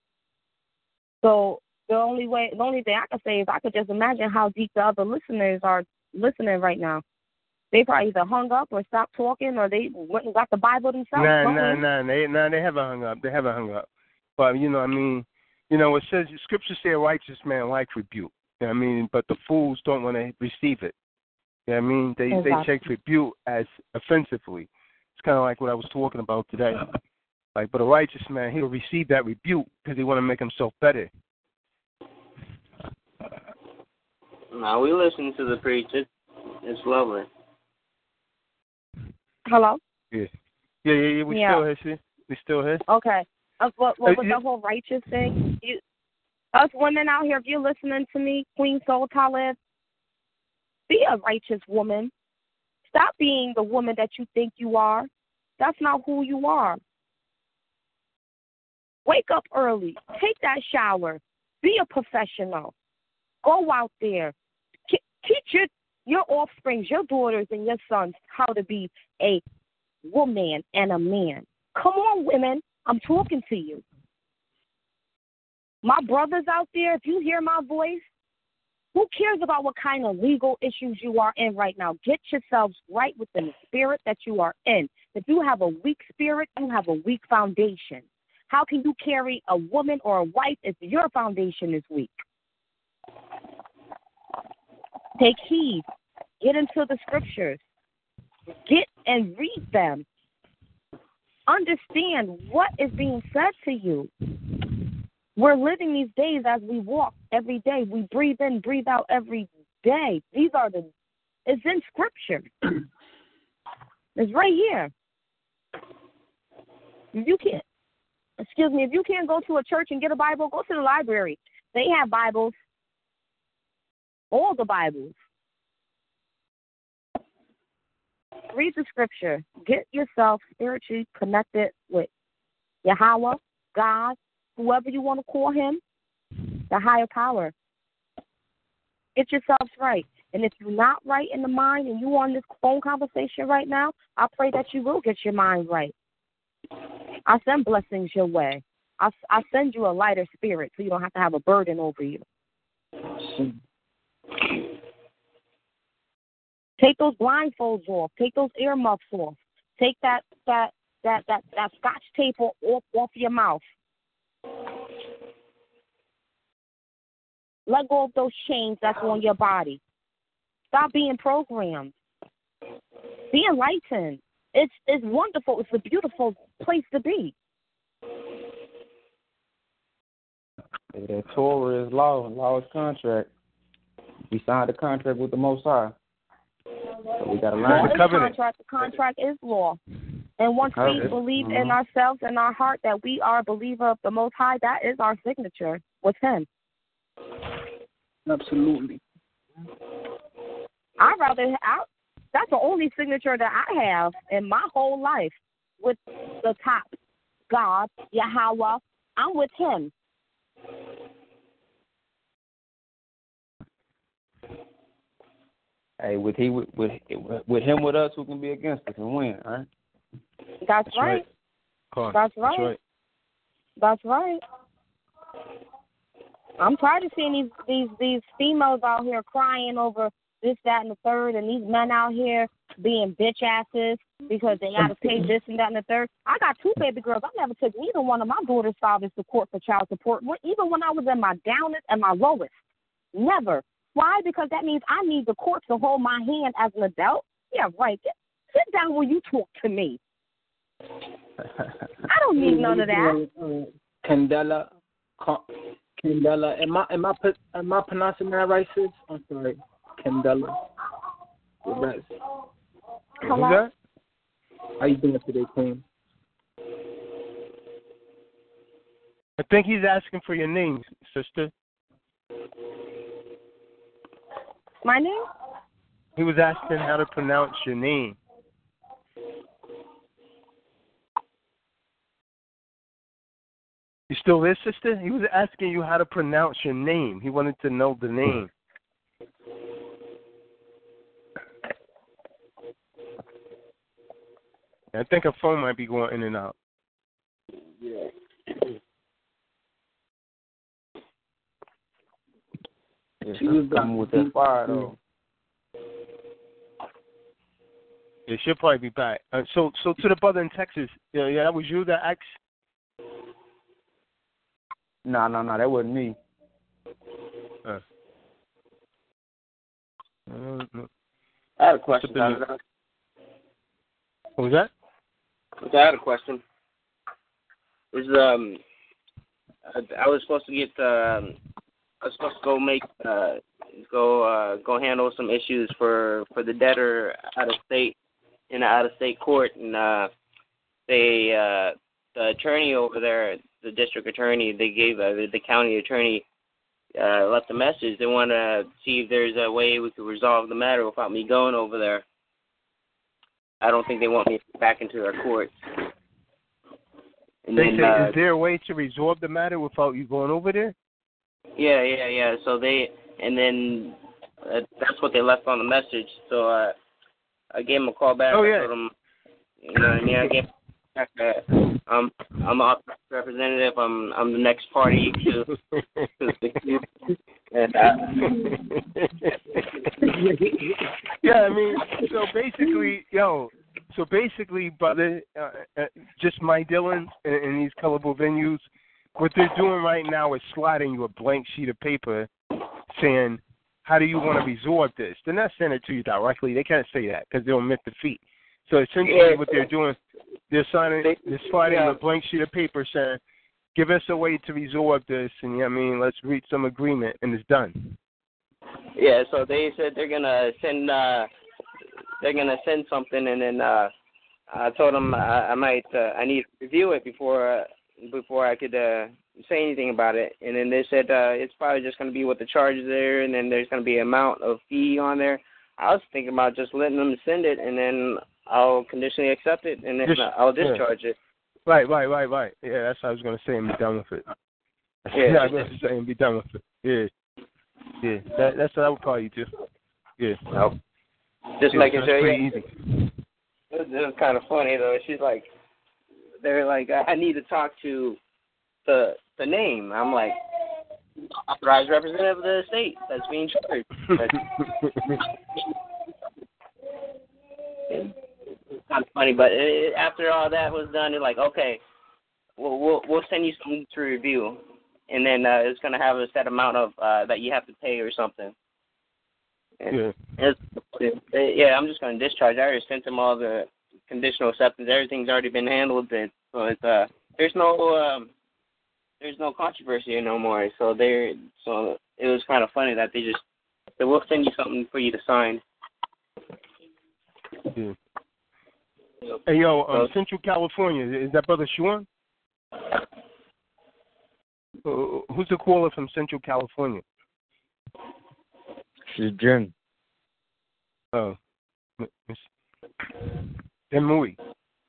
So the only way, the only thing I could say is I could just imagine how deep the other listeners are listening right now. They probably either hung up or stopped talking, or they went and got the Bible themselves. No, no, no, they, no, they haven't hung up. They haven't hung up. But you know, I mean, you know, it says Scripture say a righteous man like rebuke. You know what I mean, but the fools don't want to receive it. You know what I mean? They exactly. they take rebuke as offensively. It's kind of like what I was talking about today. Like, but a righteous man, he'll receive that rebuke because he want to make himself better. No, we listen to the preach. It's, it's lovely. Hello? Yeah. Yeah, yeah, yeah. We yeah. still here, see? We still here. Okay. Uh, what, what with uh, the whole righteous thing? You, us women out here, if you're listening to me, Queen Soul Talib, be a righteous woman. Stop being the woman that you think you are. That's not who you are. Wake up early. Take that shower. Be a professional. Go out there. Teach your, your offsprings, your daughters and your sons how to be a woman and a man. Come on, women. I'm talking to you. My brothers out there, if you hear my voice, who cares about what kind of legal issues you are in right now? Get yourselves right within the spirit that you are in. If you have a weak spirit, you have a weak foundation. How can you carry a woman or a wife if your foundation is weak? Take heed. Get into the scriptures. Get and read them. Understand what is being said to you. We're living these days as we walk every day. We breathe in, breathe out every day. These are the, it's in scripture. It's right here. If you can't, excuse me, if you can't go to a church and get a Bible, go to the library. They have Bibles. All the Bibles. Read the scripture. Get yourself spiritually connected with Yahweh, God, whoever you want to call him, the higher power. Get yourselves right. And if you're not right in the mind and you're on this phone conversation right now, I pray that you will get your mind right. I send blessings your way. I, I send you a lighter spirit so you don't have to have a burden over you. Take those blindfolds off. Take those earmuffs off. Take that that that that, that scotch tape off off your mouth. Let go of those chains that's on your body. Stop being programmed. Be enlightened. It's it's wonderful. It's a beautiful place to be. That Torah is law, law is contract. We signed a contract with the Most High. So we got to learn the covenant. Contract. The contract is law. And once we believe mm-hmm. in ourselves and our heart that we are a believer of the Most High, that is our signature with him. Absolutely. I'd rather, I, that's the only signature that I have in my whole life with the top, God, Yahweh. I'm with him. Hey, with he with, with with him with us, who can be against us and win, right? That's, That's right. right. That's right. That's right. That's right. I'm tired of seeing these these these females out here crying over this, that, and the third, and these men out here being bitch asses because they got to pay this and that and the third. I got two baby girls. I never took neither one of my daughter's fathers to court for child support, even when I was in my downest and my lowest. Never. Why? Because that means I need the court to hold my hand as an adult. Yeah, right. Sit down where you talk to me. I don't need none of that. Candela, Candela. Am I am I am I pronouncing that right, sis? I'm sorry, Candela. Who's that? How you doing today, Queen? I think he's asking for your name, sister. My name? He was asking how to pronounce your name. You still there, sister? He was asking you how to pronounce your name. He wanted to know the name. I think her phone might be going in and out. Yeah. She was coming with that fire, though. Yeah, she'll probably be back. Uh, so, so to the brother in Texas, yeah, yeah, that was you that asked? No, no, no, that wasn't me. Uh, I had a question. What was that? I had a question. Is um, I, I was supposed to get um. I was supposed to go make uh, go uh, go handle some issues for, for the debtor out of state in an out of state court, and uh, they uh, the attorney over there, the district attorney, they gave uh, the, the county attorney uh, left a message. They want to see if there's a way we could resolve the matter without me going over there. I don't think they want me back into their court. And they then, say, uh, is there a way to resolve the matter without you going over there? Yeah, yeah, yeah. So they, and then uh, that's what they left on the message. So uh, I gave them a call back. Oh, yeah. I told them, you know what I mean? I gave them back that um, I'm an representative. I'm I'm the next party to, to the queue. And, uh, yeah, I mean, so basically, yo, so basically, brother, uh, uh, just my Dylan in, in these colorful venues, what they're doing right now is sliding you a blank sheet of paper saying, how do you want to resolve this? They're not sending it to you directly. They can't say that because they'll admit defeat. So essentially Yeah. what they're doing, they're signing, they're sliding yeah. a blank sheet of paper saying, give us a way to resolve this, and you know what I mean, let's reach some agreement, and it's done. Yeah, so they said they're gonna send, uh, they're gonna send something, and then uh, I told them I, I might, uh, I need to review it before, uh, before I could uh, say anything about it, and then they said uh, it's probably just gonna be what the charges there, and then there's gonna be an amount of fee on there. I was thinking about just letting them send it, and then I'll conditionally accept it, and then Just, I'll discharge yeah. it. Right, right, right, right. Yeah, that's what I was going to say, and be done with it. Yeah, I was going to say, and be done with it. Yeah, yeah. That, that's what I would call you, too. Yeah. Nope. Just yeah, making sure. Pretty yeah. easy. It was, it was kind of funny though. She's like, they're like, I need to talk to the the name. I'm like, authorized representative of the state that's being charged. It's kind of funny, but it, after all that was done, they're like, okay, we'll we'll, we'll send you something to review, and then uh, it's gonna have a set amount of uh, that you have to pay or something. And yeah. It's, it, it, yeah, I'm just gonna discharge. I already sent them all the conditional acceptance. Everything's already been handled. It, so it's uh, there's no um, there's no controversy no more. So they so it was kind of funny that they just they will send you something for you to sign. Yeah. Hey, yo, um, Central California, is that Brother Sean? Uh, who's the caller from Central California? She's Jen. Oh. Then Mui.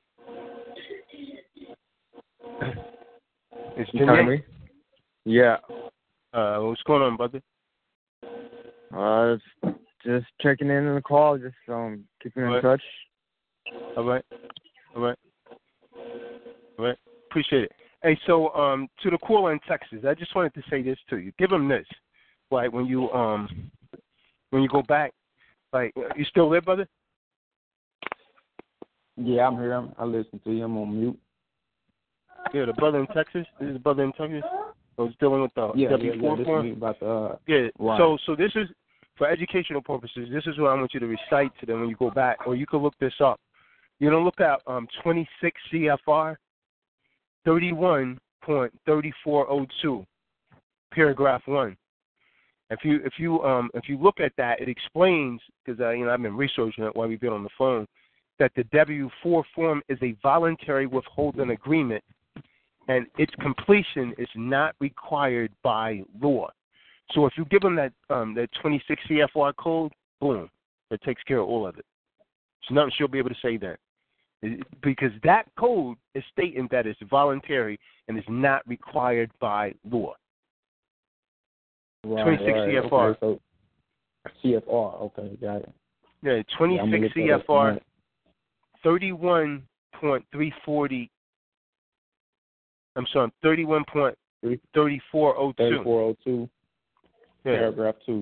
It's Jen. Yeah. Uh, what's going on, brother? Uh, just checking in on the call, just um, keeping in right. touch. All right. All right. All right. Appreciate it. Hey, so um, to the caller in Texas, I just wanted to say this to you. Give them this. Like when you um when you go back, like you still there, brother? Yeah, I'm here. I'm, I listen to you. I'm on mute. Yeah, the brother in Texas. This is the brother in Texas. I was dealing with the yeah, W four yeah, yeah, form. About the, uh, yeah. right. So so this is for educational purposes. This is what I want you to recite to them when you go back, or you can look this up. You're gonna look at um twenty-six C F R thirty-one point three four zero two, paragraph one. If you if you um if you look at that, it explains, because uh, you know I've been researching it while we've been on the phone, that the W four form is a voluntary withholding agreement, and its completion is not required by law. So if you give them that um that twenty-six C F R code, boom, that takes care of all of it. So nothing she'll be able to say that, because that code is stating that it's voluntary and is not required by law. Right, twenty-six right. C F R. Okay, so C F R, okay, got it. Yeah, twenty-six yeah, C F R thirty-one point three forty. I'm sorry, thirty-one point three four zero two. thirty-four oh two. Yeah. Paragraph two.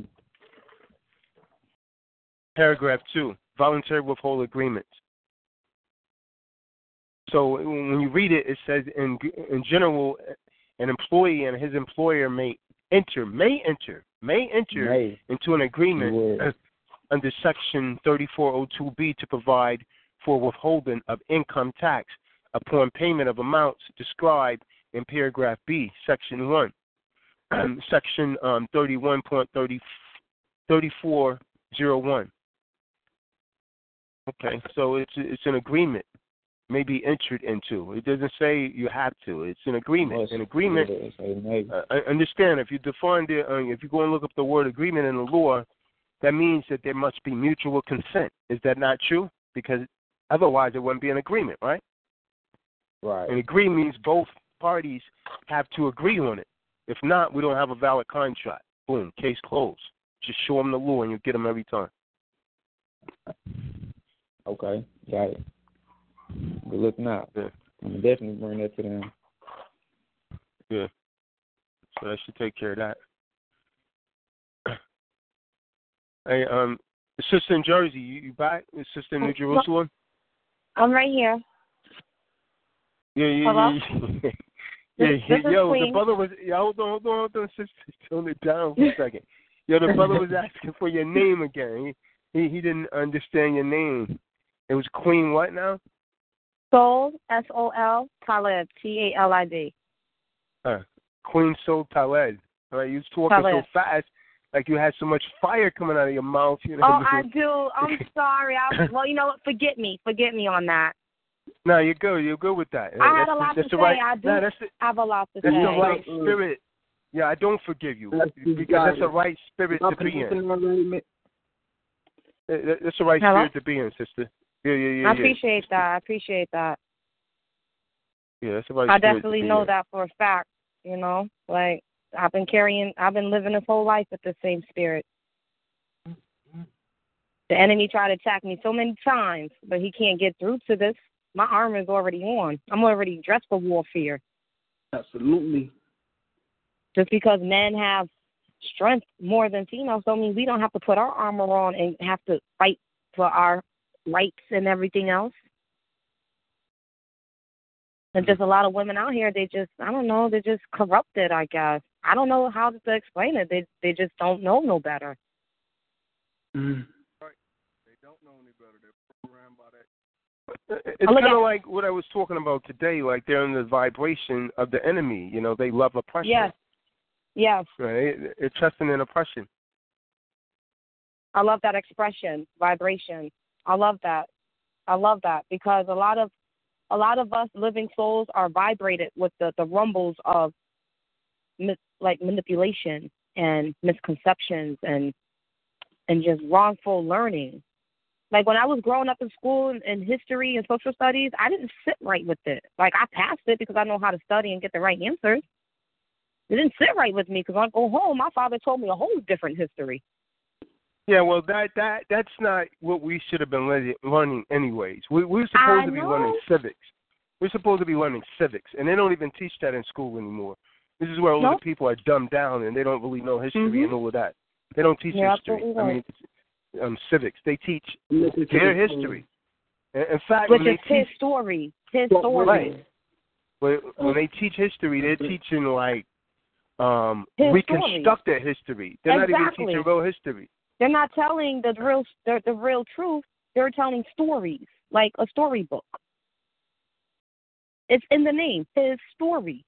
Paragraph two. Voluntary withhold agreements. So when you read it, it says in in general, an employee and his employer may enter, may enter, may enter may. into an agreement uh, under Section thirty-four oh two B to provide for withholding of income tax upon payment of amounts described in paragraph B, Section one, um, Section um, thirty-one point three four oh one. Okay, so it's it's an agreement, may be entered into. It doesn't say you have to. It's an agreement. Well, an agreement. Uh, understand, if you define the, uh, if you go and look up the word agreement in the law, that means that there must be mutual consent. Is that not true? Because otherwise, it wouldn't be an agreement, right? Right. An agreement means both parties have to agree on it. If not, we don't have a valid contract. Boom, case closed. Just show them the law, and you get them every time. Okay, got it. Good looking out. Yeah. I'm definitely bring that to them. Yeah. So that should take care of that. Hey, um, sister in Jersey, you, you back? Sister in New Jerusalem? I'm right here. Yeah, yeah, Hello? yeah. yeah, This, yeah, this is yo, Queen. the brother was. Yeah, hold on, hold on, hold on, sister. Tone it down for a second. Yo, the brother was asking for your name again. He, he he didn't understand your name. It was Queen what now? Sol, S O L, Talib, T A L I B. Uh, Queen Soul Taled. All right, you was talking Talib. so fast, like you had so much fire coming out of your mouth. You know Oh, what I I mean? do. I'm sorry. I, well, you know what? Forget me. Forget me on that. No, you're good. You're good with that. I that's had a lot the, to that's the say. right, I do no, that's the, have a lot to that's say. the right spirit. Yeah, I don't forgive you because that's the right spirit to be in. That's the right Hello? spirit to be in, sister. Yeah, yeah, yeah. I yeah. appreciate that. I appreciate that. Yeah, that's the right I spirit definitely to be know in. that for a fact. You know, like I've been carrying, I've been living this whole life with the same spirit. The enemy tried to attack me so many times, but he can't get through to this. My armor is already on. I'm already dressed for warfare. Absolutely. Just because men have strength more than females don't mean we don't have to put our armor on and have to fight for our rights and everything else. And there's a lot of women out here, they just, I don't know, they're just corrupted, I guess. I don't know how to explain it. They they just don't know no better. Mm. It's kind of like what I was talking about today, like they're in the vibration of the enemy. You know, they love oppression. Yes. Yes. Right? It's trusting in oppression. I love that expression, vibration. I love that. I love that because a lot of a lot of us living souls are vibrated with the, the rumbles of mis, like manipulation and misconceptions and and just wrongful learning. Like when I was growing up in school in, in history and social studies, I didn't sit right with it. Like I passed it because I know how to study and get the right answers. It didn't sit right with me because when I go home, my father told me a whole different history. Yeah, well, that that that's not what we should have been le- learning anyways. We we're supposed I to be know. learning civics. We're supposed to be learning civics, and they don't even teach that in school anymore. This is where all Nope. the people are dumbed down, and they don't really know history Mm-hmm. and all of that. They don't teach You're history. absolutely I right. mean, um, civics. They teach their history. In in fact, Which when is they his teach, story. His story. right. When, when they teach history, they're teaching like um, His reconstructed history. They're Exactly. not even teaching real history. They're not telling the real the, the real truth. They're telling stories, like a storybook. It's in the name, his story.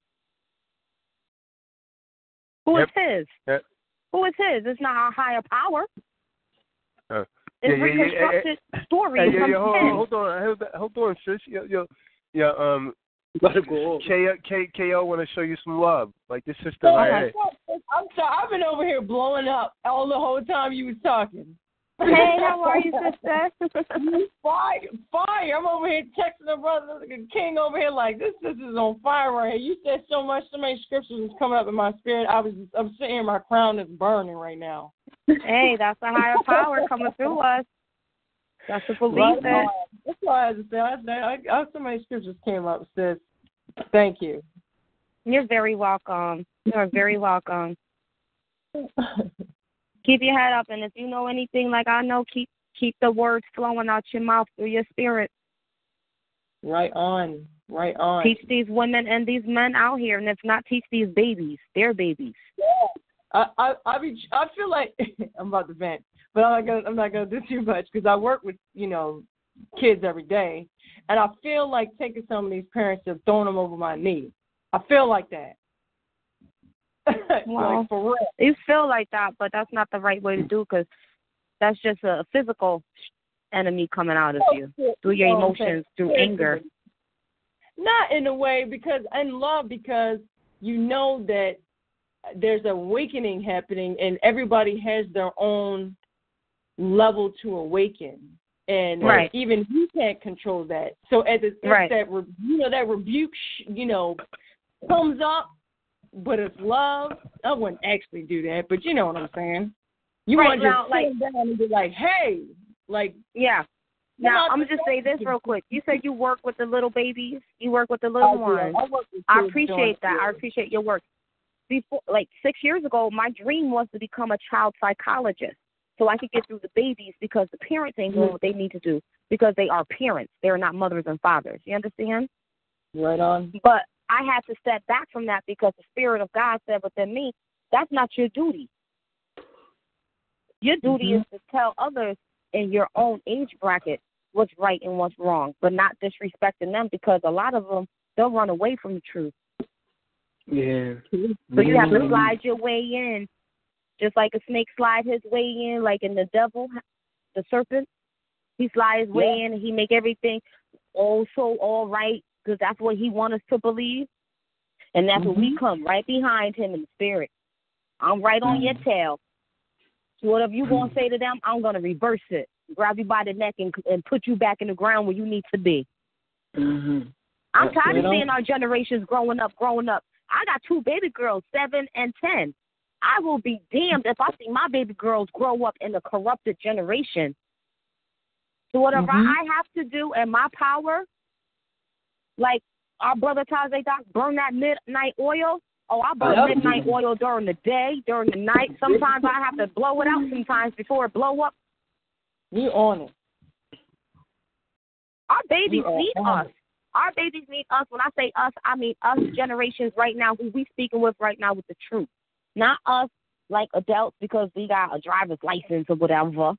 Who Yep. is his? Yep. Who is his? It's not our higher power. Uh, It's yeah, yeah, yeah, reconstructed yeah, story yeah, yeah, from yeah, hold, him. hold on, hold on, hold on, sis. Yo, yo, yeah, um, K, K, K O want to show you some love, like this sister right here. I'm sorry. I've been over here blowing up all the whole time you was talking. Hey, how are you, sister? Fire, fire. I'm over here texting the brother King over here like, this this is on fire right here. You said so much, so many scriptures was coming up in my spirit. I was, I'm sitting here, my crown is burning right now. Hey, that's the higher power coming through us. That's the belief. Right. That's why I had to say, I, I, I, so many scriptures came up, sis. Thank you. You're very welcome. You're very welcome. Keep your head up, and if you know anything like I know, keep keep the words flowing out your mouth through your spirit. Right on, right on. Teach these women and these men out here, and if not, teach these babies. They're babies. Yeah. I I I, be, I feel like I'm about to vent, but I'm not gonna I'm not gonna do too much because I work with you know kids every day, and I feel like taking some of these parents and throwing them over my knee. I feel like that. Well, like for real. You feel like that, but that's not the right way to do because that's just a physical enemy coming out of you through your emotions, through anger. Not in a way because in love because you know that there's an awakening happening and everybody has their own level to awaken. And right. even you can't control that. So as it, right. that you know that rebuke, you know, comes up, but it's love. I wouldn't actually do that, but you know what I'm saying. You right, want to now, just like, sit down and be like, hey, like yeah. Now I'm gonna just say this real quick. You said you work with the little babies. You work with the little I ones. I, work with I appreciate that. I appreciate your work. Before, like six years ago, my dream was to become a child psychologist, so I could get through the babies because the parents ain't doing what they need to do. because they are parents. They are not mothers and fathers. You understand? Right on. But I had to step back from that because the Spirit of God said within me, that's not your duty. Your duty mm-hmm. is to tell others in your own age bracket what's right and what's wrong, but not disrespecting them, because a lot of them, they'll run away from the truth. Yeah. So you have to slide your way in, just like a snake slide his way in, like in the devil, the serpent. He slides his way yeah. in and he make everything all so all right, because that's what he wants us to believe. And that's mm-hmm. when we come right behind him in the spirit. I'm right on mm-hmm. your tail. So whatever you going to say to them, I'm going to reverse it. Grab you by the neck and, and put you back in the ground where you need to be. Mm-hmm. I'm tired of seeing our generations growing up, growing up. I got two baby girls, seven and ten. I will be damned if I see my baby girls grow up in a corrupted generation. So whatever mm-hmm. I have to do in my power, like our brother Tazadaq, burn that midnight oil. Oh, I burn yep. midnight oil during the day, during the night. Sometimes I have to blow it out sometimes before it blow up. We on it. Our babies need us. It. Our babies need us. When I say us, I mean us generations right now, who we speaking with right now with the truth. Not us like adults because we got a driver's license or whatever.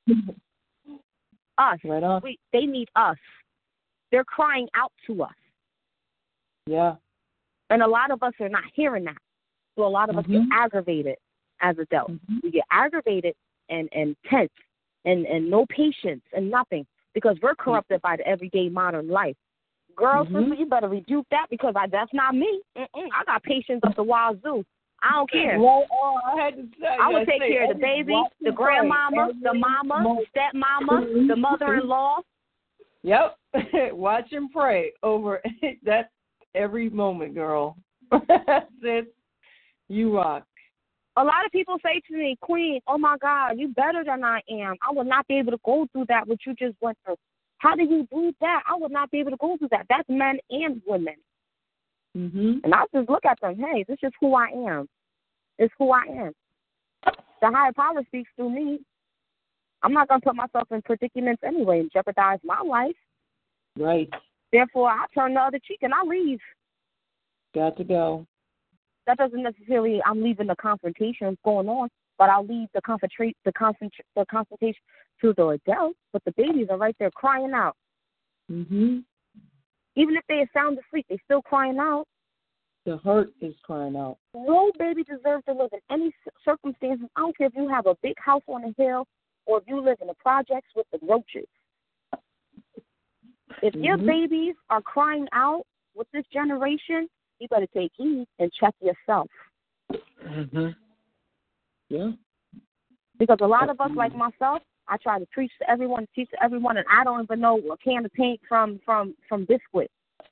Us. Right on. We, they need us. They're crying out to us. Yeah. And a lot of us are not hearing that. So a lot of mm-hmm. us get aggravated as adults. Mm-hmm. We get aggravated and, and tense and, and no patience and nothing because we're corrupted by the everyday modern life. Girls, mm-hmm. sister, you better rebuke that because I, that's not me. Mm-mm, I got patience up the wazoo. I don't care. Well, oh, I had to say, I would take care of the baby, the grandmama, the mama, stepmama, the mother-in-law. Yep. Watch and pray over that's every moment, girl. Sis, you rock. A lot of people say to me, Queen, oh, my God, you better than I am. I would not be able to go through that, what you just went through. How do you do that? I would not be able to go through that. That's men and women. Mm-hmm. And I just look at them, hey, this is who I am. It's who I am. The higher power speaks through me. I'm not going to put myself in predicaments anyway and jeopardize my life. Right. Therefore, I turn the other cheek and I leave. Got to go. That doesn't necessarily, I'm leaving the confrontation going on, but I'll leave the concentrate the concentrate the confrontation to the adults. But the babies are right there crying out. Mm-hmm. Even if they are sound asleep, they're still crying out. The hurt is crying out. No baby deserves to live in any circumstances. I don't care if you have a big house on a hill or if you live in the projects with the roaches. If mm-hmm. your babies are crying out with this generation, you better take heed and check yourself. Mm-hmm. Yeah. Because a lot of us, like myself, I try to preach to everyone, teach to everyone, and I don't even know a can of paint from from from Biscuit.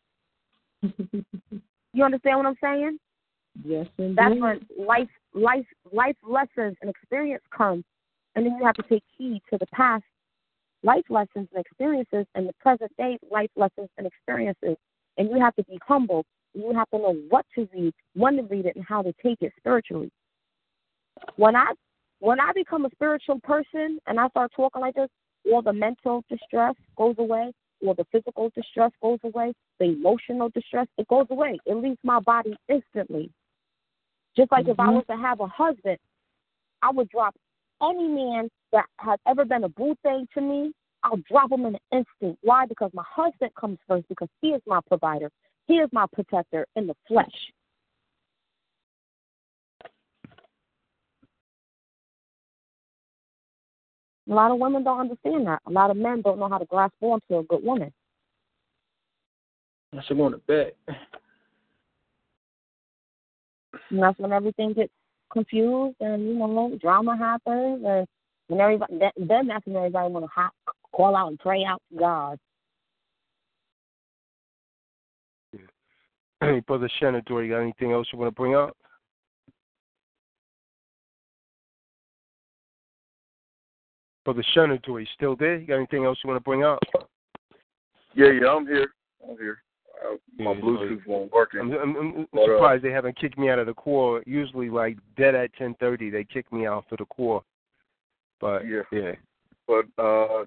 You understand what I'm saying? Yes, indeed. That's when life, life, life lessons and experience come, and then you have to take heed to the past life lessons and experiences and the present day life lessons and experiences. And you have to be humble. You have to know what to read, when to read it, and how to take it spiritually. When I when I become a spiritual person and I start talking like this, all the mental distress goes away, all the physical distress goes away, the emotional distress, it goes away. It leaves my body instantly. Just like mm-hmm. if I was to have a husband, I would drop any man that has ever been a boo thing to me, I'll drop him in an instant. Why? Because my husband comes first, because he is my provider. He is my protector in the flesh. A lot of women don't understand that. A lot of men don't know how to grasp on to a good woman. I should go to bed. And that's when everything gets confused and, you know, drama happens. And when everybody, that, then that's when everybody want to call out and pray out to God. Hey, Brother Shenador, you got anything else you want to bring up? Brother Shenador, you still there? You got anything else you want to bring up? Yeah, yeah, I'm here. I'm here. Uh, my yeah, Bluetooth won't work. I'm, I'm, I'm but, surprised uh, they haven't kicked me out of the core. Usually, like, dead at ten thirty, they kick me out for the core. But, yeah. yeah. But uh,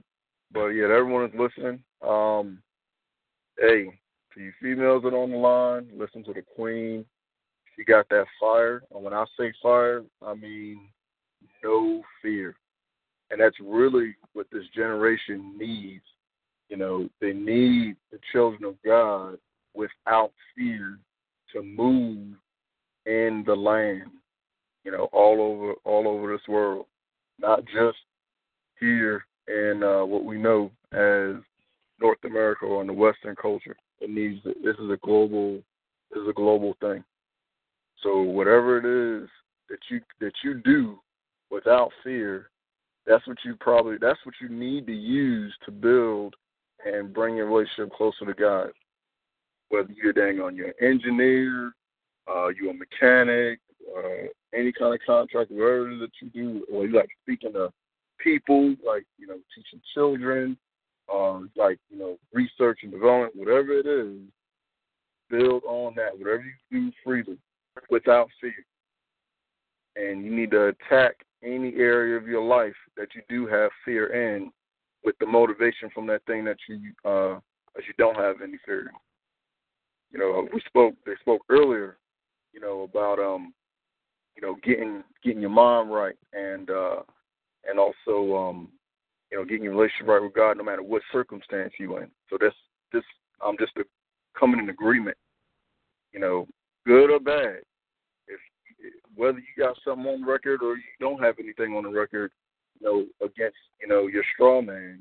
but yeah, everyone is listening. Um, hey, to you females that are on the line, listen to the queen. She got that fire. And when I say fire, I mean no fear. And that's really what this generation needs. You know, they need the children of God without fear to move in the land, you know, all over all over this world, not just here in uh, what we know as North America or in the Western culture. It needs this is a global this is a global thing. So whatever it is that you that you do without fear, that's what you probably that's what you need to use to build and bring your relationship closer to God. Whether you're dang on your engineer, uh, you're a mechanic, uh, any kind of contract, whatever it is that you do, or you like speaking to people, like, you know, teaching children, um, like, you know, research and development, whatever it is, build on that. Whatever you do freely, without fear. And you need to attack any area of your life that you do have fear in with the motivation from that thing that you uh, that you don't have any fear in. You know, we spoke. They spoke earlier. You know about um, you know, getting getting your mind right, and uh, and also um, you know, getting your relationship right with God, no matter what circumstance you're in. So that's this. I'm just a, coming in agreement. You know, good or bad. If whether you got something on the record or you don't have anything on the record, you know, against, you know, your straw man,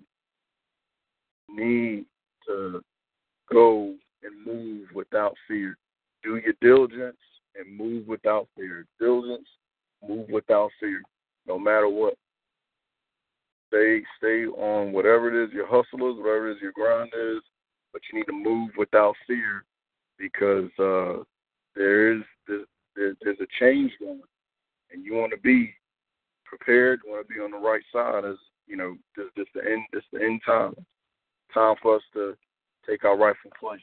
need to go and move without fear. Do your diligence and move without fear. Diligence, move without fear, no matter what. Stay, stay on whatever it is your hustle is, whatever it is your grind is, but you need to move without fear because uh, there is this, there, there's a change going, and you want to be prepared. You want to be on the right side. As you know, this, this the end. This the end time. Time for us to take our rightful place.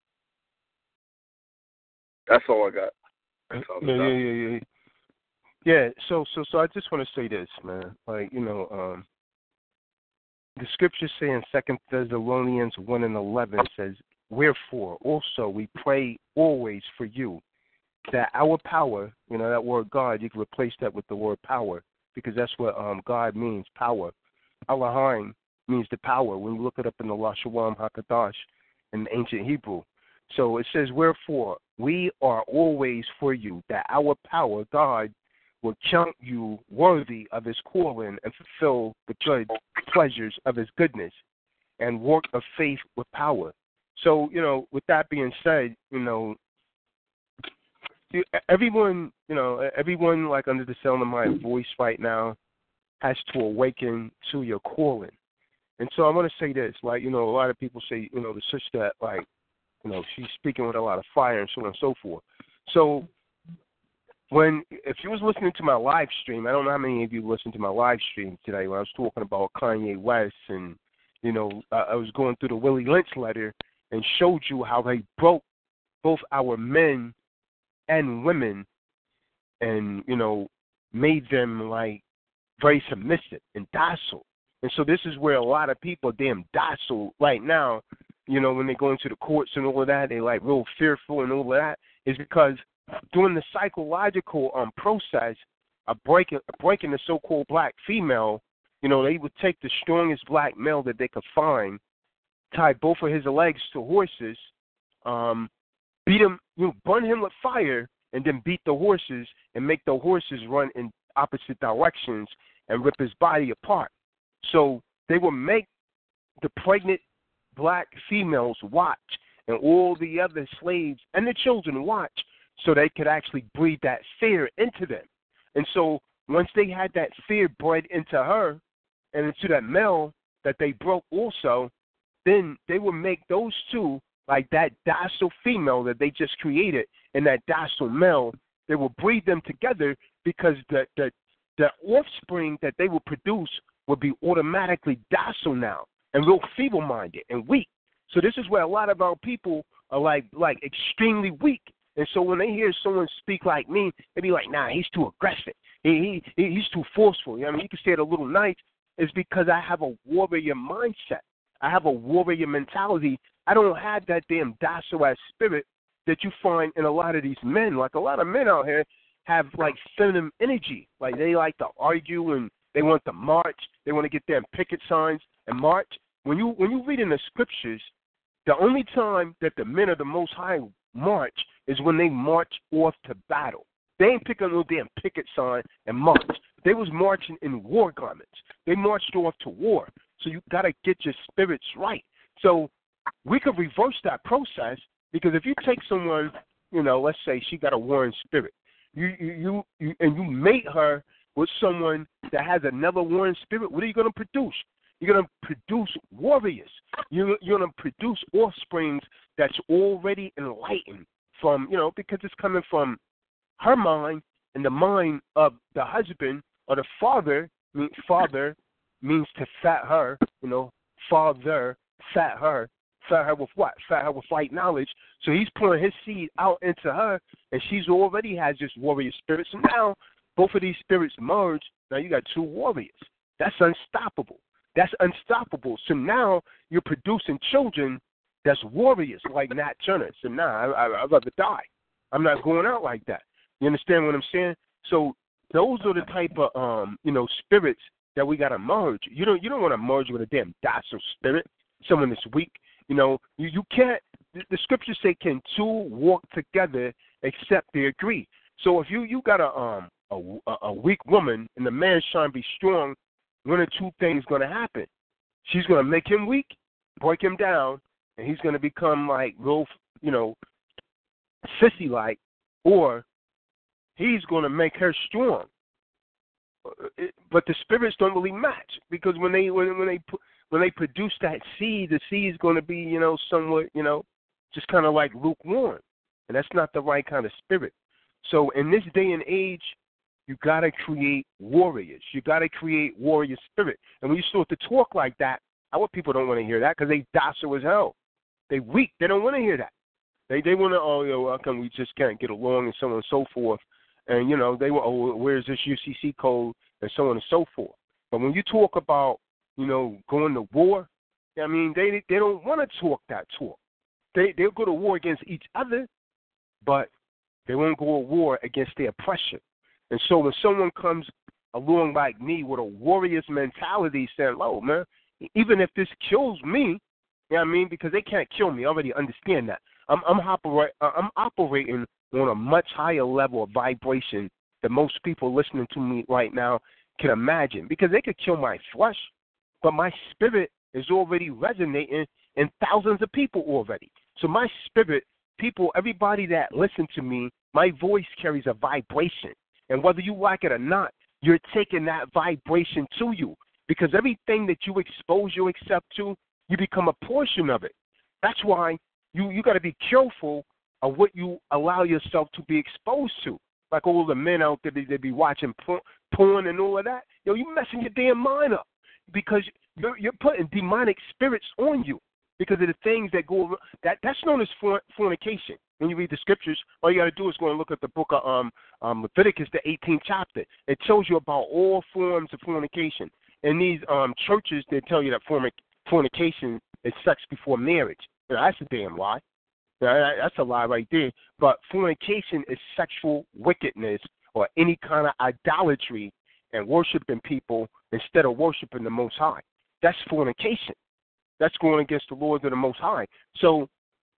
That's all I got. That's all yeah, yeah, yeah, yeah. Yeah. So, so, so, I just want to say this, man. Like, you know, um, the scriptures say in Second Thessalonians one and eleven says, "Wherefore also we pray always for you, that our power," you know, that word God, you can replace that with the word power, because that's what um, God means, power. Elohim means the power. When you look it up in the Lashawan HaKadosh in the ancient Hebrew. So it says, "Wherefore we are always for you, that our power, God, will count you worthy of his calling and fulfill the good pleasures of his goodness and work of faith with power." So, you know, with that being said, you know, everyone, you know, everyone like under the sound of my voice right now has to awaken to your calling. And so I want to say this, like, you know, a lot of people say, you know, the sister, like, you know, she's speaking with a lot of fire and so on and so forth. So when, if you was listening to my live stream, I don't know how many of you listened to my live stream today when I was talking about Kanye West and, you know, I, I was going through the Willie Lynch letter and showed you how they broke both our men and women and, you know, made them, like, very submissive and docile. And so this is where a lot of people are damn docile right now, you know, when they go into the courts and all of that, they're, like, real fearful and all of that, is because during the psychological um process of breaking, breaking the so-called black female, you know, they would take the strongest black male that they could find, tie both of his legs to horses, um, beat him, you know, burn him with fire, and then beat the horses and make the horses run in opposite directions and rip his body apart. So they would make the pregnant black females watch and all the other slaves and the children watch so they could actually breed that fear into them. And so once they had that fear bred into her and into that male that they broke also, then they would make those two, like that docile female that they just created and that docile male, they will breed them together because the, the, the offspring that they will produce will be automatically docile now and real feeble-minded and weak. So this is where a lot of our people are like like extremely weak. And so when they hear someone speak like me, they be like, nah, he's too aggressive. He, he He's too forceful. You know, I mean, you can say it a little nice, is because I have a warrior mindset. I have a warrior mentality. I don't have that damn docile ass spirit that you find in a lot of these men. Like a lot of men out here have like feminine energy. Like they like to argue and they want to march. They want to get their picket signs and march. When you when you read in the scriptures, the only time that the men of the Most High march is when they march off to battle. They ain't picking no damn picket sign and march. They was marching in war garments. They marched off to war. So you got to get your spirits right. So we could reverse that process, because if you take someone, you know, let's say she got a warring spirit, you you, you, you and you mate her with someone that has another warring spirit, what are you going to produce? You're going to produce warriors. You're, you're going to produce offsprings that's already enlightened from, you know, because it's coming from her mind and the mind of the husband or the father. I mean, father means to fat her, you know, father, fat her. Fat her with what? Fat her with right knowledge. So he's pouring his seed out into her, and she's already has this warrior spirit. So now both of these spirits merge. Now you got two warriors. That's unstoppable. That's unstoppable. So now you're producing children that's warriors like Nat Turner. So now I, I, I'd rather die. I'm not going out like that. You understand what I'm saying? So those are the type of um, you know, spirits that we got to merge. You don't you don't want to merge with a damn docile spirit, someone that's weak. You know, you, you can't, the, the scriptures say, can two walk together except they agree. So if you, you got a, um, a, a weak woman and the man's trying to be strong, one or two things going to happen. She's going to make him weak, break him down, and he's going to become like real, you know, sissy-like, or he's going to make her strong. But the spirits don't really match, because when they when, when they put When they produce that seed, the seed is going to be, you know, somewhat, you know, just kind of like lukewarm. And that's not the right kind of spirit. So in this day and age, you got to create warriors. You got to create warrior spirit. And when you start to talk like that, our people don't want to hear that, because they docile as hell. They weak. They don't want to hear that. They they want to, oh, you know, how come we just can't get along, and so on and so forth. And, you know, they want, oh, where's this U C C code, and so on and so forth. But when you talk about, you know, going to war, I mean, they they don't want to talk that talk. They, they'll go to war against each other, but they won't go to war against their oppression. And so when someone comes along like me with a warrior's mentality, saying, oh, man, even if this kills me, you know what I mean, because they can't kill me, I already understand that. I'm, I'm, operate, I'm operating on a much higher level of vibration than most people listening to me right now can imagine, because they could kill my flesh, but my spirit is already resonating in thousands of people already. So my spirit, people, everybody that listen to me, my voice carries a vibration. And whether you like it or not, you're taking that vibration to you. Because everything that you expose yourself to, you become a portion of it. That's why you, you got to be careful of what you allow yourself to be exposed to. Like all the men out there, they, they be watching porn, porn and all of that. Yo, you messing your damn mind up, because you're, you're putting demonic spirits on you because of the things that go around. That, that's known as fornication. When you read the scriptures, all you got to do is go and look at the book of um, um, Leviticus, the eighteenth chapter. It tells you about all forms of fornication. In these um, churches, they tell you that fornic- fornication is sex before marriage. You know, that's a damn lie. You know, that's a lie right there. But fornication is sexual wickedness or any kind of idolatry and worshiping people instead of worshiping the Most High. That's fornication. That's going against the laws of the Most High. So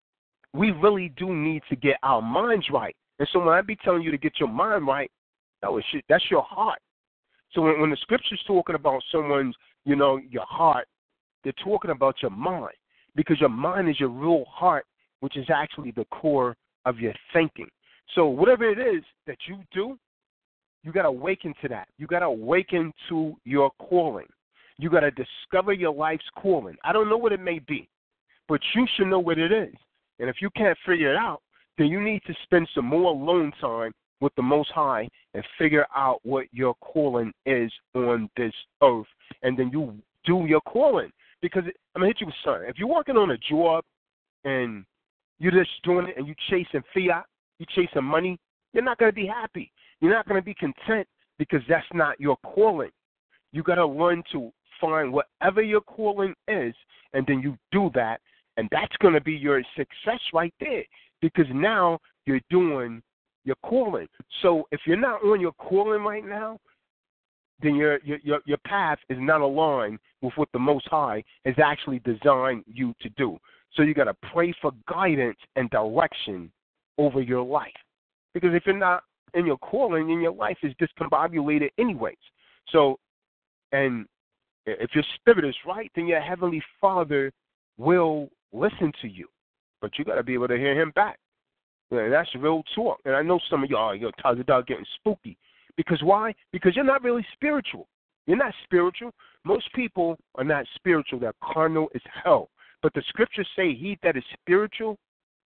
we really do need to get our minds right. And so when I be telling you to get your mind right, that was shit, that's your heart. So when, when the scripture's talking about someone's, you know, your heart, they're talking about your mind, because your mind is your real heart, which is actually the core of your thinking. So whatever it is that you do, you got to awaken to that. You got to awaken to your calling. You got to discover your life's calling. I don't know what it may be, but you should know what it is. And if you can't figure it out, then you need to spend some more alone time with the Most High and figure out what your calling is on this earth. And then you do your calling. Because I'm going to hit you with something. If you're working on a job and you're just doing it and you're chasing fiat, you're chasing money, you're not going to be happy. You're not going to be content, because that's not your calling. You got to learn to find whatever your calling is, and then you do that, and that's going to be your success right there, because now you're doing your calling. So if you're not on your calling right now, then your your your path is not aligned with what the Most High has actually designed you to do. So you got to pray for guidance and direction over your life, because if you're not in your calling, then your life is discombobulated anyways. So, and if your spirit is right, then your Heavenly Father will listen to you, but you got to be able to hear Him back. And that's real talk. And I know some of y'all, yo, Tazadaq getting spooky. Because why? Because you're not really spiritual. You're not spiritual. Most people are not spiritual. They're carnal as hell. But the scriptures say, he that is spiritual,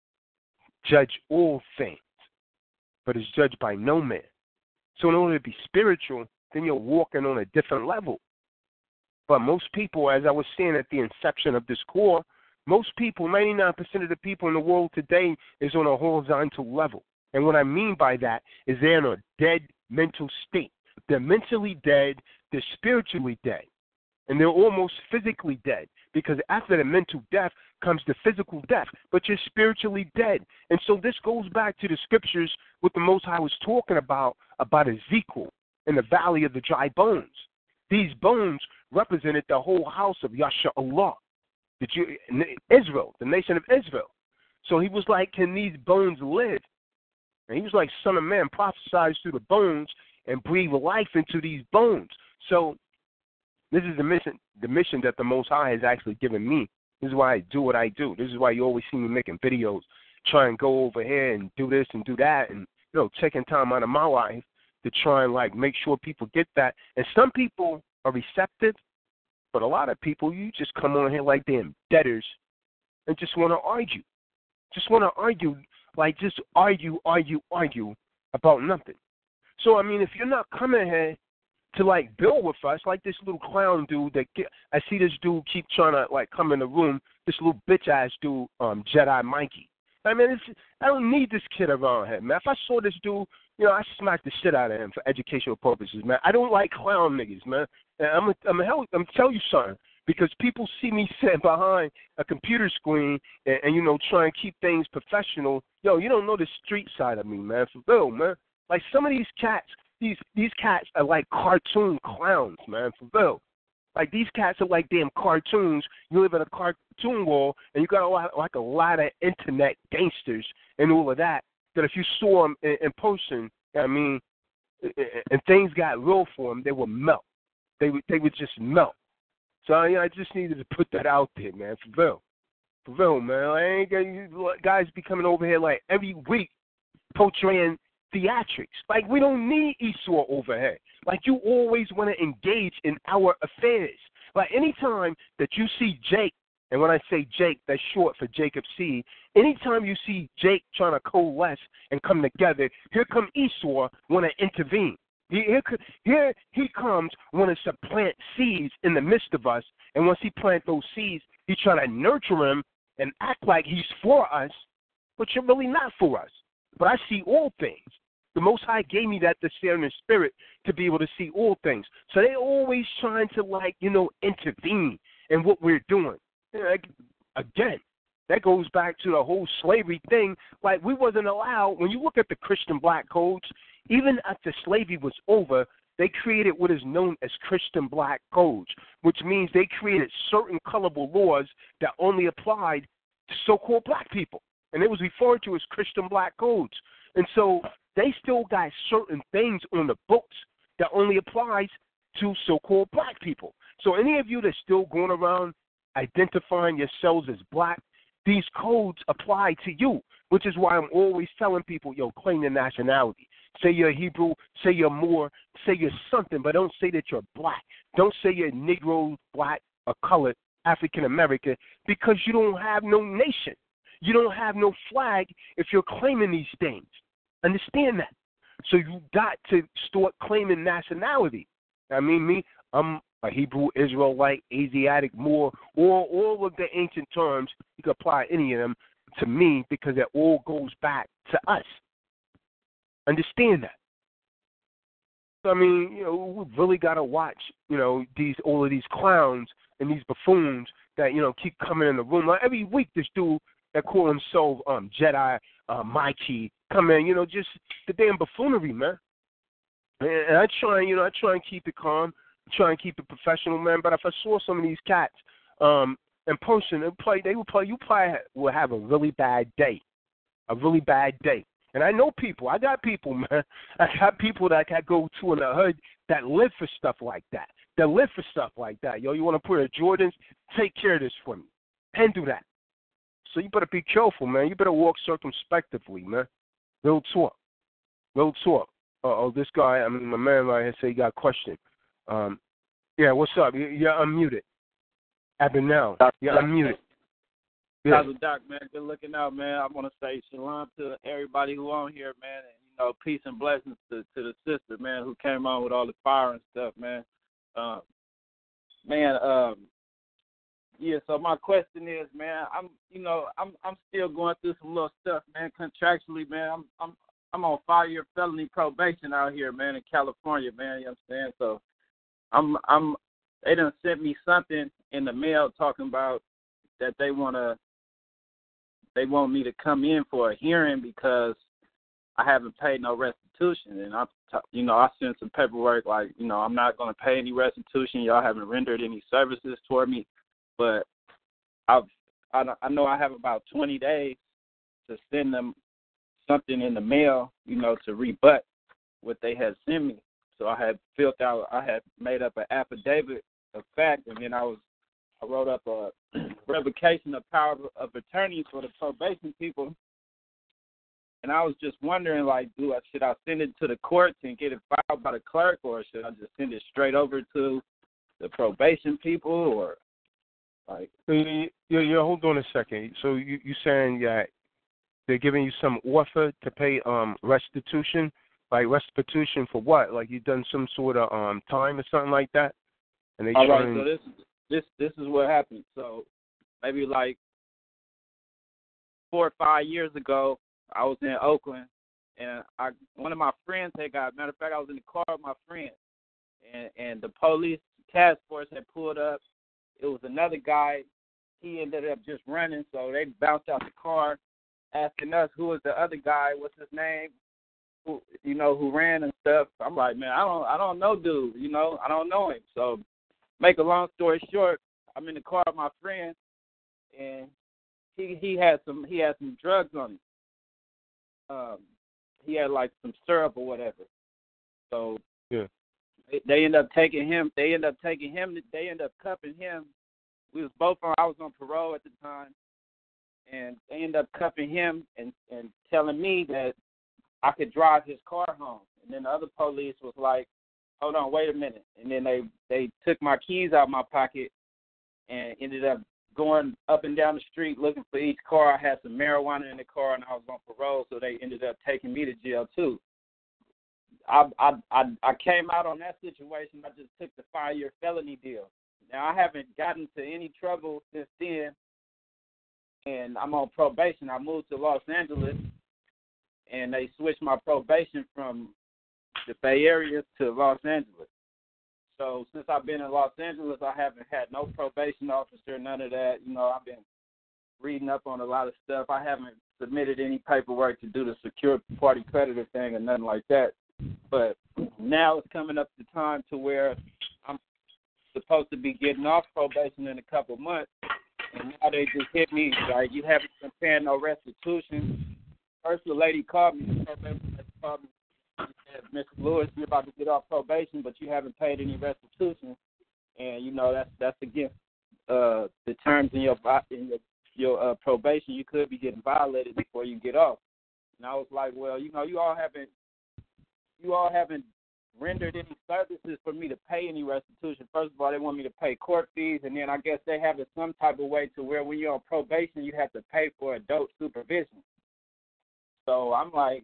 judge all things, but is judged by no man. So in order to be spiritual, then you're walking on a different level. But most people, as I was saying at the inception of this core, most people, ninety-nine percent of the people in the world today is on a horizontal level. And what I mean by that is they're in a dead mental state. They're mentally dead, they're spiritually dead, and they're almost physically dead, because after the mental death comes the physical death, but you're spiritually dead. And so this goes back to the scriptures what the Most High was talking about, about Ezekiel in the valley of the dry bones. These bones represented the whole house of Yasha-Allah, the Jew, Israel, the nation of Israel. So he was like, can these bones live? And he was like, son of man, prophesies through the bones and breathe life into these bones. So this is the mission, the mission that the Most High has actually given me. This is why I do what I do. This is why you always see me making videos, try and go over here and do this and do that, and, you know, taking time out of my life to try and, like, make sure people get that. And some people are receptive, but a lot of people, you just come on here like damn debtors and just want to argue. Just want to argue, like just argue, argue, argue about nothing. So, I mean, if you're not coming here to, like, build with us, like this little clown dude that get, I see this dude keep trying to, like, come in the room, this little bitch-ass dude, um, Jedi Mikey. I mean, it's, I don't need this kid around here, man. If I saw this dude, you know, I smack the shit out of him for educational purposes, man. I don't like clown niggas, man. And I'm a, I'm a hell, I'm tell you something, because people see me sitting behind a computer screen and, and, you know, try and keep things professional. Yo, you don't know the street side of me, man. For real, man. Like some of these cats, these these cats are like cartoon clowns, man. For real. Like these cats are like damn cartoons. You live in a cartoon world, and you got a lot, like a lot of internet gangsters and all of that. That if you saw them in, in person, I mean, and things got real for them, they would melt. They would they would just melt. So you know, I just needed to put that out there, man. For real, for real, man. I ain't got you guys be coming over here like every week, portraying theatrics. Like we don't need Esau over here. Like you always want to engage in our affairs. Like anytime that you see Jake, and when I say Jake, that's short for Jacob Seed. Anytime you see Jake trying to coalesce and come together, here come Esau want to intervene. Here, here he comes want to supplant seeds in the midst of us, and once he plants those seeds, he's trying to nurture them and act like he's for us, but you're really not for us. But I see all things. The Most High gave me that discerning spirit to be able to see all things. So they're always trying to, like, you know, intervene in what we're doing. You know, like, again, that goes back to the whole slavery thing. Like, we wasn't allowed, when you look at the Christian black codes, even after slavery was over, they created what is known as Christian black codes, which means they created certain colorable laws that only applied to so-called black people. And it was referred to as Christian black codes. And so they still got certain things on the books that only applies to so-called black people. So any of you that's still going around identifying yourselves as black, these codes apply to you, which is why I'm always telling people, yo, claim your nationality. Say you're Hebrew, say you're Moor, say you're something, but don't say that you're black. Don't say you're Negro, black, or colored, African American, because you don't have no nation. You don't have no flag if you're claiming these things. Understand that. So you got to start claiming nationality. I mean, me, I'm a Hebrew, Israelite, Asiatic, Moor, all, all of the ancient terms, you can apply any of them to me because it all goes back to us. Understand that. So, I mean, you know, we really got to watch, you know, these all of these clowns and these buffoons that, you know, keep coming in the room. Like every week, this dude that call himself um, Jedi uh, Mikey come in, you know, just the damn buffoonery, man. And, and I try, you know, I try and keep it calm, try and keep it professional, man. But if I saw some of these cats um, in person, they would play, they would play, you probably will have a really bad day, a really bad day. And I know people. I got people, man. I got people that I go to in the hood that live for stuff like that. That live for stuff like that. Yo, you want to put a Jordans? Take care of this for me. Handle that. So you better be careful, man. You better walk circumspectively, man. Real talk. Real talk. Uh-oh, this guy, I mean, my man right here said he got a question. Um, yeah, what's up? You're unmuted. Abinel, you're unmuted. Yeah. Tazadaq, man, good looking out, man. I want to say shalom to everybody who on here, man, and you know, peace and blessings to, to the sister, man, who came on with all the fire and stuff, man. Um, man, um, yeah. So my question is, man, I'm, you know, I'm, I'm still going through some little stuff, man. Contractually, man, I'm, I'm, I'm on five-year felony probation out here, man, in California, man. You understand? So, I'm, I'm. They done sent me something in the mail talking about that they wanna. They want me to come in for a hearing because I haven't paid no restitution. And, I, you know, I sent some paperwork like, you know, I'm not going to pay any restitution. Y'all haven't rendered any services toward me. But I've, I, I know I have about twenty days to send them something in the mail, you know, to rebut what they had sent me. So I had filled out, I had made up an affidavit of fact, and then I was, I wrote up a revocation of power of attorney for the probation people. And I was just wondering, like, do I, should I send it to the courts and get it filed by the clerk, or should I just send it straight over to the probation people, or like? So you, you, you hold on a second. So you you saying that they're giving you some offer to pay um restitution, like restitution for what? Like you've done some sort of um time or something like that, and they all trying. right, so this this this is what happened. So maybe like four or five years ago, I was in Oakland, and I one of my friends had got. Matter of fact, I was in the car with my friend, and and the police task force had pulled up. It was another guy. He ended up just running, so they bounced out the car, asking us who was the other guy, what's his name, who you know who ran and stuff. I'm like, man, I don't I don't know, dude. You know, I don't know him. So, make a long story short, I'm in the car with my friend, and he he had some he had some drugs on him. Um, he had like some syrup or whatever. So yeah, they, they end up taking him. They end up taking him. They end up cuffing him. We was both on. I was on parole at the time, and they end up cuffing him and and telling me that I could drive his car home. And then the other police was like, "Hold on, wait a minute." And then they they took my keys out of my pocket and ended up going up and down the street looking for each car. I had some marijuana in the car, and I was on parole, so they ended up taking me to jail too. I I I, I came out on that situation. I just took the five-year felony deal. Now, I haven't gotten to any trouble since then, and I'm on probation. I moved to Los Angeles, and they switched my probation from the Bay Area to Los Angeles. So since I've been in Los Angeles, I haven't had no probation officer, none of that. You know, I've been reading up on a lot of stuff. I haven't submitted any paperwork to do the secure party creditor thing or nothing like that. But now it's coming up to time to where I'm supposed to be getting off probation in a couple months, and now they just hit me like, you haven't been paying no restitution. First, the lady called me. The probation lady called me. She said, Mister Lewis, you're about to get off probation, but you haven't paid any restitution, and you know that's that's against uh, the terms in your in your, your uh, probation. You could be getting violated before you get off. And I was like, well, you know, you all haven't you all haven't rendered any services for me to pay any restitution. First of all, they want me to pay court fees, and then I guess they have it some type of way to where when you're on probation, you have to pay for adult supervision. So I'm like,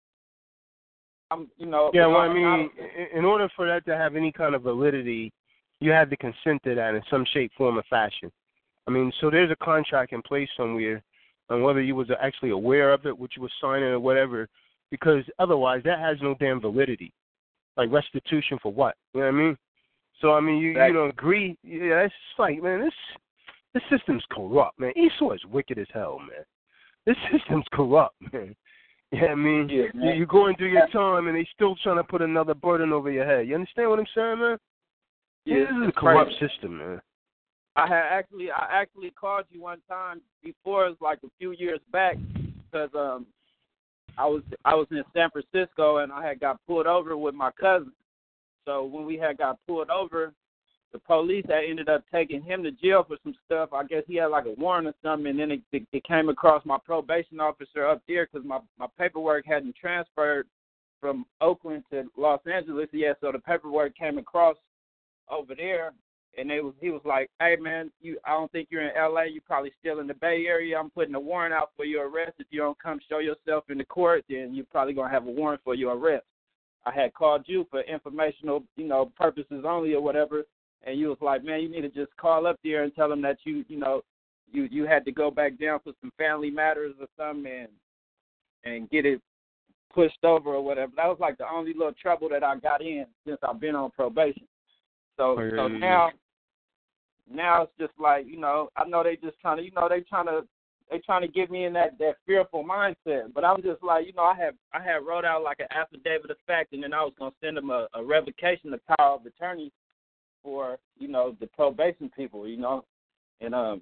I'm, you know. Yeah, well, I mean, in order for that to have any kind of validity, you had to consent to that in some shape, form, or fashion. I mean, so there's a contract in place somewhere, and whether you was actually aware of it, what you were signing or whatever, because otherwise that has no damn validity. Like restitution for what? You know what I mean? So I mean, you you don't agree? Yeah, it's like, man, this this system's corrupt, man. Esau is wicked as hell, man. This system's corrupt, man. You know what I mean? Yeah, you, you're going through your time, and they still trying to put another burden over your head. You understand what I'm saying, man? Yeah, this is a corrupt crazy. system, man. I had actually, I actually called you one time before, it was like a few years back, because um, I was I was in San Francisco and I had got pulled over with my cousin. So when we had got pulled over, the police had ended up taking him to jail for some stuff. I guess he had like a warrant or something, and then it, it, it came across my probation officer up there because my, my paperwork hadn't transferred from Oakland to Los Angeles yet. So the paperwork came across over there, and they was he was like, "Hey man, you I don't think you're in L A. You're probably still in the Bay Area. I'm putting a warrant out for your arrest. If you don't come show yourself in the court, then you're probably gonna have a warrant for your arrest." I had called you for informational, you know, purposes only or whatever, and you was like, "Man, you need to just call up there and tell them that you, you know, you, you had to go back down for some family matters or something and and get it pushed over or whatever." That was like the only little trouble that I got in since I've been on probation. So, oh, yeah, so yeah, now, yeah. now it's just like, you know, I know they just trying to, you know, they trying to. They trying to get me in that, that fearful mindset, but I'm just like, you know, I have I had wrote out like an affidavit of fact, and then I was gonna send them a, a revocation of power of attorney for, you know, the probation people, you know, and um,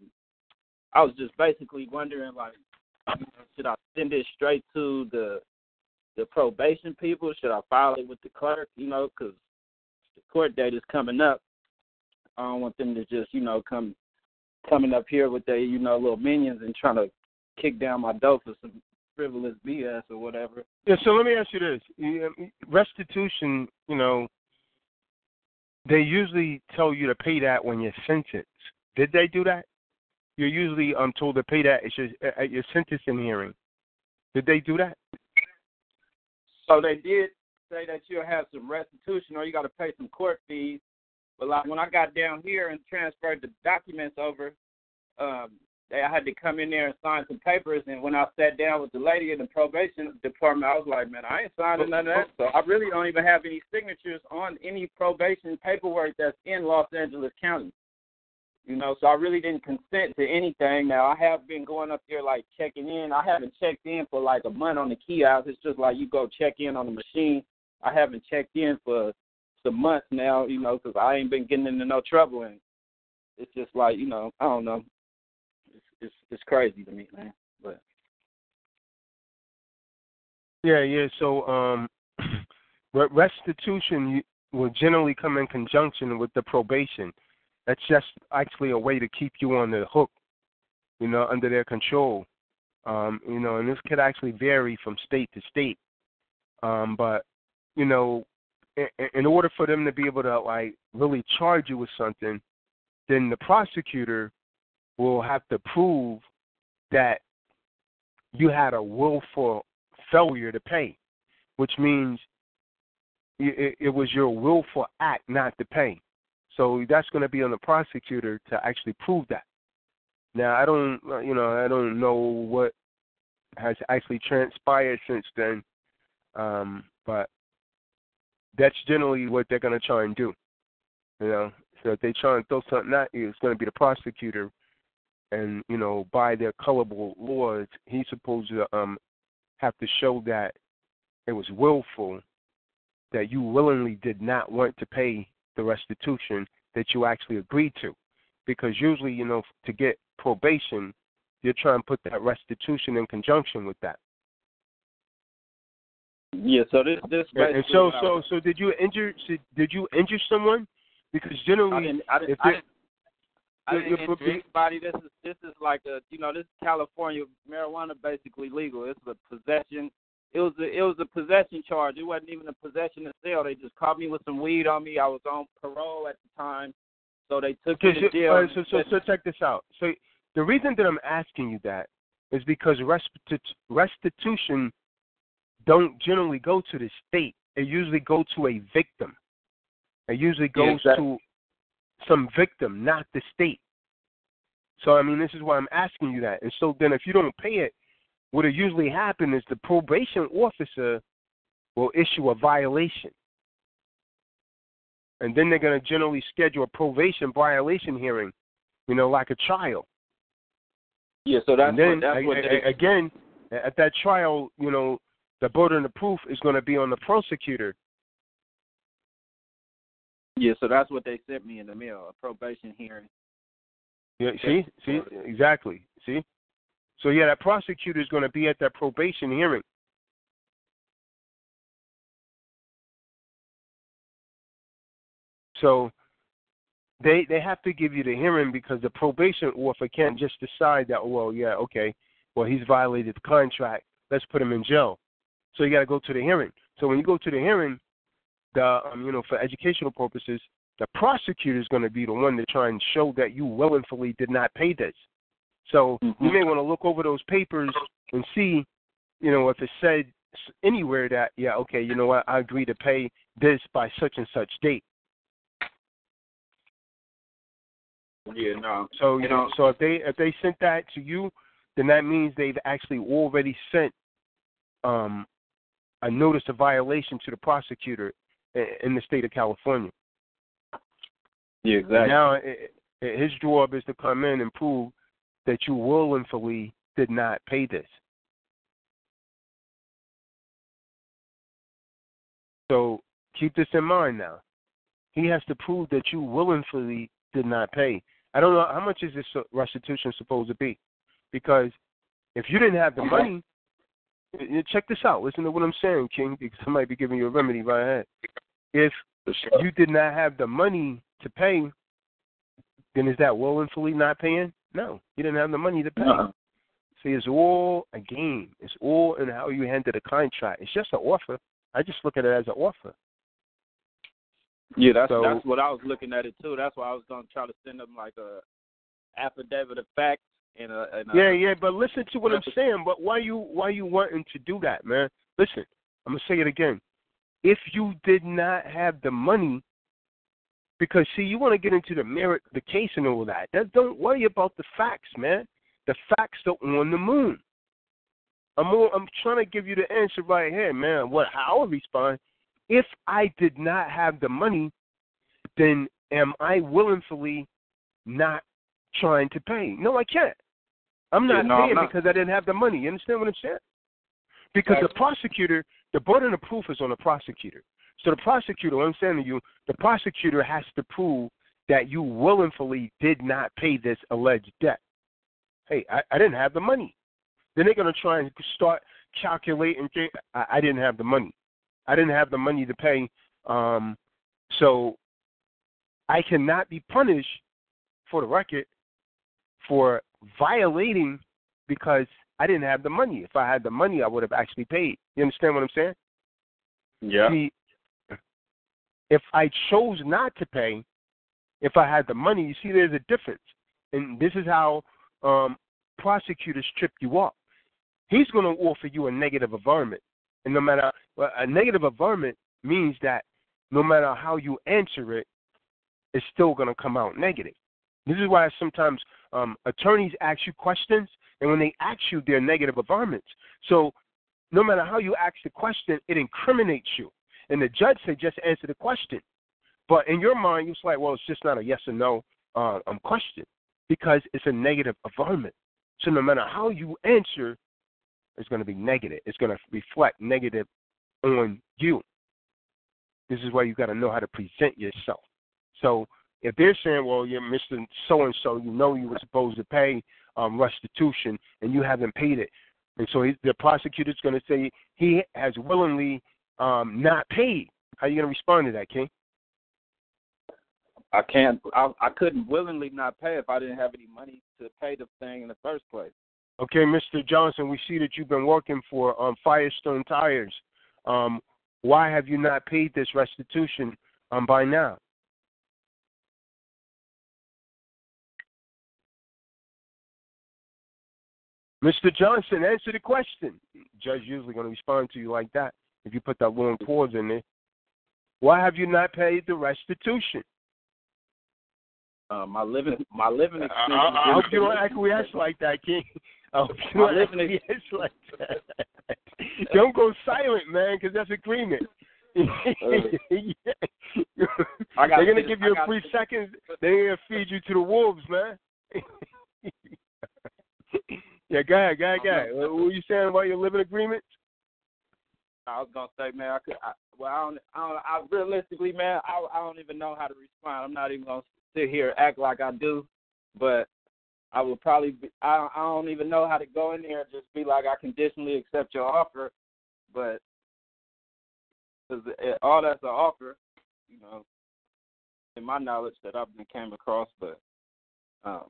I was just basically wondering, like, should I send it straight to the the probation people? Should I file it with the clerk? You know, because the court date is coming up. I don't want them to just, you know, come. coming up here with their, you know, little minions and trying to kick down my door for some frivolous B S or whatever. Yeah, so let me ask you this. Restitution, you know, they usually tell you to pay that when you're sentenced. Did they do that? You're usually um, told to pay that at your sentencing hearing. Did they do that? So they did say that you'll have some restitution or you got to pay some court fees. But like when I got down here and transferred the documents over, um, they, I had to come in there and sign some papers. And when I sat down with the lady in the probation department, I was like, man, I ain't signing none of that. So I really don't even have any signatures on any probation paperwork that's in Los Angeles County. You know, so I really didn't consent to anything. Now, I have been going up there, like, checking in. I haven't checked in for, like, a month on the kiosk. It's just like you go check in on the machine. I haven't checked in for some months now, you know, because I ain't been getting into no trouble, and it's just like, you know, I don't know, it's it's, it's crazy to me, man. But yeah, yeah. So um, restitution will generally come in conjunction with the probation. That's just actually a way to keep you on the hook, you know, under their control. Um, you know, and this could actually vary from state to state. Um, but you know, in order for them to be able to, like, really charge you with something, then the prosecutor will have to prove that you had a willful failure to pay, which means it, it was your willful act not to pay. So that's going to be on the prosecutor to actually prove that. Now, I don't, you know, I don't know what has actually transpired since then, um, but that's generally what they're going to try and do, you know. So if they try and throw something at you, it's going to be the prosecutor. And, you know, by their colorable laws, he's supposed to um, have to show that it was willful, that you willingly did not want to pay the restitution that you actually agreed to. Because usually, you know, to get probation, you're trying to put that restitution in conjunction with that. Yeah, so this this and so so so did you injure did you injure someone? Because generally, I didn't, I didn't, if I didn't, I it, didn't injure anybody. This is this is like a, you know, this is California marijuana basically legal. It's a possession. It was a it was a possession charge. It wasn't even a possession to sell. They just caught me with some weed on me. I was on parole at the time, so they took me to jail. Uh, so so so check this out. So the reason that I'm asking you that is because restitu- restitution don't generally go to the state. It usually go to a victim. It usually goes yeah, exactly. to some victim, not the state. So, I mean, this is why I'm asking you that. And so then if you don't pay it, what will usually happen is the probation officer will issue a violation. and then they're going to generally schedule a probation violation hearing, you know, like a trial. Yeah, so that's and then, what, that's what they, again, at that trial, you know, the burden of proof is going to be on the prosecutor. Yeah, so that's what they sent me in the mail, a probation hearing. Yeah, see, see, exactly, see. So yeah, that prosecutor is going to be at that probation hearing. So they they have to give you the hearing because the probation officer can't just decide that, well, yeah, okay, well, he's violated the contract, let's put him in jail. So you got to go to the hearing. So when you go to the hearing, the um, you know, for educational purposes, the prosecutor is going to be the one to try and show that you willfully did not pay this. So mm-hmm. you may want to look over those papers and see, you know, if it said anywhere that, yeah, okay, you know what, I agree to pay this by such and such date. Yeah, no. So you know, so if they if they sent that to you, then that means they've actually already sent um, a notice of violation to the prosecutor in the state of California. Yeah, exactly. Now it, it, his job is to come in and prove that you willfully did not pay this. So keep this in mind now. He has to prove that you willfully did not pay. I don't know, how much is this restitution supposed to be? Because if you didn't have the money, check this out. Listen to what I'm saying, King, because I might be giving you a remedy right ahead. If you did not have the money to pay, then is that willfully not paying? No, you didn't have the money to pay. Uh-huh. See, it's all a game. It's all in how you handle the contract. It's just an offer. I just look at it as an offer. Yeah, that's so, that's what I was looking at it too. That's why I was gonna try to send them like a affidavit of facts and a, and a yeah, yeah. But listen to what I'm saying. But why you why you wanting to do that, man? Listen, I'm gonna say it again. If you did not have the money, because see, you want to get into the merit, the case, and all that. That don't worry about the facts, man. The facts are on the moon. I'm more, I'm trying to give you the answer right here, man. What how I would respond. If I did not have the money, then am I willfully not trying to pay? No, I can't. I'm not yeah, no, paying I'm not. because I didn't have the money. You understand what I'm saying? Because right. the prosecutor, the burden of proof is on the prosecutor. So the prosecutor, what I'm saying to you, the prosecutor has to prove that you willfully did not pay this alleged debt. Hey, I, I didn't have the money. Then they're going to try and start calculating. I, I didn't have the money. I didn't have the money to pay, um, so I cannot be punished, for the record, for violating because I didn't have the money. If I had the money, I would have actually paid. You understand what I'm saying? Yeah. See, if I chose not to pay, if I had the money, you see there's a difference. And this is how um, prosecutors trip you up. He's going to offer you a negative averment. And no matter, well, a negative averment means that no matter how you answer it, it's still going to come out negative. This is why sometimes um, attorneys ask you questions, and when they ask you, they're negative averments. So no matter how you ask the question, it incriminates you. And the judge said, just answer the question. But in your mind, it's like, well, it's just not a yes or no uh, um, question because it's a negative averment. So no matter how you answer, it's going to be negative. It's going to reflect negative on you. This is why you got to know how to present yourself. So if they're saying, well, you're Mister So-and-so, you know you were supposed to pay um, restitution and you haven't paid it. And so he, the prosecutor's going to say he has willingly um, not paid. How are you going to respond to that, King? I can't. I, I couldn't willingly not pay if I didn't have any money to pay the thing in the first place. Okay, Mister Johnson, we see that you've been working for um, Firestone Tires. Um, why have you not paid this restitution um, by now? Mister Johnson, answer the question. Judge usually going to respond to you like that if you put that long pause in there. Why have you not paid the restitution? Uh, my living, my living expenses. I, I, I hope you don't acquiesce like that, King. I hope you don't acquiesce like that. Don't go silent, man, because that's agreement. I got They're gonna to, give you a free seconds. They're gonna feed you to the wolves, man. yeah, go ahead, go ahead, go ahead. What were you saying about your living agreements? I was gonna say, man, I could. I, well, I don't. I, don't, I realistically, man, I, I don't even know how to respond. I'm not even gonna sit here and act like I do, but I would probably. Be, I I don't even know how to go in there and just be like, I conditionally accept your offer, but because all that's an offer, you know, in my knowledge that I've been came across, but um,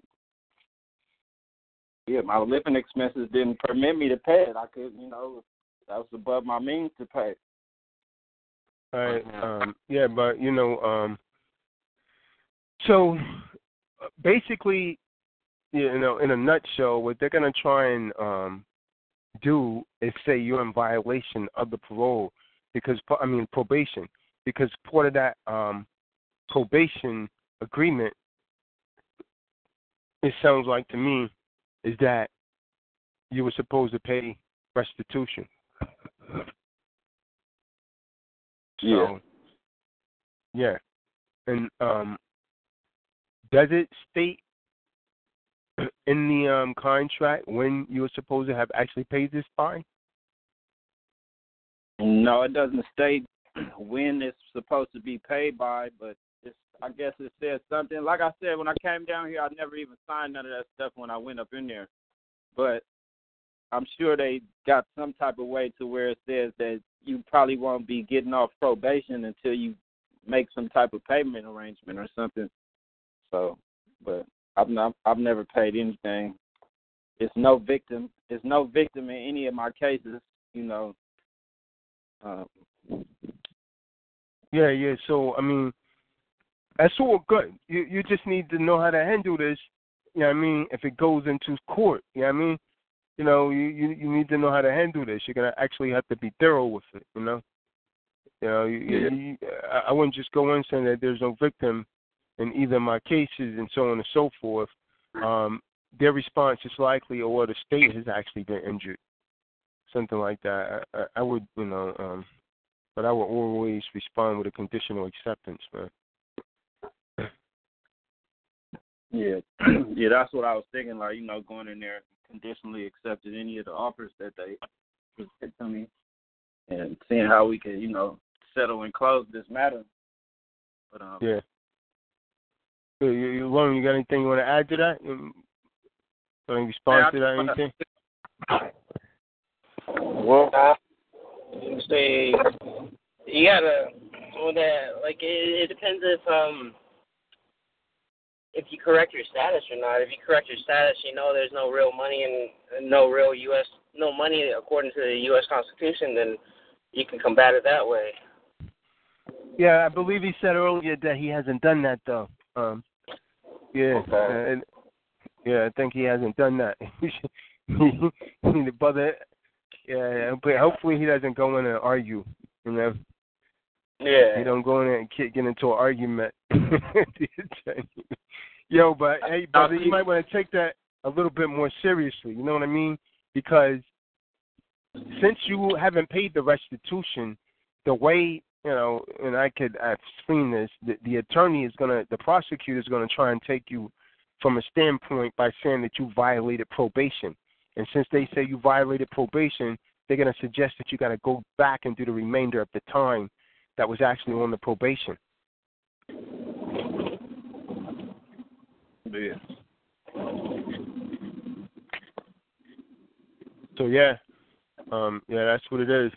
yeah, my living expenses didn't permit me to pay it. I could, you know. That was above my means to pay. All right. Um, yeah, but you know, um, so basically, you know, in a nutshell, what they're gonna try and um, do is say you're in violation of the parole because I mean probation, because part of that um, probation agreement, it sounds like to me, is that you were supposed to pay restitution. Yeah. So, yeah. And um, does it state in the um, contract when you were supposed to have actually paid this fine? No, it doesn't state when it's supposed to be paid by, but it's, I guess it says something. Like I said, when I came down here, I never even signed none of that stuff when I went up in there. But I'm sure they got some type of way to where it says that you probably won't be getting off probation until you make some type of payment arrangement or something. So, but I've not, I've never paid anything. It's no victim. It's no victim in any of my cases, you know. Um, yeah, yeah. So, I mean, that's all good. You you just need to know how to handle this, you know what I mean, if it goes into court, you know what I mean? You know, you, you, you need to know how to handle this. You're going to actually have to be thorough with it, you know? You know, you, yeah. you, I wouldn't just go in saying that there's no victim in either of my cases and so on and so forth. Um, their response is likely, or the state has actually been injured, something like that. I, I, I would, you know, um, but I would always respond with a conditional acceptance, man. Yeah, yeah, that's what I was thinking, like, you know, going in there conditionally accepting any of the offers that they present to me and seeing how we can, you know, settle and close this matter. But um, yeah. So you, you, Lauren, you got anything you want to add to that? Got any response to that? Anything? Well, uh, say you gotta. Well, that like it, it depends if um. if you correct your status or not. If you correct your status, you know there's no real money and no real U S no money according to the U S Constitution, then you can combat it that way. Yeah, I believe he said earlier that he hasn't done that though. Um, yeah, okay. and, yeah, I think he hasn't done that. The brother, yeah, but hopefully he doesn't go in and argue. You know. Yeah. You don't go in there and get, get into an argument. Yo, but hey, brother, you might want to take that a little bit more seriously. You know what I mean? Because since you haven't paid the restitution, the way, you know, and I could I've seen this, the, the attorney is gonna, the prosecutor is gonna try and take you from a standpoint by saying that you violated probation. And since they say you violated probation, they're gonna suggest that you got to go back and do the remainder of the time that was actually on the probation. Yeah. So yeah, um, yeah, that's what it is.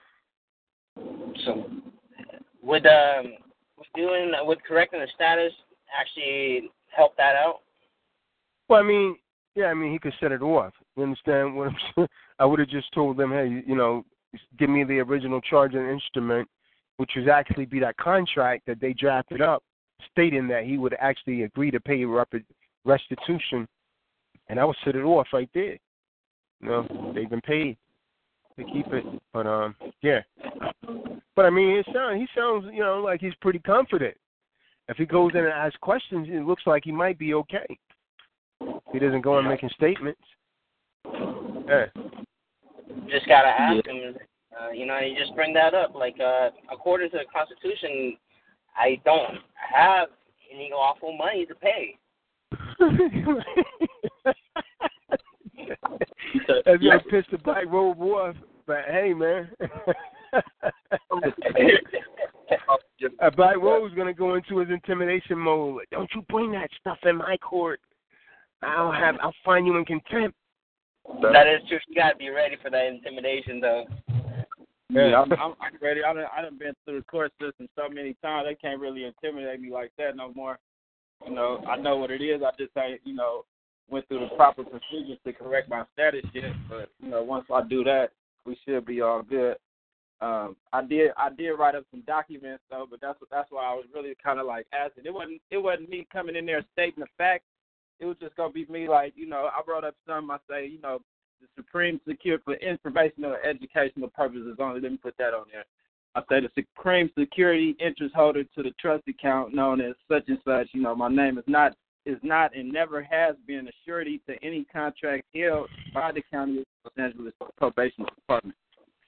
So, would um, doing would correcting the status actually help that out? Well, I mean, yeah, I mean, he could set it off. You understand what I'm saying? I would have just told them, hey, you know, give me the original charge and instrument, which would actually be that contract that they drafted up, stating that he would actually agree to pay restitution, and I would set it off right there. You know, they've been paid to keep it, but um, yeah. But I mean, it sounds, he sounds, you know, like he's pretty confident. If he goes in and asks questions, it looks like he might be okay. He doesn't go in making statements. Yeah. Just gotta ask him. Uh, you know, you just bring that up. Like, uh, according to the Constitution, I don't have any lawful money to pay. That's gonna piss the Black Robe off, but hey, man. A Black Robe's gonna go into his intimidation mode. Don't you bring that stuff in my court. I'll have. I'll find you in contempt. That is true. You gotta be ready for that intimidation, though. Yeah, I'm, I'm, I'm ready. I done, I done been through the court system so many times. They can't really intimidate me like that no more. You know, I know what it is. I just ain't, you know, went through the proper procedures to correct my status yet. But you know, once I do that, we should be all good. Um, I did, I did write up some documents though, but that's that's why I was really kind of like asking. It wasn't, it wasn't me coming in there stating the facts. It was just gonna be me, like, you know, I wrote up some. I say, you know, the Supreme Security for informational and educational purposes only. Let me put that on there. I say the Supreme Security interest holder to the trust account known as such and such. You know, my name is not is not and never has been a surety to any contract held by the County of Los Angeles Probation Department.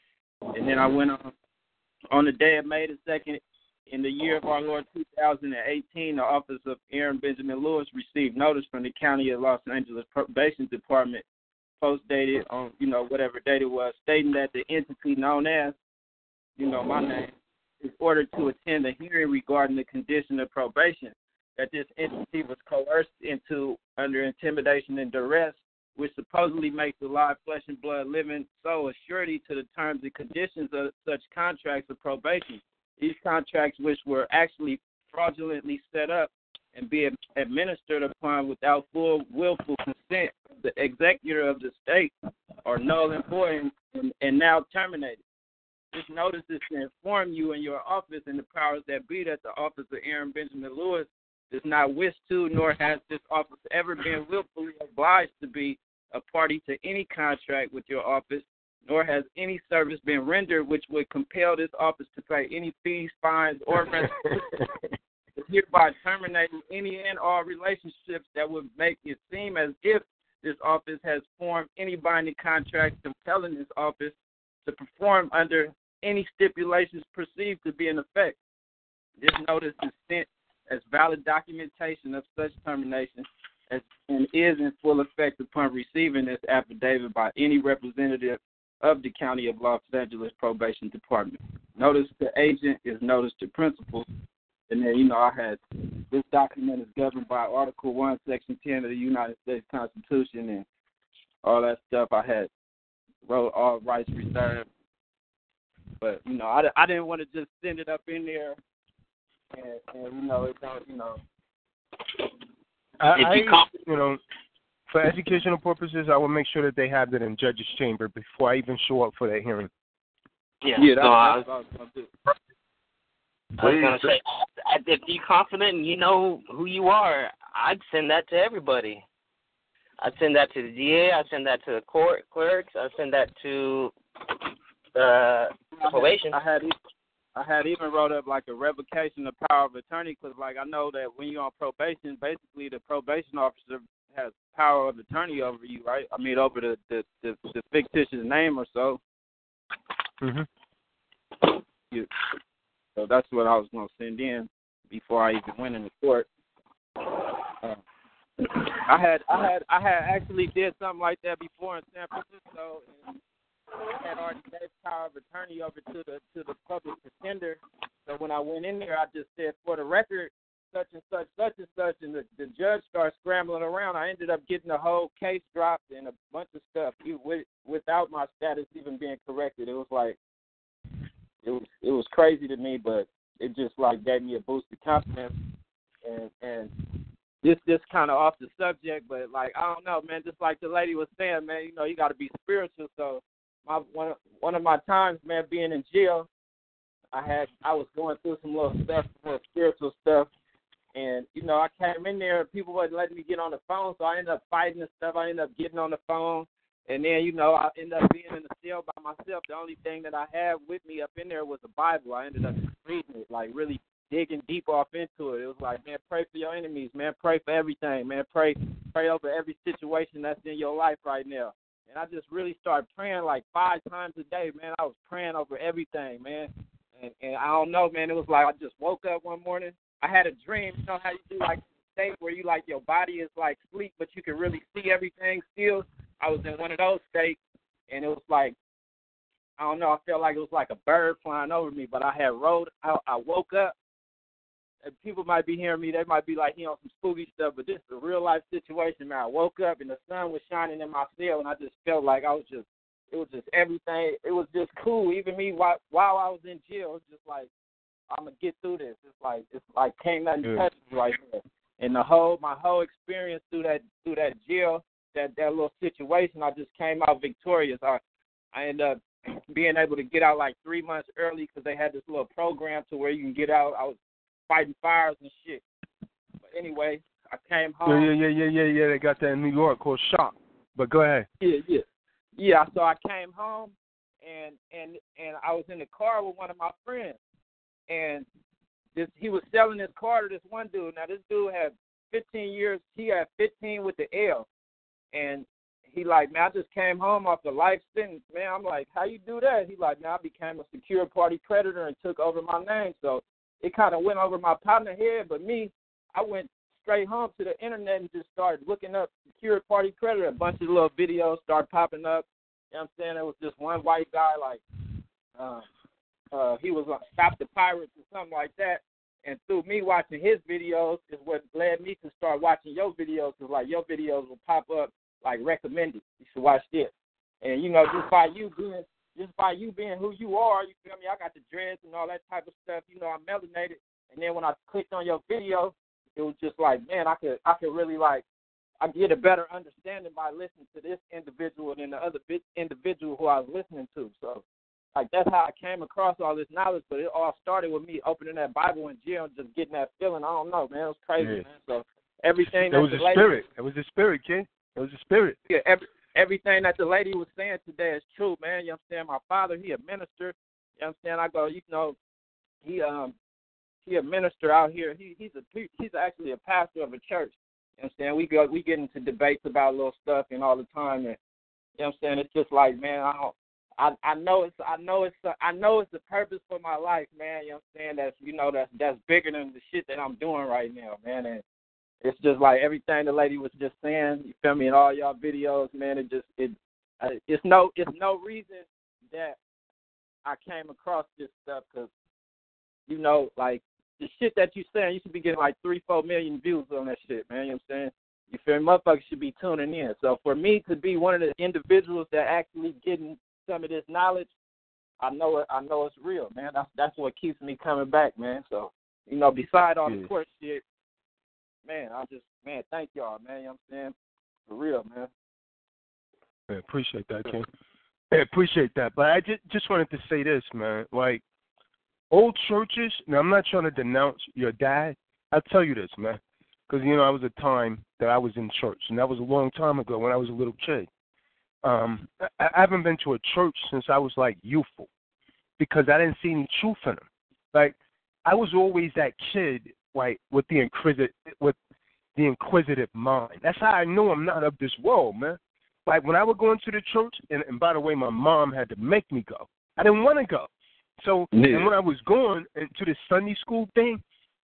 And then I went on on the day of May the second. In the year of our Lord two thousand eighteen, the office of Aaron Benjamin Lewis received notice from the County of Los Angeles Probation Department, post dated on, you know, whatever date it was, stating that the entity known as, you know, my name, is ordered to attend a hearing regarding the condition of probation, that this entity was coerced into under intimidation and duress, which supposedly makes the live flesh and blood living soul a surety to the terms and conditions of such contracts of probation. These contracts, which were actually fraudulently set up and being administered upon without full willful consent of the executor of the state, are null and void and, and now terminated. This notice is to inform you in your office and the powers that be that the office of Aaron Benjamin Lewis does not wish to, nor has this office ever been willfully obliged to be a party to any contract with your office, nor has any service been rendered which would compel this office to pay any fees, fines, or restitution, hereby terminating any and all relationships that would make it seem as if this office has formed any binding contract compelling this office to perform under any stipulations perceived to be in effect. This notice is sent as valid documentation of such termination as, and is in full effect upon receiving this affidavit by any representative of the County of Los Angeles Probation Department. Notice to agent is notice to principal. And then, you know, I had this document is governed by Article one, Section ten of the United States Constitution and all that stuff. I had wrote all rights reserved. But, you know, I, I didn't want to just send it up in there and, and you know, it don't, you know. I, I you know, for educational purposes, I will make sure that they have that in judge's chamber before I even show up for that hearing. Yeah, yeah that's, no, that's I, what I was going to do. I was going to say, if you're confident and you know who you are, I'd send that to everybody. I'd send that to the D A. I'd send that to the court clerks. I'd send that to the probation. I had, I had even wrote up like a revocation of power of attorney because, like, I know that when you're on probation, basically the probation officer has power of attorney over you, right? I mean, over the the, the, the fictitious name or so. Mm-hmm. You, so that's what I was going to send in before I even went into court. Uh, I had I had I had actually did something like that before in San Francisco, and I had already gave power of attorney over to the to the public pretender. So when I went in there, I just said, for the record, such and such, such and such, and the, the judge started scrambling around. I ended up getting the whole case dropped and a bunch of stuff with, without my status even being corrected. It was like, it was it was crazy to me, but it just like gave me a boost of confidence. And and this this kind of off the subject, but like I don't know, man. Just like the lady was saying, man, you know, you got to be spiritual. So my one one of my times, man, being in jail, I had I was going through some little stuff, some little spiritual stuff. And, you know, I came in there, people wasn't letting me get on the phone, so I ended up fighting and stuff. I ended up getting on the phone. And then, you know, I ended up being in the cell by myself. The only thing that I had with me up in there was a Bible. I ended up reading it, like really digging deep off into it. It was like, man, pray for your enemies, man. Pray for everything, man. Pray pray over every situation that's in your life right now. And I just really started praying like five times a day, man. I was praying over everything, man. And, and I don't know, man. It was like I just woke up one morning. I had a dream. You know how you do like state where you like your body is like sleep, but you can really see everything still. I was in one of those states, and it was like, I don't know, I felt like it was like a bird flying over me, but I had rode, I, I woke up, and people might be hearing me, they might be like, you know, some spooky stuff, but this is a real life situation, man. I woke up, and the sun was shining in my cell, and I just felt like I was just, it was just everything, it was just cool. Even me, while, while I was in jail, it was just like, I'm going to get through this. It's like, it's like can't nothing yeah. touch me right there. And the whole, my whole experience through that, through that jail, that, that little situation, I just came out victorious. I, I ended up being able to get out like three months early because they had this little program to where you can get out. I was fighting fires and shit. But anyway, I came home. Yeah, yeah, yeah, yeah, yeah, yeah. They got that in New York called shock. But go ahead. Yeah, yeah. Yeah, so I came home, and and and I was in the car with one of my friends. And this, he was selling his car to this one dude. Now, this dude had fifteen years. He had fifteen with the L. And he like, man, I just came home off the life sentence. Man, I'm like, how you do that? He like, man, I became a secure party creditor and took over my name. So it kind of went over my partner head. But me, I went straight home to the internet and just started looking up secure party creditor. A bunch of little videos started popping up. You know what I'm saying? It was just one white guy, like, uh, uh, he was on Stop the Pirates or something like that. And through me watching his videos is what led me to start watching your videos, because, like, your videos will pop up, like, recommended. You should watch this. And, you know, just by you being just by you being who you are, you feel me? I got the dreads and all that type of stuff. You know, I'm melanated. And then when I clicked on your video, it was just like, man, I could I could really, like, I get a better understanding by listening to this individual than the other individual who I was listening to. So, like, that's how I came across all this knowledge. But it all started with me opening that Bible in jail and just getting that feeling. I don't know, man. It was crazy, yeah. man. So everything it that was the a lady, spirit. It was a spirit, kid. It was a spirit. Yeah, every, everything that the lady was saying today is true, man. You know what I'm saying? My father, he a minister. You know what I'm saying? I go, you know, he um he a minister out here. He he's a he's actually a pastor of a church. You know what I'm saying? We go we get into debates about little stuff and all the time, and you know what I'm saying? It's just like, man, I don't I, I know it's I know it's I know it's the purpose for my life, man. You know what I'm saying? That's you know that's that's bigger than the shit that I'm doing right now, man. And it's just like everything the lady was just saying. You feel me? In all y'all videos, man. It just it uh, it's no it's no reason that I came across this stuff, because you know, like, the shit that you saying, you should be getting like three four million views on that shit, man. You know what I'm saying? You feel me? Motherfuckers should be tuning in. So for me to be one of the individuals that actually getting some of this knowledge, I know it. I know it's real, man. That's that's what keeps me coming back, man. So, you know, beside all yeah. the court shit, man, I just, man, thank y'all, man. You know what I'm saying? For real, man. I appreciate that, Ken. I appreciate that. But I just, just wanted to say this, man. Like, old churches, now I'm not trying to denounce your dad. I'll tell you this, man. Because, you know, I was a time that I was in church, and that was a long time ago when I was a little kid. Um, I, I haven't been to a church since I was, like, youthful, because I didn't see any truth in them. Like, I was always that kid, like, with the inquisitive, with the inquisitive mind. That's how I know I'm not of this world, man. Like, when I would go into the church, and, and by the way, my mom had to make me go. I didn't want to go. So, yeah. And when I was going into the Sunday school thing,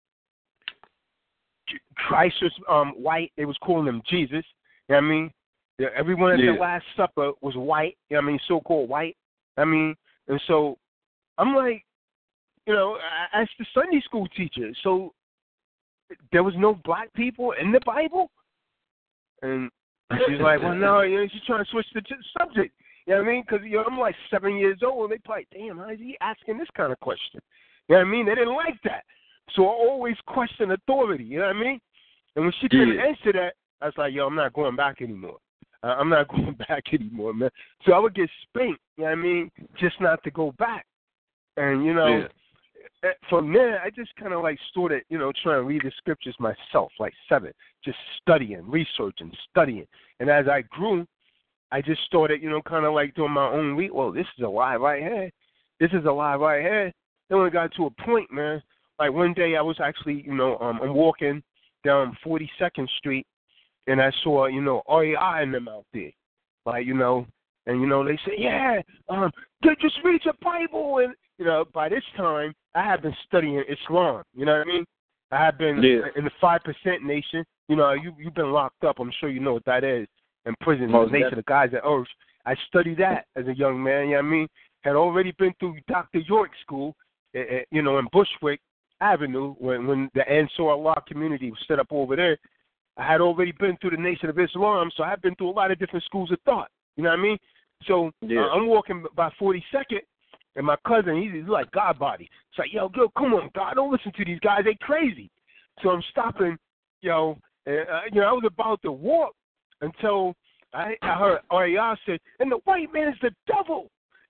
Christ was um, white. They was calling him Jesus. You know what I mean? Yeah, everyone at yeah. the Last Supper was white. You know what I mean? So-called white. I mean, and so I'm like, you know, I asked the Sunday school teacher, so there was no black people in the Bible? And she's like, well, no, you know, she's trying to switch the t- subject. You know what I mean? Because, you know, I'm like seven years old, and they probably, damn, how is he asking this kind of question? You know what I mean? They didn't like that. So I always question authority, you know what I mean? And when she couldn't yeah. answer that, I was like, yo, I'm not going back anymore. Uh, I'm not going back anymore, man. So I would get spanked, you know what I mean, just not to go back. And, you know, yeah. from there, I just kind of like started, you know, trying to read the scriptures myself, like seven, just studying, researching, studying. And as I grew, I just started, you know, kind of like doing my own read. Well, this is a lie right here. This is a lie right here. Then when it got to a point, man, like one day I was actually, you know, um, I'm walking down forty-second Street, and I saw, you know, R E I in them out there. Like, you know, and, you know, they say, yeah, um, just read your Bible. And, you know, by this time, I have been studying Islam. You know what I mean? I have been yeah. in the five percent nation. You know, you, you've been locked up. I'm sure you know what that is. In prison, Most the nation of guys at Earth. I studied that as a young man, you know what I mean? Had already been through Doctor York School, uh, you know, in Bushwick Avenue, when, when the Ansar Allah community was set up over there. I had already been through the Nation of Islam, so I've been through a lot of different schools of thought. You know what I mean? So yeah. uh, I'm walking by forty-second, and my cousin, he's, he's like God body. It's like, yo, yo, come on, God, don't listen to these guys. They crazy. So I'm stopping, yo, and, uh, you know, I was about to walk until I, I heard Ariel say, and the white man is the devil.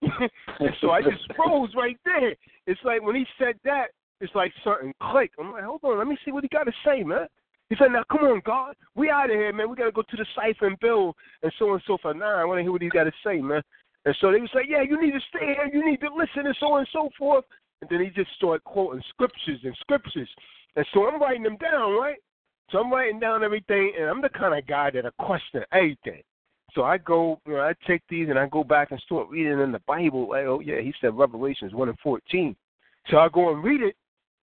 And so I just froze right there. It's like when he said that, it's like something clicked. I'm like, hold on, let me see what he got to say, man. He said, now, come on, God. We out of here, man. We got to go to the cipher and build and so on and so forth. Nah, I want to hear what he got to say, man. And so they was like, yeah, you need to stay here. You need to listen and so on and so forth. And then he just started quoting scriptures and scriptures. And so I'm writing them down, right? So I'm writing down everything, and I'm the kind of guy that I question everything. So I go, you know, I take these and I go back and start reading in the Bible. Like, oh, yeah, he said Revelations one and fourteen. So I go and read it,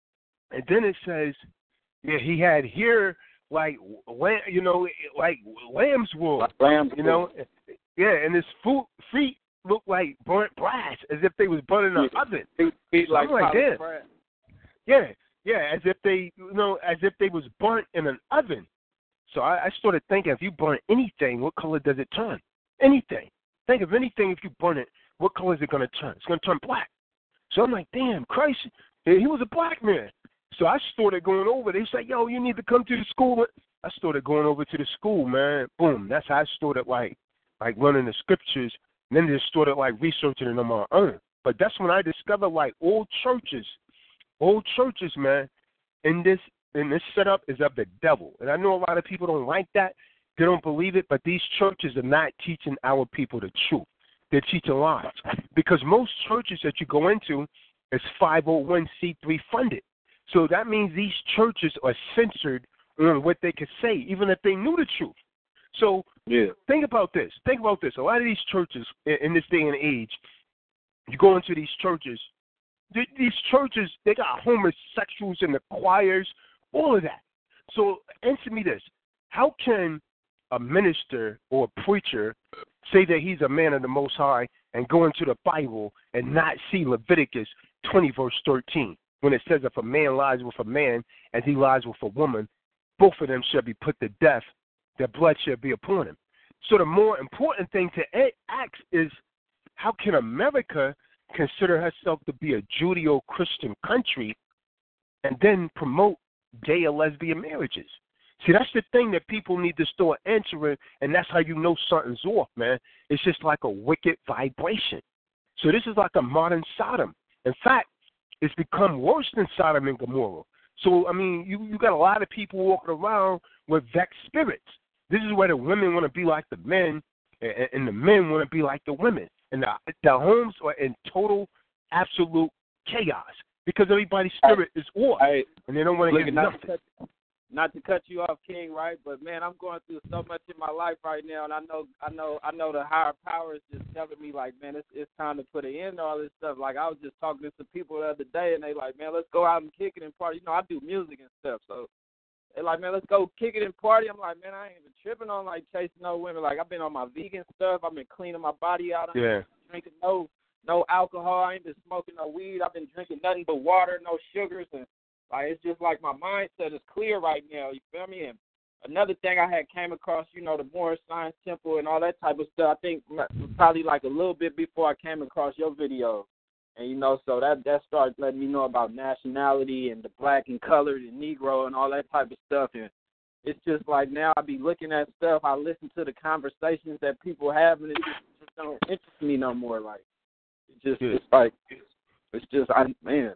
and then it says, yeah, he had here like, you know, like lamb's wool. Like lamb's you know, wool. Yeah, and his foot, feet look like burnt brass, as if they was burning in an yeah. oven. Feet, feet so like I'm like, yeah. brass. Yeah, yeah, as if they, you know, as if they was burnt in an oven. So I, I started thinking, if you burn anything, what color does it turn? Anything. Think of anything, if you burn it, what color is it going to turn? It's going to turn black. So I'm like, damn, Christ, he was a black man. So I started going over. They said, yo, you need to come to the school. I started going over to the school, man. Boom. That's how I started, like, like learning the scriptures. And then just started, like, researching it on my own. But that's when I discovered, like, old churches, old churches, man, in this in this setup is of the devil. And I know a lot of people don't like that. They don't believe it. But these churches are not teaching our people the truth. They're teaching lies. Because most churches that you go into is five oh one c three funded. So that means these churches are censored on what they could say, even if they knew the truth. So yeah. think about this. Think about this. A lot of these churches in, in this day and age, you go into these churches, th- these churches, they got homosexuals in the choirs, all of that. So answer me this. How can a minister or a preacher say that he's a man of the Most High and go into the Bible and not see Leviticus twenty, verse thirteen? When it says if a man lies with a man as he lies with a woman, both of them shall be put to death, their blood shall be upon him. So the more important thing to ask is, how can America consider herself to be a Judeo-Christian country and then promote gay or lesbian marriages? See, that's the thing that people need to start answering, and that's how you know something's off, man. It's just like a wicked vibration. So this is like a modern Sodom. In fact, it's become worse than Sodom and Gomorrah. So, I mean, you, you got a lot of people walking around with vexed spirits. This is where the women want to be like the men, and, and the men want to be like the women. And the, the homes are in total, absolute chaos because everybody's spirit is off, I, and they don't want to hear not nothing. To cut, not to cut you off, King, right? But man, I'm going through so much in my life right now, and I know, I know, I know the higher power is just telling me, like, man, it's it's time to put an end to all this stuff. Like, I was just talking to some people the other day, and they like, man, let's go out and kick it and party. You know, I do music and stuff, so they like, man, let's go kick it and party. I'm like, man, I ain't even tripping on like chasing no women. Like, I've been on my vegan stuff. I've been cleaning my body out. I ain't Yeah. been drinking no no alcohol. I ain't been smoking no weed. I've been drinking nothing but water, no sugars, and like it's just like my mindset is clear right now. You feel me? And another thing I had came across, you know, the Moorish Science Temple and all that type of stuff. I think probably like a little bit before I came across your video. And, you know, so that, that started letting me know about nationality and the black and colored and Negro and all that type of stuff. And it's just like now I be looking at stuff. I listen to the conversations that people have, and it just, just don't interest me no more. Like, it just, it's like, it's, it's just, I man.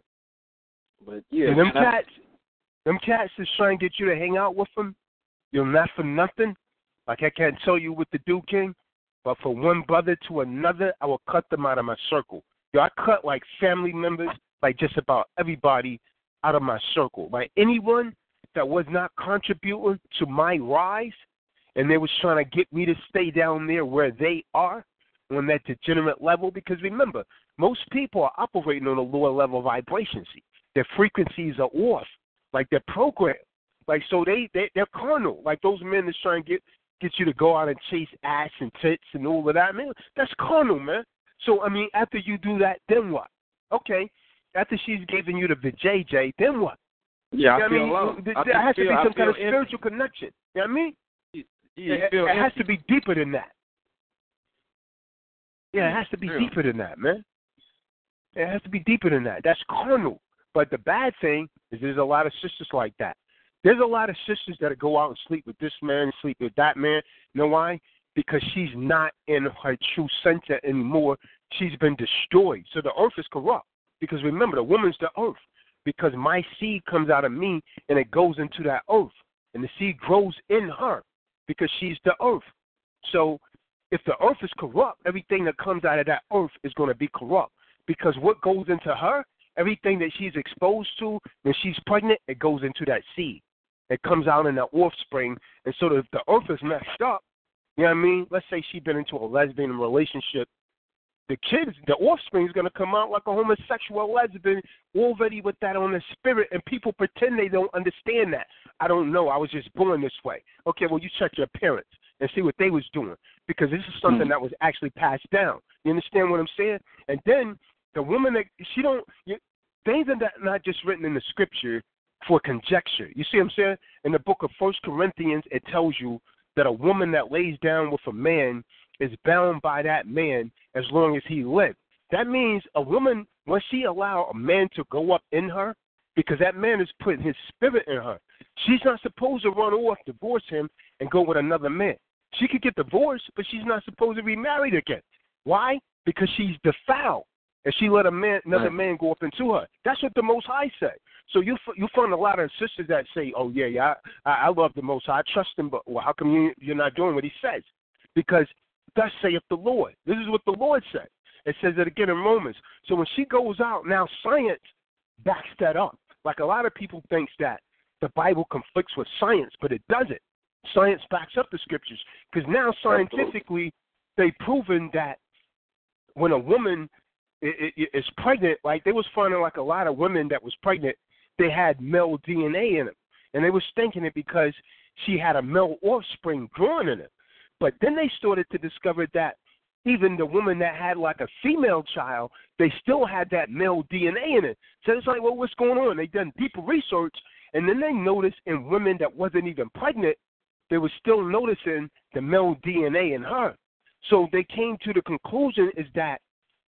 But, yeah. And them cats, them cats is trying to get you to hang out with them. You're not for nothing. Like, I can't tell you what to do, King. But for one brother to another, I will cut them out of my circle. Yo, I cut, like, family members, like, just about everybody out of my circle. Like, anyone that was not contributing to my rise, and they was trying to get me to stay down there where they are on that degenerate level. Because, remember, Most people are operating on a lower level vibration. See, their frequencies are off, like they're programmed. Like, so they, they, they're carnal. Like those men that's trying to get, get you to go out and chase ass and tits and all of that, man. That's carnal, man. So, I mean, after you do that, then what? Okay. After she's giving you the vajayjay, then what? Yeah, I, I feel mean, alone. there, I there has feel, to be some kind of empty. spiritual connection. You know what I mean? You, you it, feel it has to be deeper than that. Yeah, it has to be Real. deeper than that, man. It has to be deeper than that. That's carnal. But the bad thing is there's a lot of sisters like that. There's a lot of sisters that go out and sleep with this man, sleep with that man. You know why? Because she's not in her true center anymore. She's been destroyed. So the earth is corrupt. Because remember, the woman's the earth. Because my seed comes out of me and it goes into that earth. And the seed grows in her because she's the earth. So if the earth is corrupt, everything that comes out of that earth is going to be corrupt. Because what goes into her, everything that she's exposed to when she's pregnant, it goes into that seed. It comes out in that offspring. And so if the earth is messed up, you know what I mean? Let's say she's been into a lesbian relationship. The kids, the offspring is going to come out like a homosexual lesbian already with that on the spirit, and people pretend they don't understand that. I don't know. I was just born this way. Okay, well, you check your parents and see what they was doing because this is something that was actually passed down. You understand what I'm saying? And then the woman that she don't, you, things are not just written in the scripture for conjecture. You see what I'm saying? In the book of First Corinthians, it tells you that a woman that lays down with a man is bound by that man as long as he lives. That means a woman, when she allow a man to go up in her, because that man is putting his spirit in her, she's not supposed to run off, divorce him, and go with another man. She could get divorced, but she's not supposed to be married again. Why? Because she's defiled, and she let a man, another man go up into her. That's what the Most High said. So you you find a lot of sisters that say, "Oh yeah, yeah, I, I love the Most High, I trust him," but well, how come you you're not doing what he says? Because thus saith the Lord. This is what the Lord said. It says it again in Romans. So when she goes out, now science backs that up. Like a lot of people think that the Bible conflicts with science, but it doesn't. Science backs up the scriptures. Because now scientifically, they've proven that when a woman is pregnant, like they was finding like a lot of women that was pregnant, they had male D N A in them. And they was thinking it because she had a male offspring growing in it. But then they started to discover that even the woman that had like a female child, they still had that male D N A in it. So it's like, well, what's going on? They done deeper research, and then they noticed in women that wasn't even pregnant, they were still noticing the male D N A in her. So they came to the conclusion is that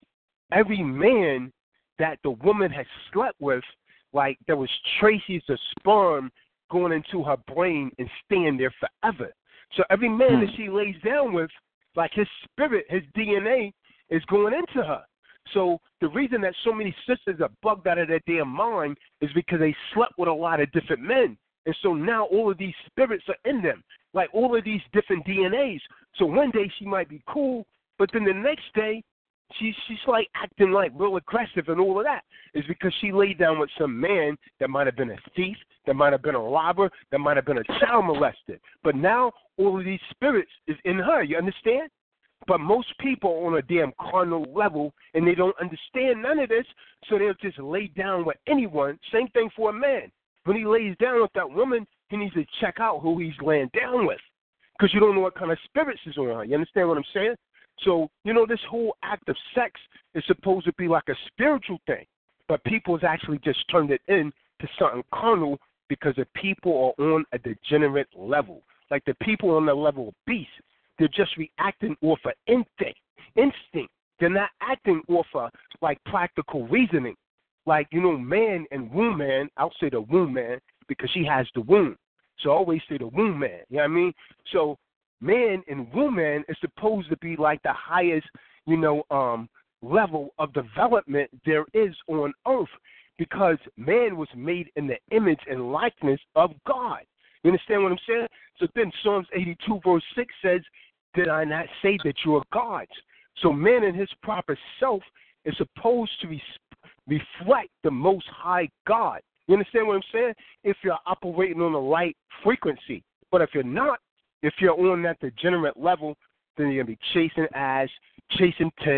every man that the woman had slept with, like there was traces of sperm going into her brain and staying there forever. So every man that she lays down with, like his spirit, his D N A is going into her. So the reason that so many sisters are bugged out of their damn mind is because they slept with a lot of different men. And so now all of these spirits are in them, like all of these different D N As. So one day she might be cool, but then the next day she's she's like acting like real aggressive and all of that. Is because she laid down with some man that might have been a thief, that might have been a robber, that might have been a child molester. But now all of these spirits is in her, you understand? But most people are on a damn carnal level, and they don't understand none of this, so they'll just lay down with anyone. Same thing for a man. When he lays down with that woman, he needs to check out who he's laying down with, because you don't know what kind of spirits is on her. You understand what I'm saying? So, you know, this whole act of sex is supposed to be like a spiritual thing, but people's actually just turned it into something carnal because the people are on a degenerate level. Like the people on the level of beasts, they're just reacting off of instinct. Instinct. They're not acting off of, like, practical reasoning. Like, you know, man and womb man, I'll say the womb man because she has the womb. So I always say the womb man, you know what I mean? So man and woman is supposed to be like the highest, you know, um, level of development there is on earth because man was made in the image and likeness of God. You understand what I'm saying? So then Psalms eighty-two verse six says, did I not say that you are gods? So man in his proper self is supposed to res- reflect the most high God. You understand what I'm saying? If you're operating on the right frequency. But if you're not, if you're on that degenerate level, then you're going to be chasing ass, chasing tits,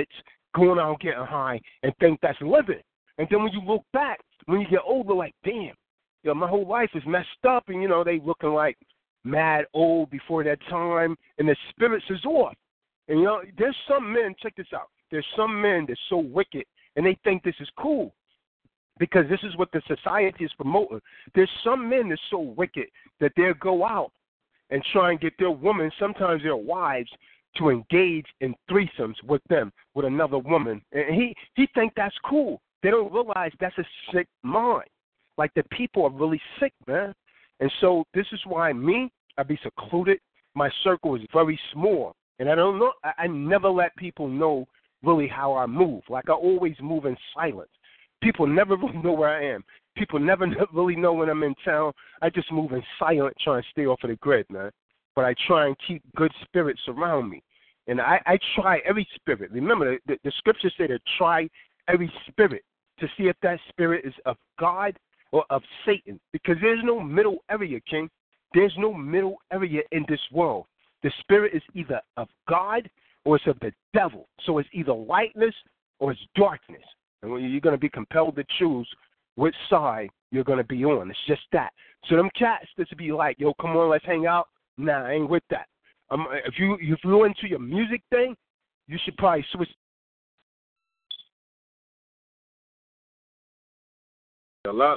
going out getting high and think that's living. And then when you look back, when you get older, like, damn, yo, my whole life is messed up, and, you know, they looking like mad old before that time, and the spirits is off. And, you know, there's some men, check this out, there's some men that's so wicked, and they think this is cool because this is what the society is promoting. There's some men that's so wicked that they'll go out and try and get their women, sometimes their wives, to engage in threesomes with them, with another woman. And he, he think that's cool. They don't realize that's a sick mind. Like, the people are really sick, man. And so this is why me, I be secluded. My circle is very small. And I don't know, I, I never let people know really how I move. Like, I always move in silence. People never really know where I am. People never really know when I'm in town. I just move in silence, trying to stay off of the grid, man. But I try and keep good spirits around me. And I, I try every spirit. Remember, the, the scriptures say to try every spirit to see if that spirit is of God or of Satan. Because there's no middle area, King. There's no middle area in this world. The spirit is either of God or it's of the devil. So it's either lightness or it's darkness. And you're going to be compelled to choose which side you're going to be on. It's just that. So them cats that be like, yo, come on, let's hang out. Nah, I ain't with that. Um, if you if you're into your music thing, you should probably switch. Hello.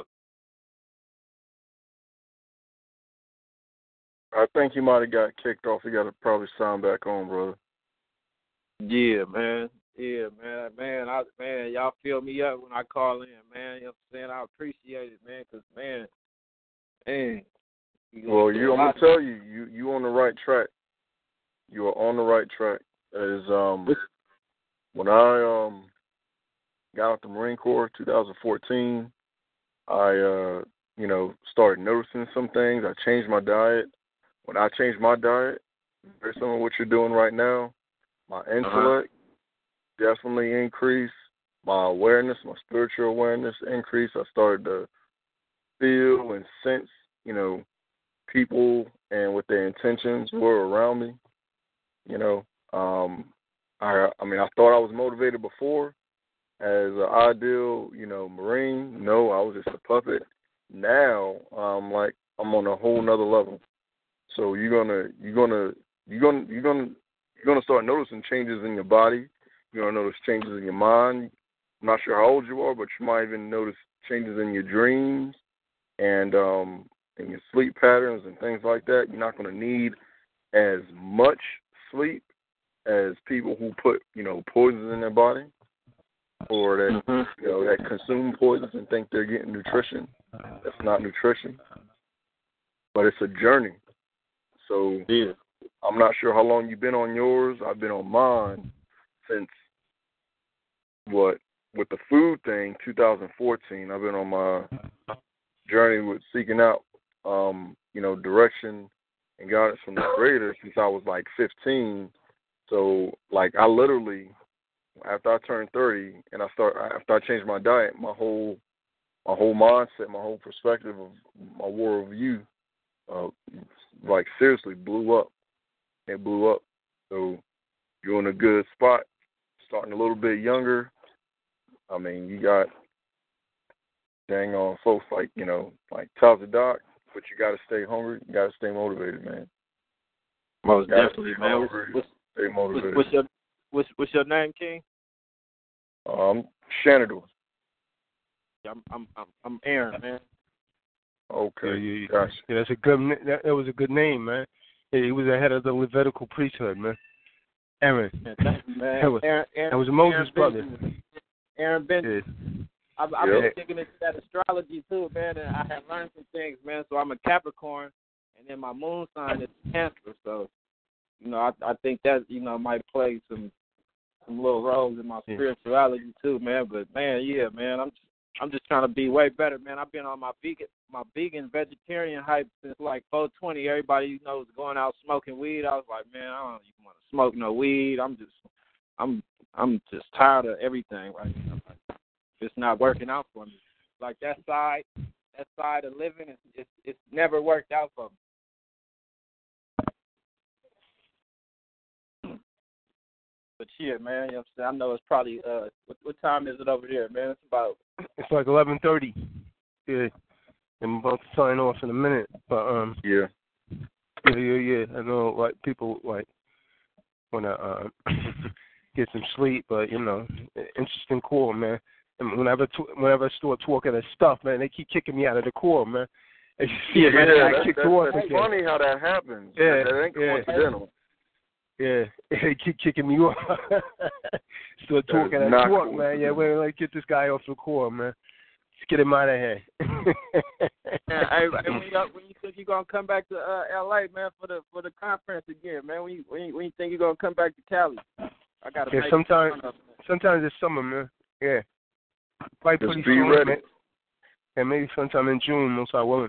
I think he might have got kicked off. He got to probably sign back on, brother. Yeah, man. Yeah, man. Man, I, man, y'all fill me up when I call in, man. You know what I'm saying? I appreciate it, man, because, man, man. You well, you, I'm going to tell you, you, you on the right track. You are on the right track. As, um, when I um, got out the Marine Corps in two thousand fourteen, I, uh, you know, started noticing some things. I changed my diet. When I changed my diet, very similar to what you're doing right now, my intellect uh-huh. definitely increased. My awareness, my spiritual awareness increased. I started to feel and sense, you know, people and what their intentions were around me. You know, um, I, I mean, I thought I was motivated before as an ideal, you know, Marine. No, I was just a puppet. Now, um, like I'm on a whole nother level. So you're gonna, you're gonna, you're gonna, you're gonna, you're gonna start noticing changes in your body. You're gonna notice changes in your mind. I'm not sure how old you are, but you might even notice changes in your dreams and um, in your sleep patterns and things like that. You're not gonna need as much sleep as people who put, you know, poisons in their body or that, mm-hmm. you know, that consume poisons and think they're getting nutrition. That's not nutrition, but it's a journey. So yeah. I'm not sure how long you've been on yours. I've been on mine since, what, with the food thing, two thousand fourteen. I've been on my journey with seeking out, um, you know, direction and guidance from the Creator since I was like fifteen. So, like, I literally, after I turned thirty and I start, after I changed my diet, my whole, my whole mindset, my whole perspective of my worldview, uh, like seriously blew up. It blew up. So you're in a good spot. Starting a little bit younger. I mean, you got dang on folks like, you know, like Tazadaq, but you got to stay hungry. You got to stay motivated, man. Most definitely, man. What's, stay motivated. What's, what's your what's, what's your name, King? Um, Shanador. I'm I'm I'm I'm Aaron, man. Okay, yeah, yeah, gotcha. Yeah, that's a good. That, that was a good name, man. Yeah, he was the head of the Levitical priesthood, man. Aaron. Yeah, thank you, man. That was, Aaron, Aaron, that was Moses' Aaron brother. Benson. Aaron Benson. Yeah. I've, I've yeah. been digging into that astrology too, man, and I have learned some things, man. So I'm a Capricorn, and then my moon sign is Cancer. So, you know, I I think that, you know, might play some some little roles in my yeah. spirituality too, man. But man, yeah, man, I'm just, I'm just trying to be way better, man. I've been on my vegan my vegan vegetarian hype since like four twenty. Everybody, you know, was going out smoking weed. I was like, man, I don't even want to smoke no weed. I'm just I'm I'm just tired of everything right now. Like, it's not working out for me. Like that side, that side of living, it's it's, it's never worked out for me. for cheer, man. You know what I'm saying? I know it's probably uh, what, what time is it over there, man? It's about. It's like eleven thirty. Yeah, I'm about to sign off in a minute, but um. Yeah. Yeah, yeah, yeah. I know, like people like want to uh, get some sleep, but you know, interesting call, man. And whenever whenever I start talking that stuff, man, they keep kicking me out of the call, man. And you see, yeah, man, yeah, I that's, kicked that's, off that's again. funny how that happens. Yeah, that ain't yeah. coincidental. Yeah, they keep kicking me off. Start talking that not talk, man. Yeah, wait, let's get this guy off the call, man. Let's get him out of here. Yeah, hey, hey, when, you, when you think you're gonna come back to uh, L A, man, for the for the conference again, man? When you when you, when you think you're gonna come back to Cali? I gotta. Yeah, make sometimes it up, sometimes it's summer, man. Yeah, probably Just pretty be soon, ready. man. Yeah, maybe sometime in June, most I will.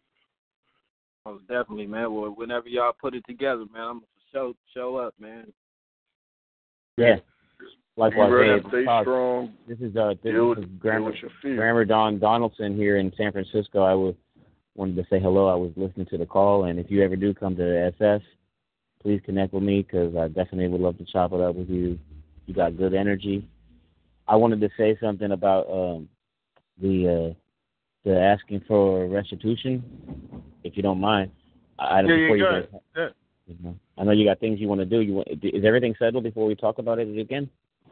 Most definitely, man. Well, whenever y'all put it together, man, I'm gonna show show up, man. Yeah. Likewise, ready, hey, stay Todd, strong. This is uh, this deal is with, Grammar, deal with your Grammar Don Donaldson here in San Francisco. I was wanted to say hello. I was listening to the call, and if you ever do come to the S S, please connect with me because I definitely would love to chop it up with you. You got good energy. I wanted to say something about um, the uh, the asking for restitution, if you don't mind. I, Yeah, before yeah, you good. Good. you know, I know you got things you want to do. You want, is everything settled before we talk about it again?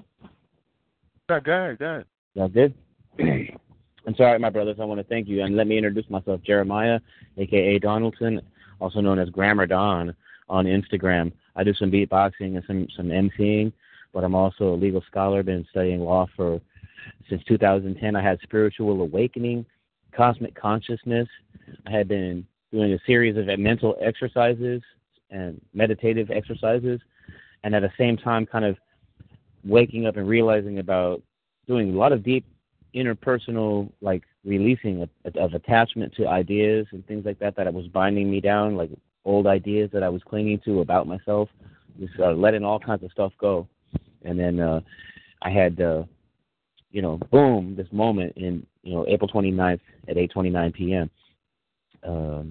Yeah, go ahead, go ahead. Y'all good? I'm sorry, my brothers. I want to thank you. And let me introduce myself, Jeremiah, a k a. Donaldson, also known as Grammar Don on Instagram. I do some beatboxing and some, some emceeing, but I'm also a legal scholar. Been studying law for since two thousand ten. I had spiritual awakening, cosmic consciousness. I had been doing a series of mental exercises and meditative exercises, and at the same time kind of waking up and realizing about doing a lot of deep interpersonal, like, releasing of, of attachment to ideas and things like that that was binding me down, like old ideas that I was clinging to about myself, just uh, letting all kinds of stuff go. And then uh, I had, uh, you know, boom, this moment in, you know, April twenty-ninth at eight twenty-nine p.m. Um,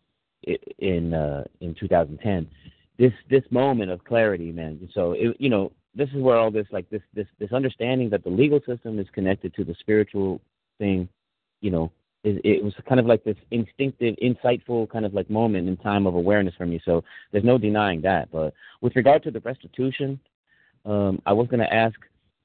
in uh, in two thousand ten. This this moment of clarity, man. So, it, you know, this is where all this, like, this, this, this understanding that the legal system is connected to the spiritual thing, you know, it, it was kind of like this instinctive, insightful kind of like moment in time of awareness for me. So there's no denying that. But with regard to the restitution, um, I was going to ask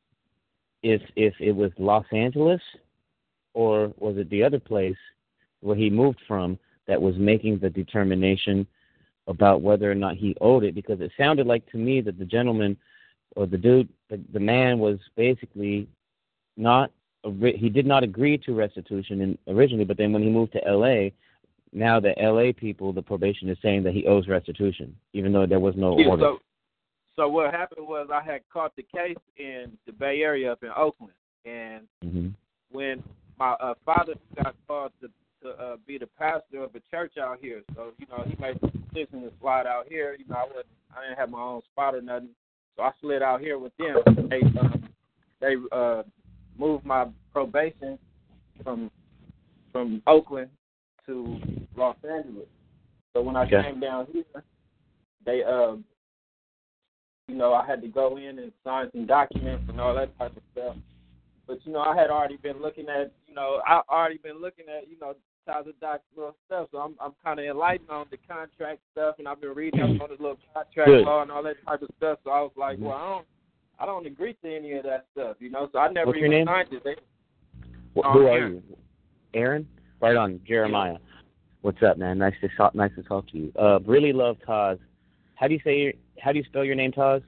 if if it was Los Angeles or was it the other place where he moved from that was making the determination about whether or not he owed it, because it sounded like to me that the gentleman or the dude, the, the man was basically not, he did not agree to restitution in, originally, but then when he moved to L A, now the L A people, the probation is saying that he owes restitution, even though there was no Yeah, order. so, so what happened was I had caught the case in the Bay Area up in Oakland, and mm-hmm. when my uh, father got called to, to uh, be the pastor of a church out here, so, you know, he made the decision to slide out here. You know, I wasn't, I didn't have my own spot or nothing. So I slid out here with them. They um, they uh, moved my probation from from Oakland to Los Angeles. So when I okay. came down here, they uh, you know, I had to go in and sign some documents and all that type of stuff. But you know, I had already been looking at, you know, I already been looking at, you know, Tazadaq little stuff. So I'm I'm kind of enlightened on the contract stuff, and I've been reading up on the little contract Good. law and all that type of stuff. So I was like, well, I don't I don't agree to any of that stuff, you know. So I never What's even your name? signed it. They, Wh- um, Who are Aaron. you? Aaron? Right on, Jeremiah. What's up, man? Nice to talk. Nice to talk to you. Uh, really love Taz. How do you say your, How do you spell your name, Taz?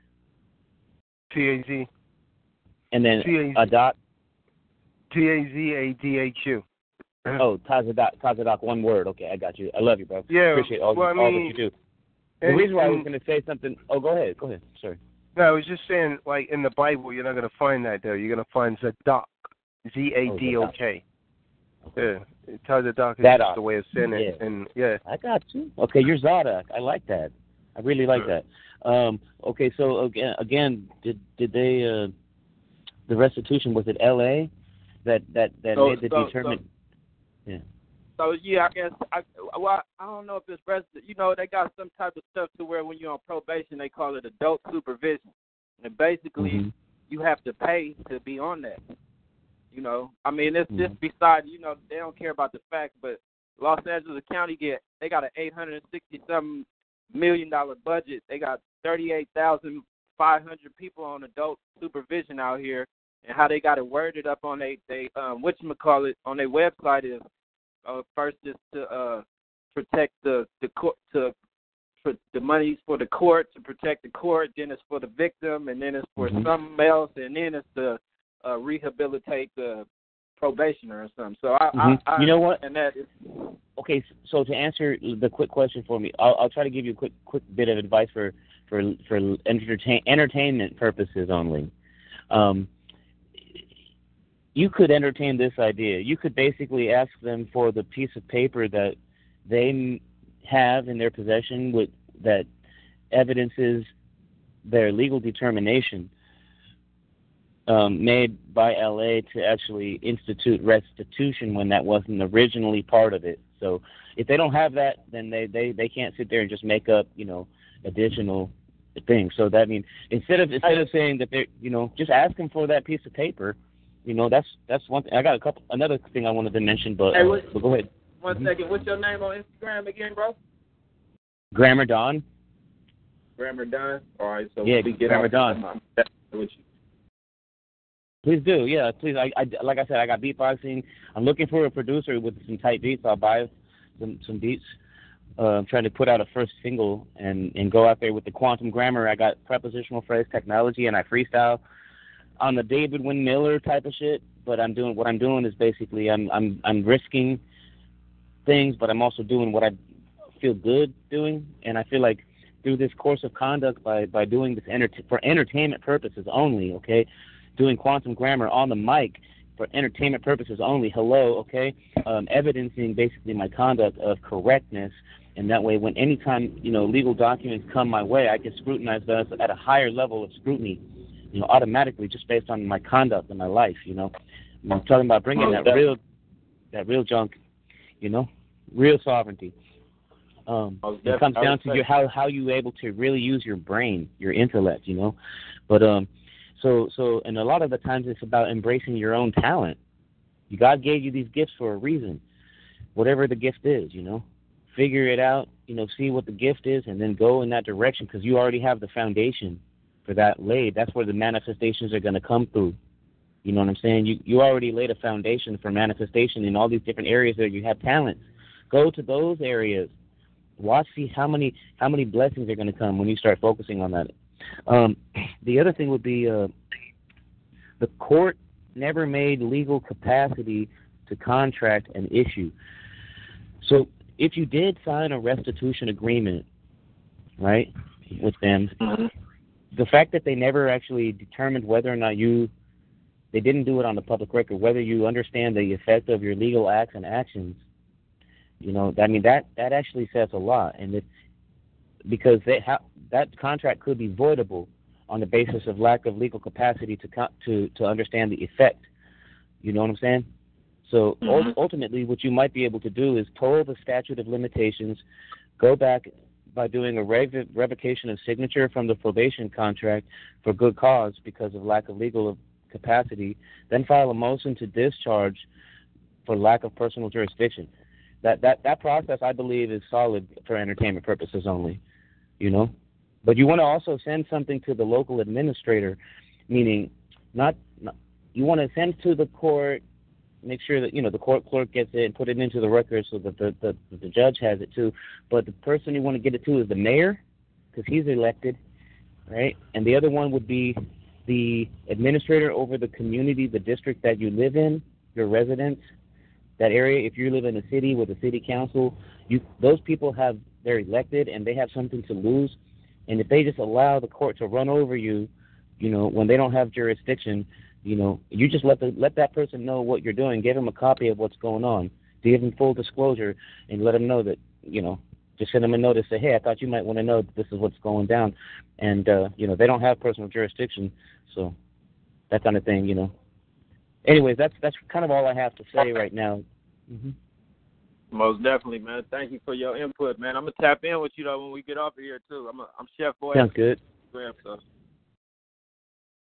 T A Z. And then T-A-Z. a dot. T A Z A D A Q. Oh, Tazadaq, Tazadaq, one word. Okay, I got you. I love you, bro. Yeah, Appreciate all, well, I all mean, that you do. The and, reason why I was and, going to say something. Oh, go ahead. Go ahead. Sorry. No, I was just saying, like, in the Bible, you're not going to find that there. You're going to find Zadok. Z A D O K. Yeah. Tazadaq is Zadok. just the way of saying it. Yeah. And, yeah. I got you. Okay, you're Zadok. I like that. I really like Sure. that. Um, okay, so again, again, did did they uh, the restitution, was it L A that that that So- made the so- determination? so- Yeah. So yeah, I guess I well I don't know if it's resident. You know, they got some type of stuff to where when you're on probation, they call it adult supervision. and basically Mm-hmm. you have to pay to be on that. You know, I mean, it's mm-hmm. just beside, you know, they don't care about the facts, but Los Angeles County get they got an eight hundred sixty something million dollar budget. They got thirty-eight thousand five hundred people on adult supervision out here, and how they got it worded up on they they um whatchamacallit on their website is uh, first is to uh protect the the court to for the money's for the court to protect the court, then it's for the victim, and then it's for mm-hmm. something else, and then it's to uh, rehabilitate the probationer or something. So I, mm-hmm. I, I you know what? And that is okay. So to answer the quick question for me, I'll, I'll try to give you a quick quick bit of advice for for for entertain, entertainment purposes only. Um, you could entertain this idea. You could basically ask them for the piece of paper that they have in their possession with that evidences their legal determination um, made by L A to actually institute restitution when that wasn't originally part of it. So if they don't have that, then they, they, they can't sit there and just make up, you know, additional things. So that means instead of instead of saying that they're, you know, just ask them for that piece of paper. You know, that's that's one thing. I got a couple another thing I wanted to mention, but, hey, what, uh, but go ahead. One mm-hmm. second. What's your name on Instagram again, bro? Grammar Don. Grammar Don. All right. So yeah, we get Grammar Don. With you. Please do, yeah. Please, I, I, like I said, I got beatboxing. I'm looking for a producer with some tight beats. I'll buy some some beats. Uh, I'm trying to put out a first single and, and go out there with the quantum grammar. I got prepositional phrase technology, and I freestyle on the David Wynn Miller type of shit. But I'm doing what I'm doing is basically I'm I'm I'm risking things, but I'm also doing what I feel good doing. And I feel like through this course of conduct, by by doing this enter- for entertainment purposes only, okay. Doing quantum grammar on the mic for entertainment purposes only, hello, okay, um, evidencing basically my conduct of correctness, and that way when anytime, you know, legal documents come my way, I can scrutinize those at a higher level of scrutiny, you know, automatically just based on my conduct in my life, you know. I'm talking about bringing that real, that real junk, you know, real sovereignty. Um, it comes down to your, how how you able to really use your brain, your intellect, you know, but um. So, so, and a lot of the times it's about embracing your own talent. God gave you these gifts for a reason, whatever the gift is, you know. Figure it out, you know, see what the gift is, and then go in that direction because you already have the foundation for that laid. That's where the manifestations are going to come through. You know what I'm saying? You you already laid a foundation for manifestation in all these different areas where you have talents. Go to those areas. Watch, see how many how many blessings are going to come when you start focusing on that. Um, the other thing would be uh, the court never made legal capacity to contract an issue. So if you did sign a restitution agreement, right, with them, the fact that they never actually determined whether or not you, they didn't do it on the public record, whether you understand the effect of your legal acts and actions, you know, I mean, that, that actually says a lot. And it, because they ha- that contract could be voidable on the basis of lack of legal capacity to co- to to understand the effect. You know what I'm saying? So mm-hmm. ul- ultimately, what you might be able to do is toll the statute of limitations, go back by doing a rev- revocation of signature from the probation contract for good cause because of lack of legal capacity, then file a motion to discharge for lack of personal jurisdiction. That that that process, I believe, is solid for entertainment purposes only. You know, but you want to also send something to the local administrator, meaning not, not you want to send to the court, make sure that, you know, the court clerk gets it and put it into the record so that the, the, the judge has it too. But the person you want to get it to is the mayor because he's elected, right? And the other one would be the administrator over the community, the district that you live in, your residents, that area. If you live in a city with a city council, you those people have they're elected and they have something to lose. And if they just allow the court to run over you, you know, when they don't have jurisdiction, you know, you just let the let that person know what you're doing. Give them a copy of what's going on. Give them full disclosure and let them know that, you know, just send them a notice. Say, hey, I thought you might want to know that this is what's going down. And, uh, you know, they don't have personal jurisdiction. So that kind of thing, you know. Anyways, that's that's kind of all I have to say right now. Mm-hmm. Most definitely, man. Thank you for your input, man. I'm gonna tap in with you though when we get off of here too. I'm a, I'm Chef Boy. Sounds good. So.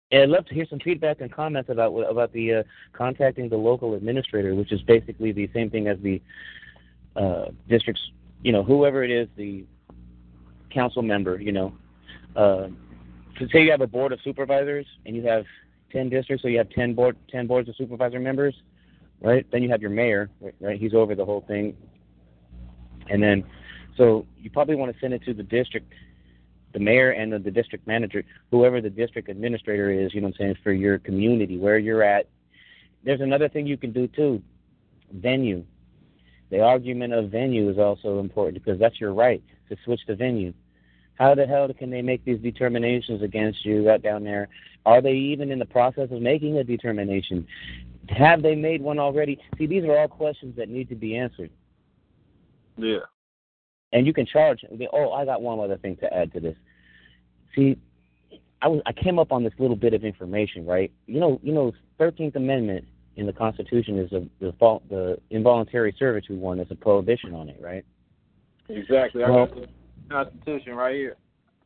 And I'd love to hear some feedback and comments about about the uh, contacting the local administrator, which is basically the same thing as the uh, district's, you know, whoever it is, the council member, you know. Uh, so say you have a board of supervisors and you have ten districts, so you have ten board ten boards of supervisor members, right? Then you have your mayor, right? He's over the whole thing. And then, so you probably want to send it to the district, the mayor and the, the district manager, whoever the district administrator is, you know what I'm saying, for your community, where you're at. There's another thing you can do too, venue. The argument of venue is also important because that's your right to switch the venue. How the hell can they make these determinations against you out down there? Are they even in the process of making a determination? Have they made one already? See, these are all questions that need to be answered. Yeah. And you can charge. Oh, I got one other thing to add to this. See, I was I came up on this little bit of information, right? You know, you know, thirteenth Amendment in the Constitution is a, the the involuntary servitude one. There's a prohibition on it, right? Exactly. I Well, got the Constitution right here.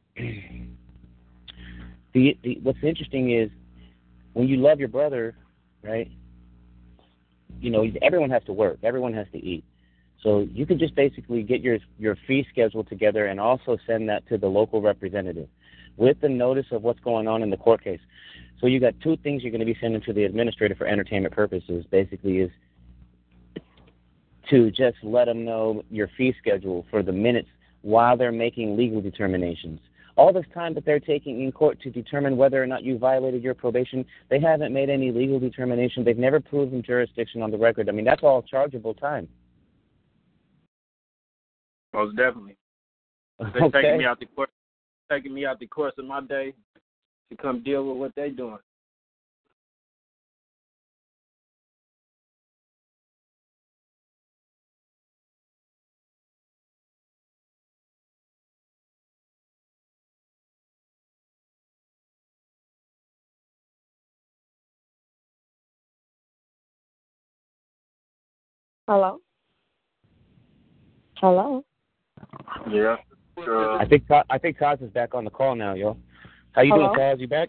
The, the what's interesting is when you love your brother, right? You know, everyone has to work. Everyone has to eat. So you can just basically get your your fee schedule together and also send that to the local representative with the notice of what's going on in the court case. So you got two things you're going to be sending to the administrator for entertainment purposes. Basically, is to just let them know your fee schedule for the minutes while they're making legal determinations. All this time that they're taking in court to determine whether or not you violated your probation, they haven't made any legal determination. They've never proven jurisdiction on the record. I mean, that's all chargeable time. Most definitely. They're Okay. taking me out the course, taking me out the course of my day to come deal with what they're doing. Hello? Hello? Yeah. Uh, I think I think Taz is back on the call now, yo. How you Hello? doing, Taz? You back?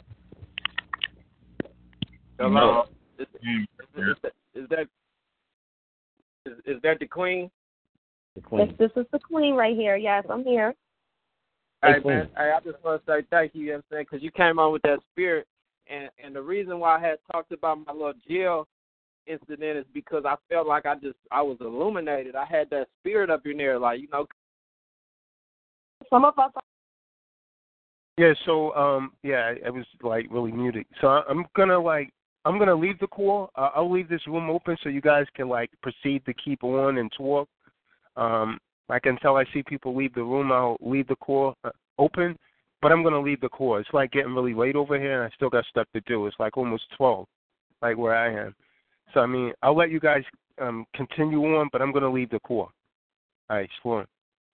Hello. Is, is, is, that, is that is, is that the queen? The This, queen. this is the queen right here. Yes, I'm here. Hey, Hey, queen. man, hey, I just want to say thank you, you know what I'm saying, because you came on with that spirit. And, and the reason why I had talked about my little jail incident is because I felt like I just, I was illuminated. I had that spirit up in there, like, you know. Some of us. Yeah, so um, yeah, I was like really muted. So I- I'm gonna like I'm gonna leave the call. Uh, I'll leave this room open so you guys can like proceed to keep on and talk. Um, like until I see people leave the room, I'll leave the call uh, open. But I'm gonna leave the call. It's like getting really late over here, and I still got stuff to do. It's like almost twelve, like where I am. So I mean, I'll let you guys um, continue on, but I'm gonna leave the call. All right, sure.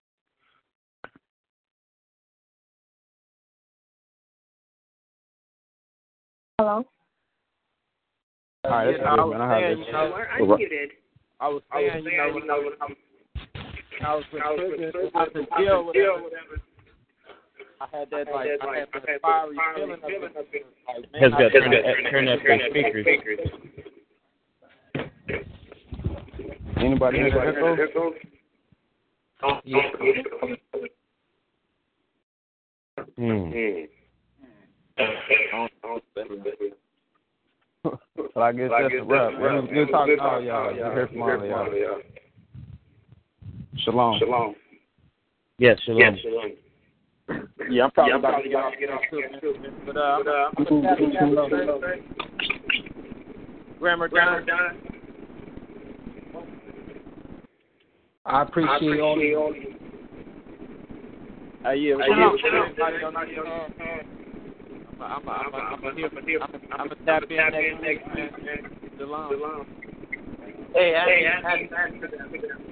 Hello? All right, that's Yeah, good, I was man. I have saying, this. you know, Well, I was saying, you know, when I was, I was in prison, I was in jail, whatever. I had that, like, I had that fiery feeling up in, like, man, Has I- got turn that turn that those speakers. Anybody hear that echo? Hmm. But I guess that's a wrap. It was good talking to all y'all. You hear from all of y'all. Shalom. Shalom. Yes, shalom. Yeah, I'm probably about to get off too, man. But, uh, I'm, uh, I'm going to tap in that Grammar Don. I appreciate all of you. Uh, yeah, Uh, shalom. yeah, shalom. Everybody on that, uh, I'm I'm I'm I'm here. I'm gonna tap in next week, man. Shalom. Hey, I, Hey, I, I, I,